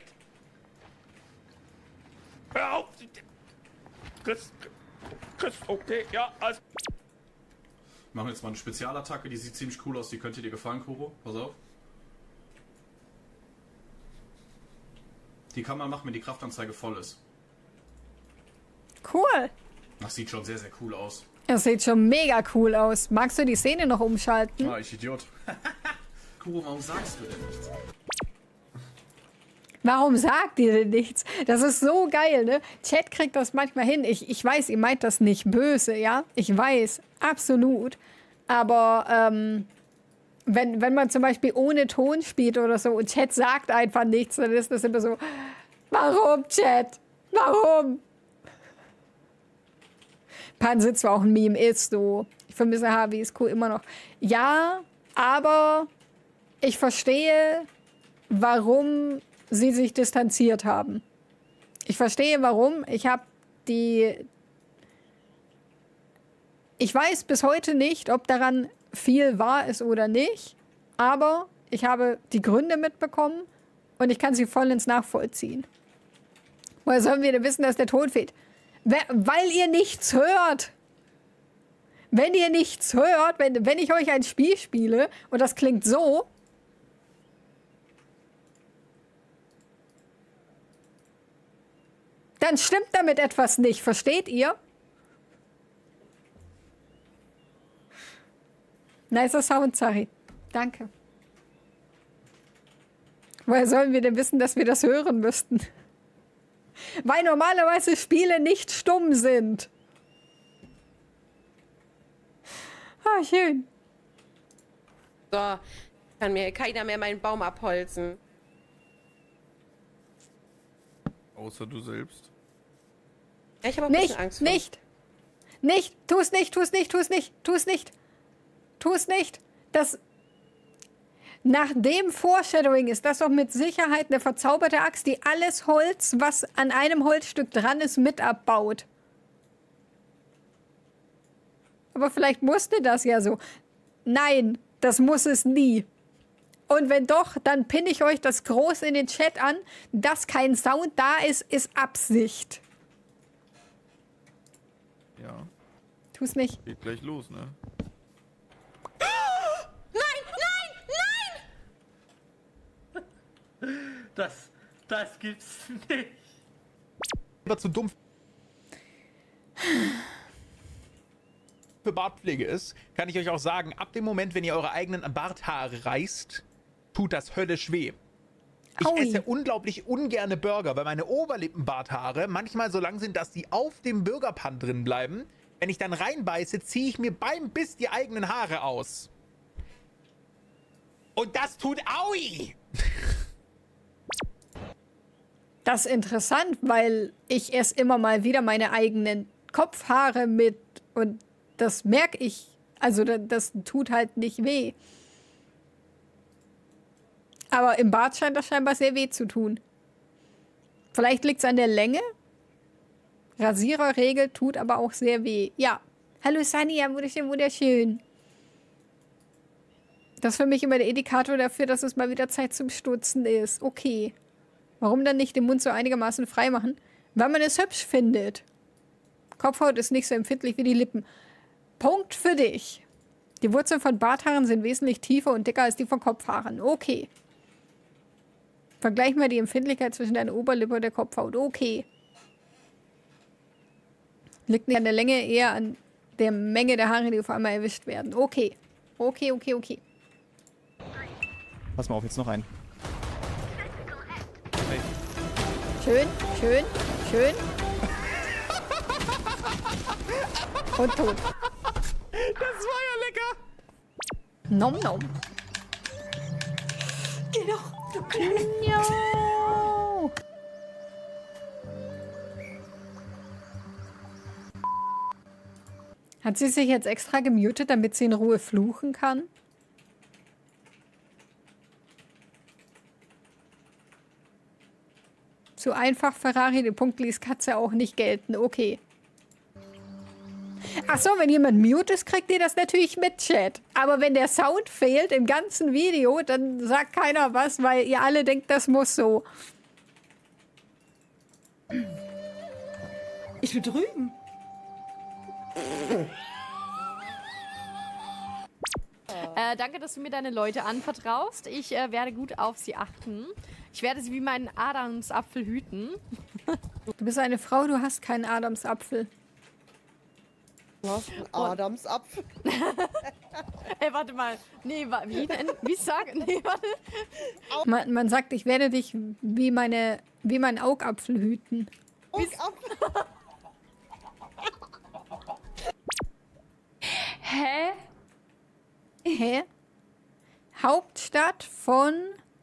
Hör auf! Chris, okay, ja, alles. Wir machen jetzt mal eine Spezialattacke, die sieht ziemlich cool aus, die könnte dir gefallen, Kuro. Pass auf. Die kann man machen, wenn die Kraftanzeige voll ist. Cool. Das sieht schon sehr, sehr cool aus. Das sieht schon mega cool aus. Magst du die Szene noch umschalten? Ah, ich Idiot. Kuro, warum sagst du denn nichts? Warum sagt ihr denn nichts? Das ist so geil, ne? Chat kriegt das manchmal hin. Ich weiß, ihr meint das nicht böse, ja? Ich weiß, absolut. Aber wenn man zum Beispiel ohne Ton spielt oder so und Chat sagt einfach nichts, dann ist das immer so, warum, Chat? Warum? Pan sitzt zwar auch ein Meme ist, so. Ich vermisse HWSQ immer noch. Ja, aber ich verstehe, warum sie sich distanziert haben. Ich verstehe, warum. Ich weiß bis heute nicht, ob daran viel wahr ist oder nicht, aber ich habe die Gründe mitbekommen und ich kann sie vollends nachvollziehen. Woher sollen wir denn wissen, dass der Ton fehlt? Weil ihr nichts hört. Wenn ihr nichts hört, wenn ich euch ein Spiel spiele und das klingt so, dann stimmt damit etwas nicht. Versteht ihr? Nicer Sound, Zari. Danke. Woher sollen wir denn wissen, dass wir das hören müssten? Weil normalerweise Spiele nicht stumm sind. Ah, schön. So, kann mir keiner mehr meinen Baum abholzen. Außer du selbst. Ja, ich habe ein bisschen Angst vor. Nicht, tu es nicht. Das... Nach dem Foreshadowing ist das doch mit Sicherheit eine verzauberte Axt, die alles Holz, was an einem Holzstück dran ist, mit abbaut. Aber vielleicht musste das ja so. Nein, das muss es nie. Und wenn doch, dann pinne ich euch das groß in den Chat an. Dass kein Sound da ist, ist Absicht. Ja. Tu's nicht. Geht gleich los, ne? Das gibt's nicht. Aber zu dumm für Bartpflege ist, kann ich euch auch sagen, ab dem Moment, wenn ihr eure eigenen Barthaare reißt, tut das höllisch weh. Ich esse unglaublich ungerne Burger, weil meine Oberlippenbarthaare manchmal so lang sind, dass die auf dem Burgerpan drin bleiben. Wenn ich dann reinbeiße, ziehe ich mir beim Biss die eigenen Haare aus. Und das tut Aui! Das ist interessant, weil ich esse immer mal wieder meine eigenen Kopfhaare mit und das merke ich. Also das tut halt nicht weh. Aber im Bart scheint das scheinbar sehr weh zu tun. Vielleicht liegt es an der Länge. Rasiererregel tut aber auch sehr weh. Ja. Hallo Sunny, ja, wunderschön, wunderschön. Das ist für mich immer der Indikator dafür, dass es mal wieder Zeit zum Stutzen ist. Okay. Warum dann nicht den Mund so einigermaßen frei machen? Weil man es hübsch findet. Kopfhaut ist nicht so empfindlich wie die Lippen. Punkt für dich. Die Wurzeln von Barthaaren sind wesentlich tiefer und dicker als die von Kopfhaaren. Okay. Vergleich mal die Empfindlichkeit zwischen deiner Oberlippe und der Kopfhaut. Okay. Liegt nicht an der Länge, eher an der Menge der Haare, die auf einmal erwischt werden. Okay. Okay, okay, okay. Pass mal auf, jetzt noch ein. Hey. Schön, schön, schön. Und tot. Das war ja lecker. Nom nom. Geh doch, du No. Hat sie sich jetzt extra gemutet, damit sie in Ruhe fluchen kann? Zu einfach Ferrari, den Punkt ließ Katze auch nicht gelten. Okay. Achso, wenn jemand mute ist, kriegt ihr das natürlich mit, Chat. Aber wenn der Sound fehlt im ganzen Video, dann sagt keiner was, weil ihr alle denkt, das muss so. Ich bin drüben. Danke, dass du mir deine Leute anvertraust. Ich werde gut auf sie achten. Ich werde sie wie meinen Adamsapfel hüten. Du bist eine Frau, du hast keinen Adamsapfel. Du hast einen Adamsapfel? Ey, warte mal. Nee, wie denn? Wie sag? Nee, warte. Man sagt, ich werde dich wie mein Augapfel hüten. Augapfel? Hä? Hä? Hauptstadt von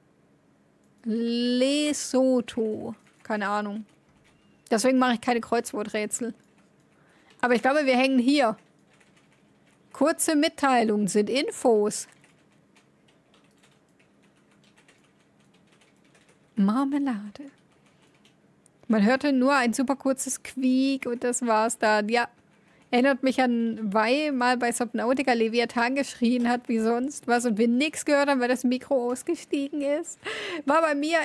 Lesotho. Keine Ahnung. Deswegen mache ich keine Kreuzworträtsel. Aber ich glaube, wir hängen hier. Kurze Mitteilungen sind Infos. Marmelade. Man hörte nur ein super kurzes Quiek und das war's dann. Ja. Erinnert mich an Wei mal bei Subnautica Leviathan geschrien hat wie sonst was und wir nichts gehört haben, weil das Mikro ausgestiegen ist. War bei mir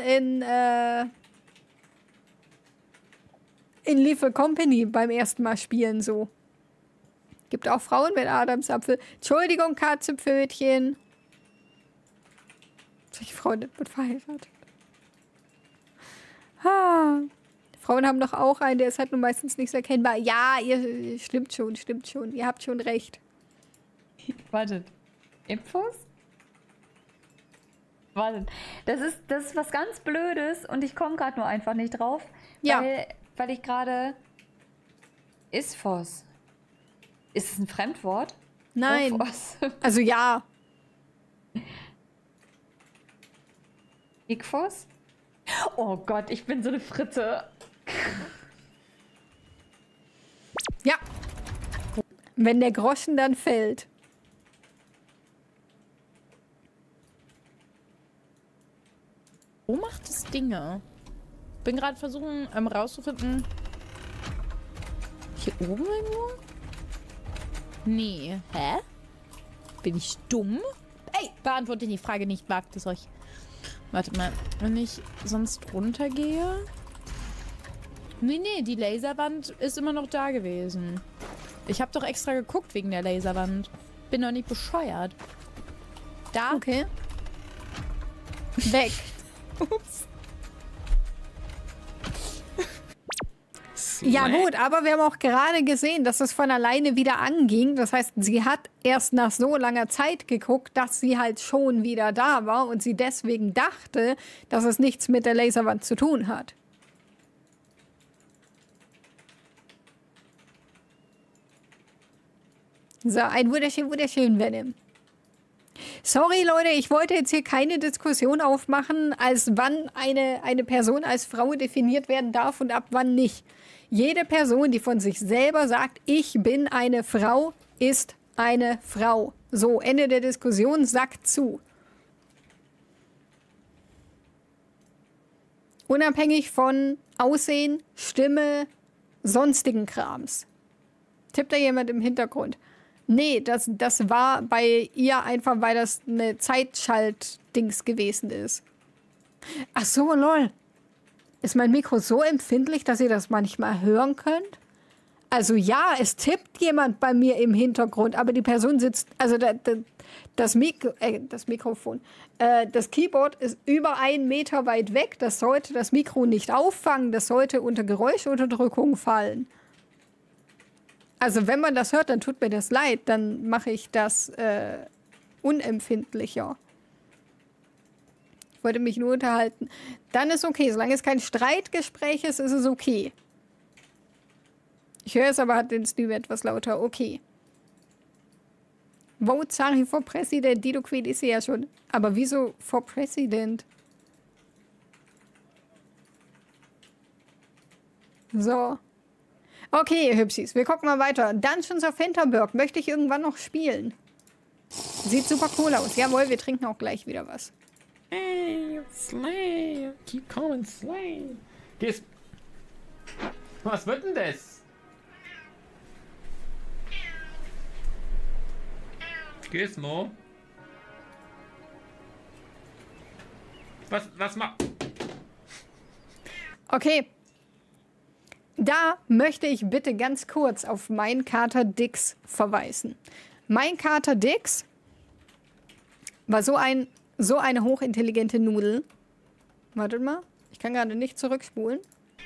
in Lethal Company beim ersten Mal spielen so. Gibt auch Frauen mit Adamsapfel. Entschuldigung, Katzenpfötchen. Solche Freunde wird verheiratet. Ah. Frauen haben doch auch einen, der ist halt nur meistens nicht so erkennbar. Ja, ihr stimmt schon. Ihr habt schon recht. Wartet. Infos? Wartet. Das ist was ganz Blödes und ich komme gerade nur einfach nicht drauf. Ja. Weil ich gerade... Isphos. Ist es ein Fremdwort? Nein. Isphos. Also ja. Igfos? Oh Gott, ich bin so eine Fritte. Ja. Wenn der Groschen dann fällt. Wo macht es Dinge? Bin gerade versuchen, rauszufinden. Hier oben irgendwo? Nee. Hä? Bin ich dumm? Ey, beantwortet die Frage nicht, wagt es euch. Warte mal, wenn ich sonst runtergehe. Nee, die Laserwand ist immer noch da gewesen. Ich habe doch extra geguckt wegen der Laserwand. Bin doch nicht bescheuert. Da? Okay. Weg. Ups. Ja gut, aber wir haben auch gerade gesehen, dass es von alleine wieder anging. Das heißt, sie hat erst nach so langer Zeit geguckt, dass sie halt schon wieder da war und sie deswegen dachte, dass es nichts mit der Laserwand zu tun hat. So, ein wunderschön Venom. Sorry, Leute, ich wollte jetzt hier keine Diskussion aufmachen, als wann eine Person als Frau definiert werden darf und ab wann nicht. Jede Person, die von sich selber sagt, ich bin eine Frau, ist eine Frau. So, Ende der Diskussion, sagt zu. Unabhängig von Aussehen, Stimme, sonstigen Krams. Tippt da jemand im Hintergrund. Nee, das war bei ihr einfach, weil das eine Zeitschalt-Dings gewesen ist. Ach so, lol. Ist mein Mikro so empfindlich, dass ihr das manchmal hören könnt? Also ja, es tippt jemand bei mir im Hintergrund, aber die Person sitzt, also das Mikrofon, das Keyboard ist über 1 Meter weit weg. Das sollte das Mikro nicht auffangen, das sollte unter Geräuschunterdrückung fallen. Also wenn man das hört, dann tut mir das leid, dann mache ich das unempfindlicher. Ich wollte mich nur unterhalten. Dann ist okay, solange es kein Streitgespräch ist, ist es okay. Ich höre es aber, hat den Stream etwas lauter. Okay. Vote Sari for President. Dido Queen ist sie ja schon. Aber wieso for President? So. Okay, ihr Hübschis. Wir gucken mal weiter. Dungeons of Hinterberg. Möchte ich irgendwann noch spielen? Sieht super cool aus. Jawohl, wir trinken auch gleich wieder was. Hey, Slay. Keep calling Slay. Was wird denn das? Gizmo? Was macht... Okay. Da möchte ich bitte ganz kurz auf meinen Kater Dix verweisen. Mein Kater Dix war so eine hochintelligente Nudel. Wartet mal. Ich kann gerade nicht zurückspulen.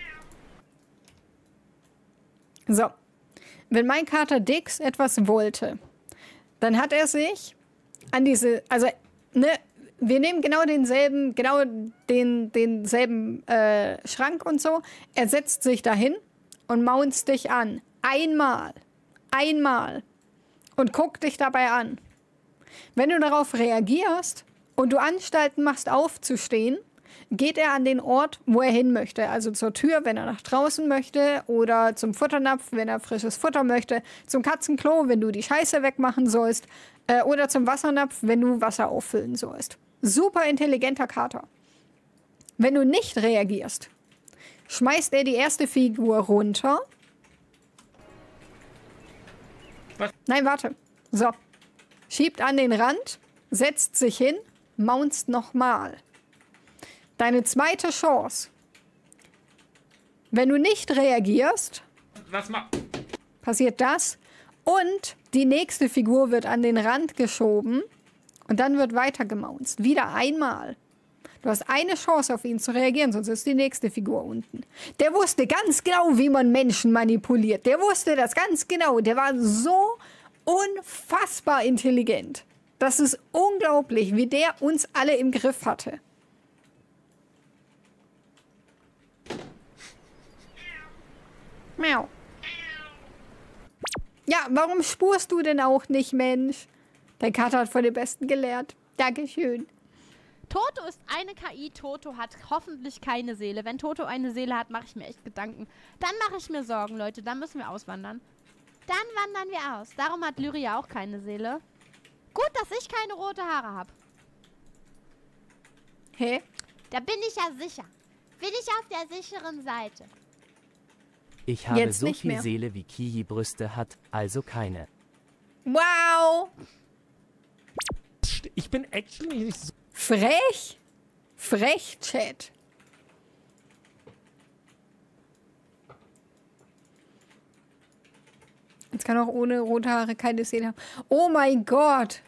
So. Wenn mein Kater Dix etwas wollte, dann hat er sich an diese, also, ne, wir nehmen genau denselben Schrank und so. Er setzt sich dahin und maunzt dich an. Einmal. Und guckt dich dabei an. Wenn du darauf reagierst und du Anstalten machst aufzustehen, geht er an den Ort, wo er hin möchte. Also zur Tür, wenn er nach draußen möchte, oder zum Futternapf, wenn er frisches Futter möchte, zum Katzenklo, wenn du die Scheiße wegmachen sollst, oder zum Wassernapf, wenn du Wasser auffüllen sollst. Super intelligenter Kater. Wenn du nicht reagierst, schmeißt er die erste Figur runter. Was? Nein, warte. So. Schiebt an den Rand, setzt sich hin, maunzt nochmal. Deine zweite Chance. Wenn du nicht reagierst, passiert das. Und die nächste Figur wird an den Rand geschoben. Und dann wird weiter gemaunzt. Wieder einmal. Du hast eine Chance, auf ihn zu reagieren, sonst ist die nächste Figur unten. Der wusste ganz genau, wie man Menschen manipuliert. Der wusste das ganz genau. Der war so unfassbar intelligent. Das ist unglaublich, wie der uns alle im Griff hatte. Miau. Ja, warum spurst du denn auch nicht, Mensch? Dein Kater hat von den Besten gelehrt. Dankeschön. Toto ist eine KI. Toto hat hoffentlich keine Seele. Wenn Toto eine Seele hat, mache ich mir echt Gedanken. Dann mache ich mir Sorgen, Leute. Dann müssen wir auswandern. Dann wandern wir aus. Darum hat Lyria auch keine Seele. Gut, dass ich keine rote Haare habe. Hä? Da bin ich ja sicher. Bin ich auf der sicheren Seite. Ich habe Jetzt so nicht viel mehr. Seele, wie Kihi Brüste hat, also keine. Wow. Ich bin actually nicht so... Frech? Frech, Chat. Jetzt kann auch ohne rote Haare keine Seele haben. Oh mein Gott.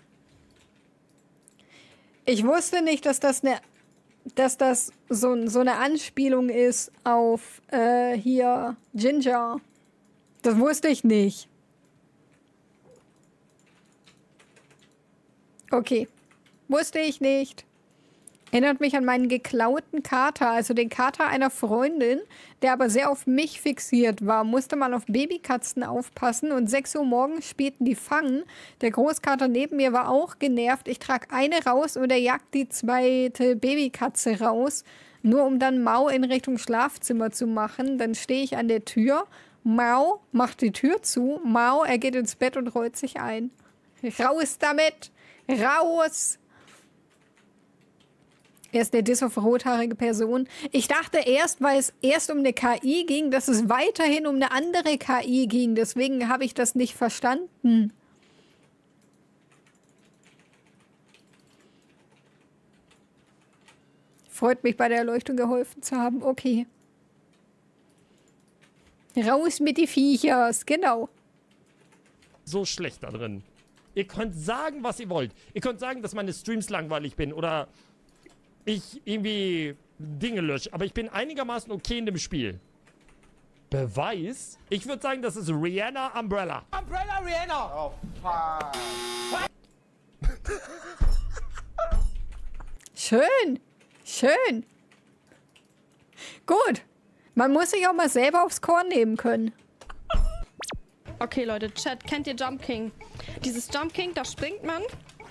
Ich wusste nicht, dass das so eine Anspielung ist auf hier Ginger. Das wusste ich nicht. Okay. Wusste ich nicht. Erinnert mich an meinen geklauten Kater, also den Kater einer Freundin, der aber sehr auf mich fixiert war. Musste mal auf Babykatzen aufpassen und 6 Uhr morgens spielten die Fangen. Der Großkater neben mir war auch genervt. Ich trage eine raus und er jagt die zweite Babykatze raus, nur um dann Mau in Richtung Schlafzimmer zu machen. Dann stehe ich an der Tür. Mau macht die Tür zu. Mau, er geht ins Bett und rollt sich ein. Raus damit! Raus! Er ist der Diss auf rothaarige Person. Ich dachte erst, weil es erst um eine KI ging, dass es weiterhin um eine andere KI ging. Deswegen habe ich das nicht verstanden. Freut mich, bei der Erleuchtung geholfen zu haben. Okay. Raus mit die Viechers, genau. So schlecht da drin. Ihr könnt sagen, was ihr wollt. Ihr könnt sagen, dass meine Streams langweilig bin oder ich irgendwie Dinge lösche. Aber ich bin einigermaßen okay in dem Spiel. Beweis? Ich würde sagen, das ist Rihanna Umbrella. Umbrella Rihanna! Oh, fuck. Schön. Schön. Gut. Man muss sich auch mal selber aufs Korn nehmen können. Okay, Leute, Chat, kennt ihr Jump King? Dieses Jump King, da springt man.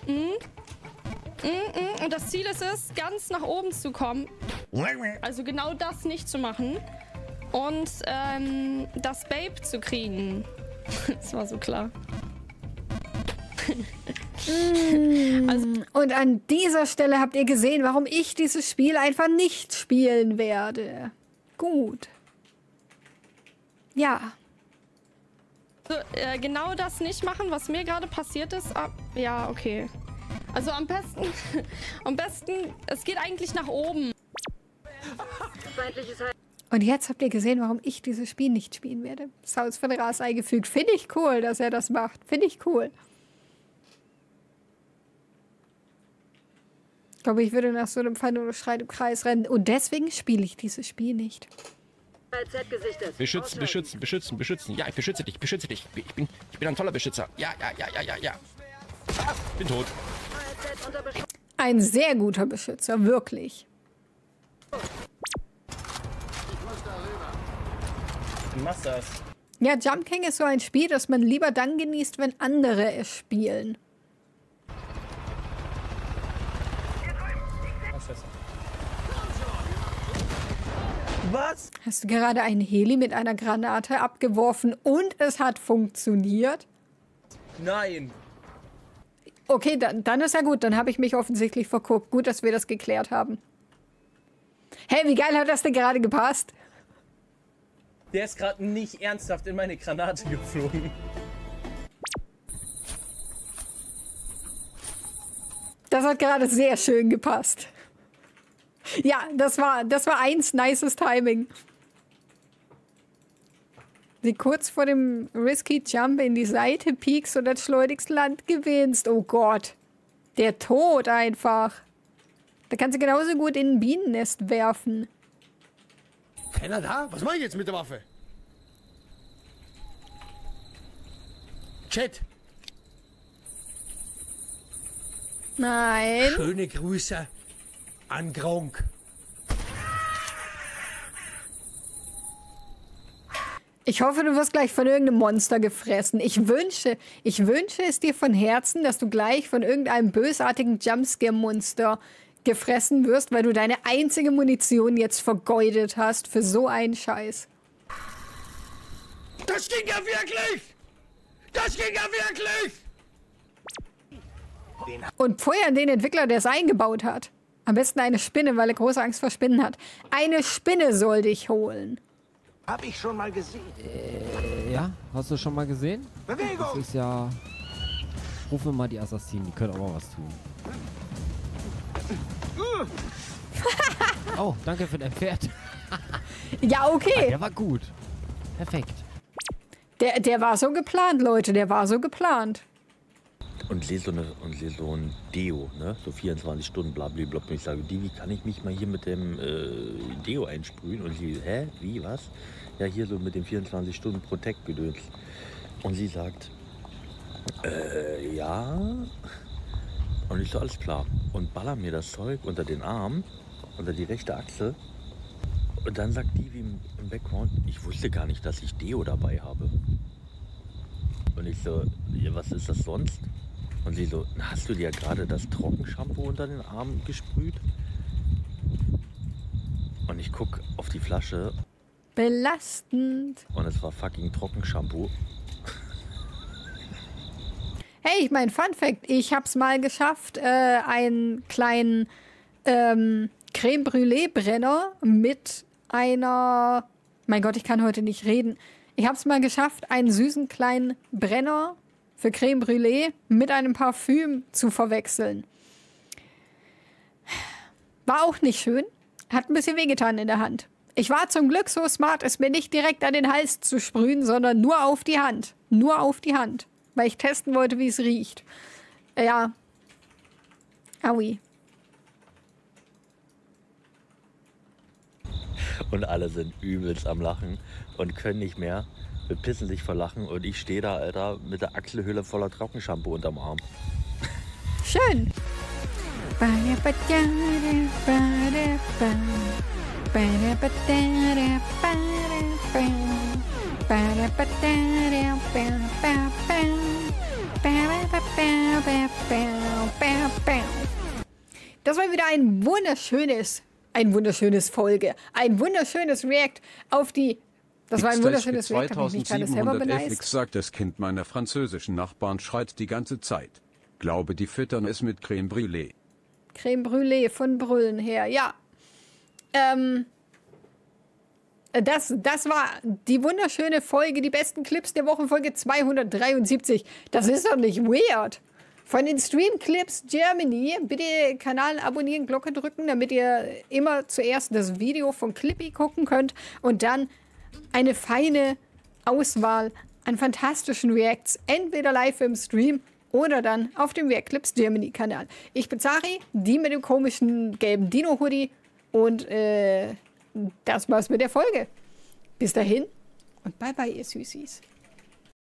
Und das Ziel ist es, ganz nach oben zu kommen. Also genau das nicht zu machen. Und das Babe zu kriegen. Das war so klar. Und an dieser Stelle habt ihr gesehen, warum ich dieses Spiel einfach nicht spielen werde. Gut. Ja. So, genau das nicht machen, was mir gerade passiert ist. Ja, okay. Also am besten, es geht eigentlich nach oben. Und jetzt habt ihr gesehen, warum ich dieses Spiel nicht spielen werde. Saus von Ras eingefügt. Finde ich cool, dass er das macht. Finde ich cool. Ich glaube, ich würde nach so einem Fall nur Schreit im Kreis rennen. Und deswegen spiele ich dieses Spiel nicht. Beschützen, beschützen, beschützen, beschützen. Ja, ich beschütze dich, beschütze dich. Ich bin ein toller Beschützer. Ja. Bin tot. Ein sehr guter Beschützer, wirklich. Du machst das. Ja, Jump King ist so ein Spiel, das man lieber dann genießt, wenn andere es spielen. Was? Hast du gerade einen Heli mit einer Granate abgeworfen und es hat funktioniert? Nein. Okay, dann ist ja gut. Dann habe ich mich offensichtlich verguckt. Gut, dass wir das geklärt haben. Hey, wie geil hat das denn gerade gepasst? Der ist gerade nicht ernsthaft in meine Granate geflogen. Das hat gerade sehr schön gepasst. Ja, das war nices Timing. Sie kurz vor dem Risky Jump in die Seite piekst und das schleunigst Land gewinnst. Oh Gott. Der Tod einfach. Da kannst du genauso gut in ein Bienennest werfen. Keiner da? Was mache ich jetzt mit der Waffe? Chat. Nein. Schöne Grüße an Gronk. Ich hoffe, du wirst gleich von irgendeinem Monster gefressen. Ich wünsche es dir von Herzen, dass du gleich von irgendeinem bösartigen Jumpscare-Monster gefressen wirst, weil du deine einzige Munition jetzt vergeudet hast für so einen Scheiß. Das ging ja wirklich! Das ging ja wirklich! Und Feuer an den Entwickler, der es eingebaut hat. Am besten eine Spinne, weil er große Angst vor Spinnen hat. Eine Spinne soll dich holen. Hab ich schon mal gesehen. Ja, hast du schon mal gesehen? Bewegung! Das ist ja... Ruf mir mal die Assassinen, die können auch mal was tun. Oh, danke für dein Pferd. Ja, okay. Der war gut. Perfekt. Der war so geplant, Leute, der war so geplant. Und sehe so ein Deo, ne? So 24 Stunden, blablabla. Und ich sage, wie kann ich mich mal hier mit dem Deo einsprühen? Und sie, hä? Wie, was? Ja, hier so mit dem 24 Stunden Protect-Gedöns. Und sie sagt, ja. Und ich so, alles klar. Und baller mir das Zeug unter den Arm, unter die rechte Achse. Und dann sagt die wie im Background, ich wusste gar nicht, dass ich Deo dabei habe. Und ich so, ja, was ist das sonst? Und sie so, hast du dir gerade das Trockenshampoo unter den Arm gesprüht? Und ich guck auf die Flasche. Belastend. Und es war fucking Trockenshampoo. Hey, ich mein Fun Fact, ich hab's mal geschafft, einen kleinen Creme Brûlée Brenner mit einer... Mein Gott, ich kann heute nicht reden. Ich hab's mal geschafft, einen süßen kleinen Brenner für Creme Brûlée mit einem Parfüm zu verwechseln. War auch nicht schön. Hat ein bisschen wehgetan in der Hand. Ich war zum Glück so smart, es mir nicht direkt an den Hals zu sprühen, sondern nur auf die Hand. Nur auf die Hand. Weil ich testen wollte, wie es riecht. Ja. Aui. Und alle sind übelst am Lachen und können nicht mehr, bepissen sich vor Lachen und ich stehe da, Alter, mit der Achselhöhle voller Trockenshampoo unterm Arm. Schön. Das war wieder ein wunderschönes Folge, ein wunderschönes React auf die. Das war ein wunderschönes React, habe ich mich gerade selber beneist. FX sagt, das Kind meiner französischen Nachbarn schreit die ganze Zeit. Glaube, die füttern es mit Creme Brûlée. Creme Brûlée von Brüllen her, ja. Das war die wunderschöne Folge, die besten Clips der Woche, Folge 273. Das ist doch nicht weird. Von den Stream-Clips Germany, bitte Kanal abonnieren, Glocke drücken, damit ihr immer zuerst das Video von Clippy gucken könnt und dann eine feine Auswahl an fantastischen Reacts, entweder live im Stream oder dann auf dem React Clips Germany Kanal. Ich bin Zari, die mit dem komischen gelben Dino-Hoodie und das war's mit der Folge. Bis dahin und bye bye, ihr Süßis.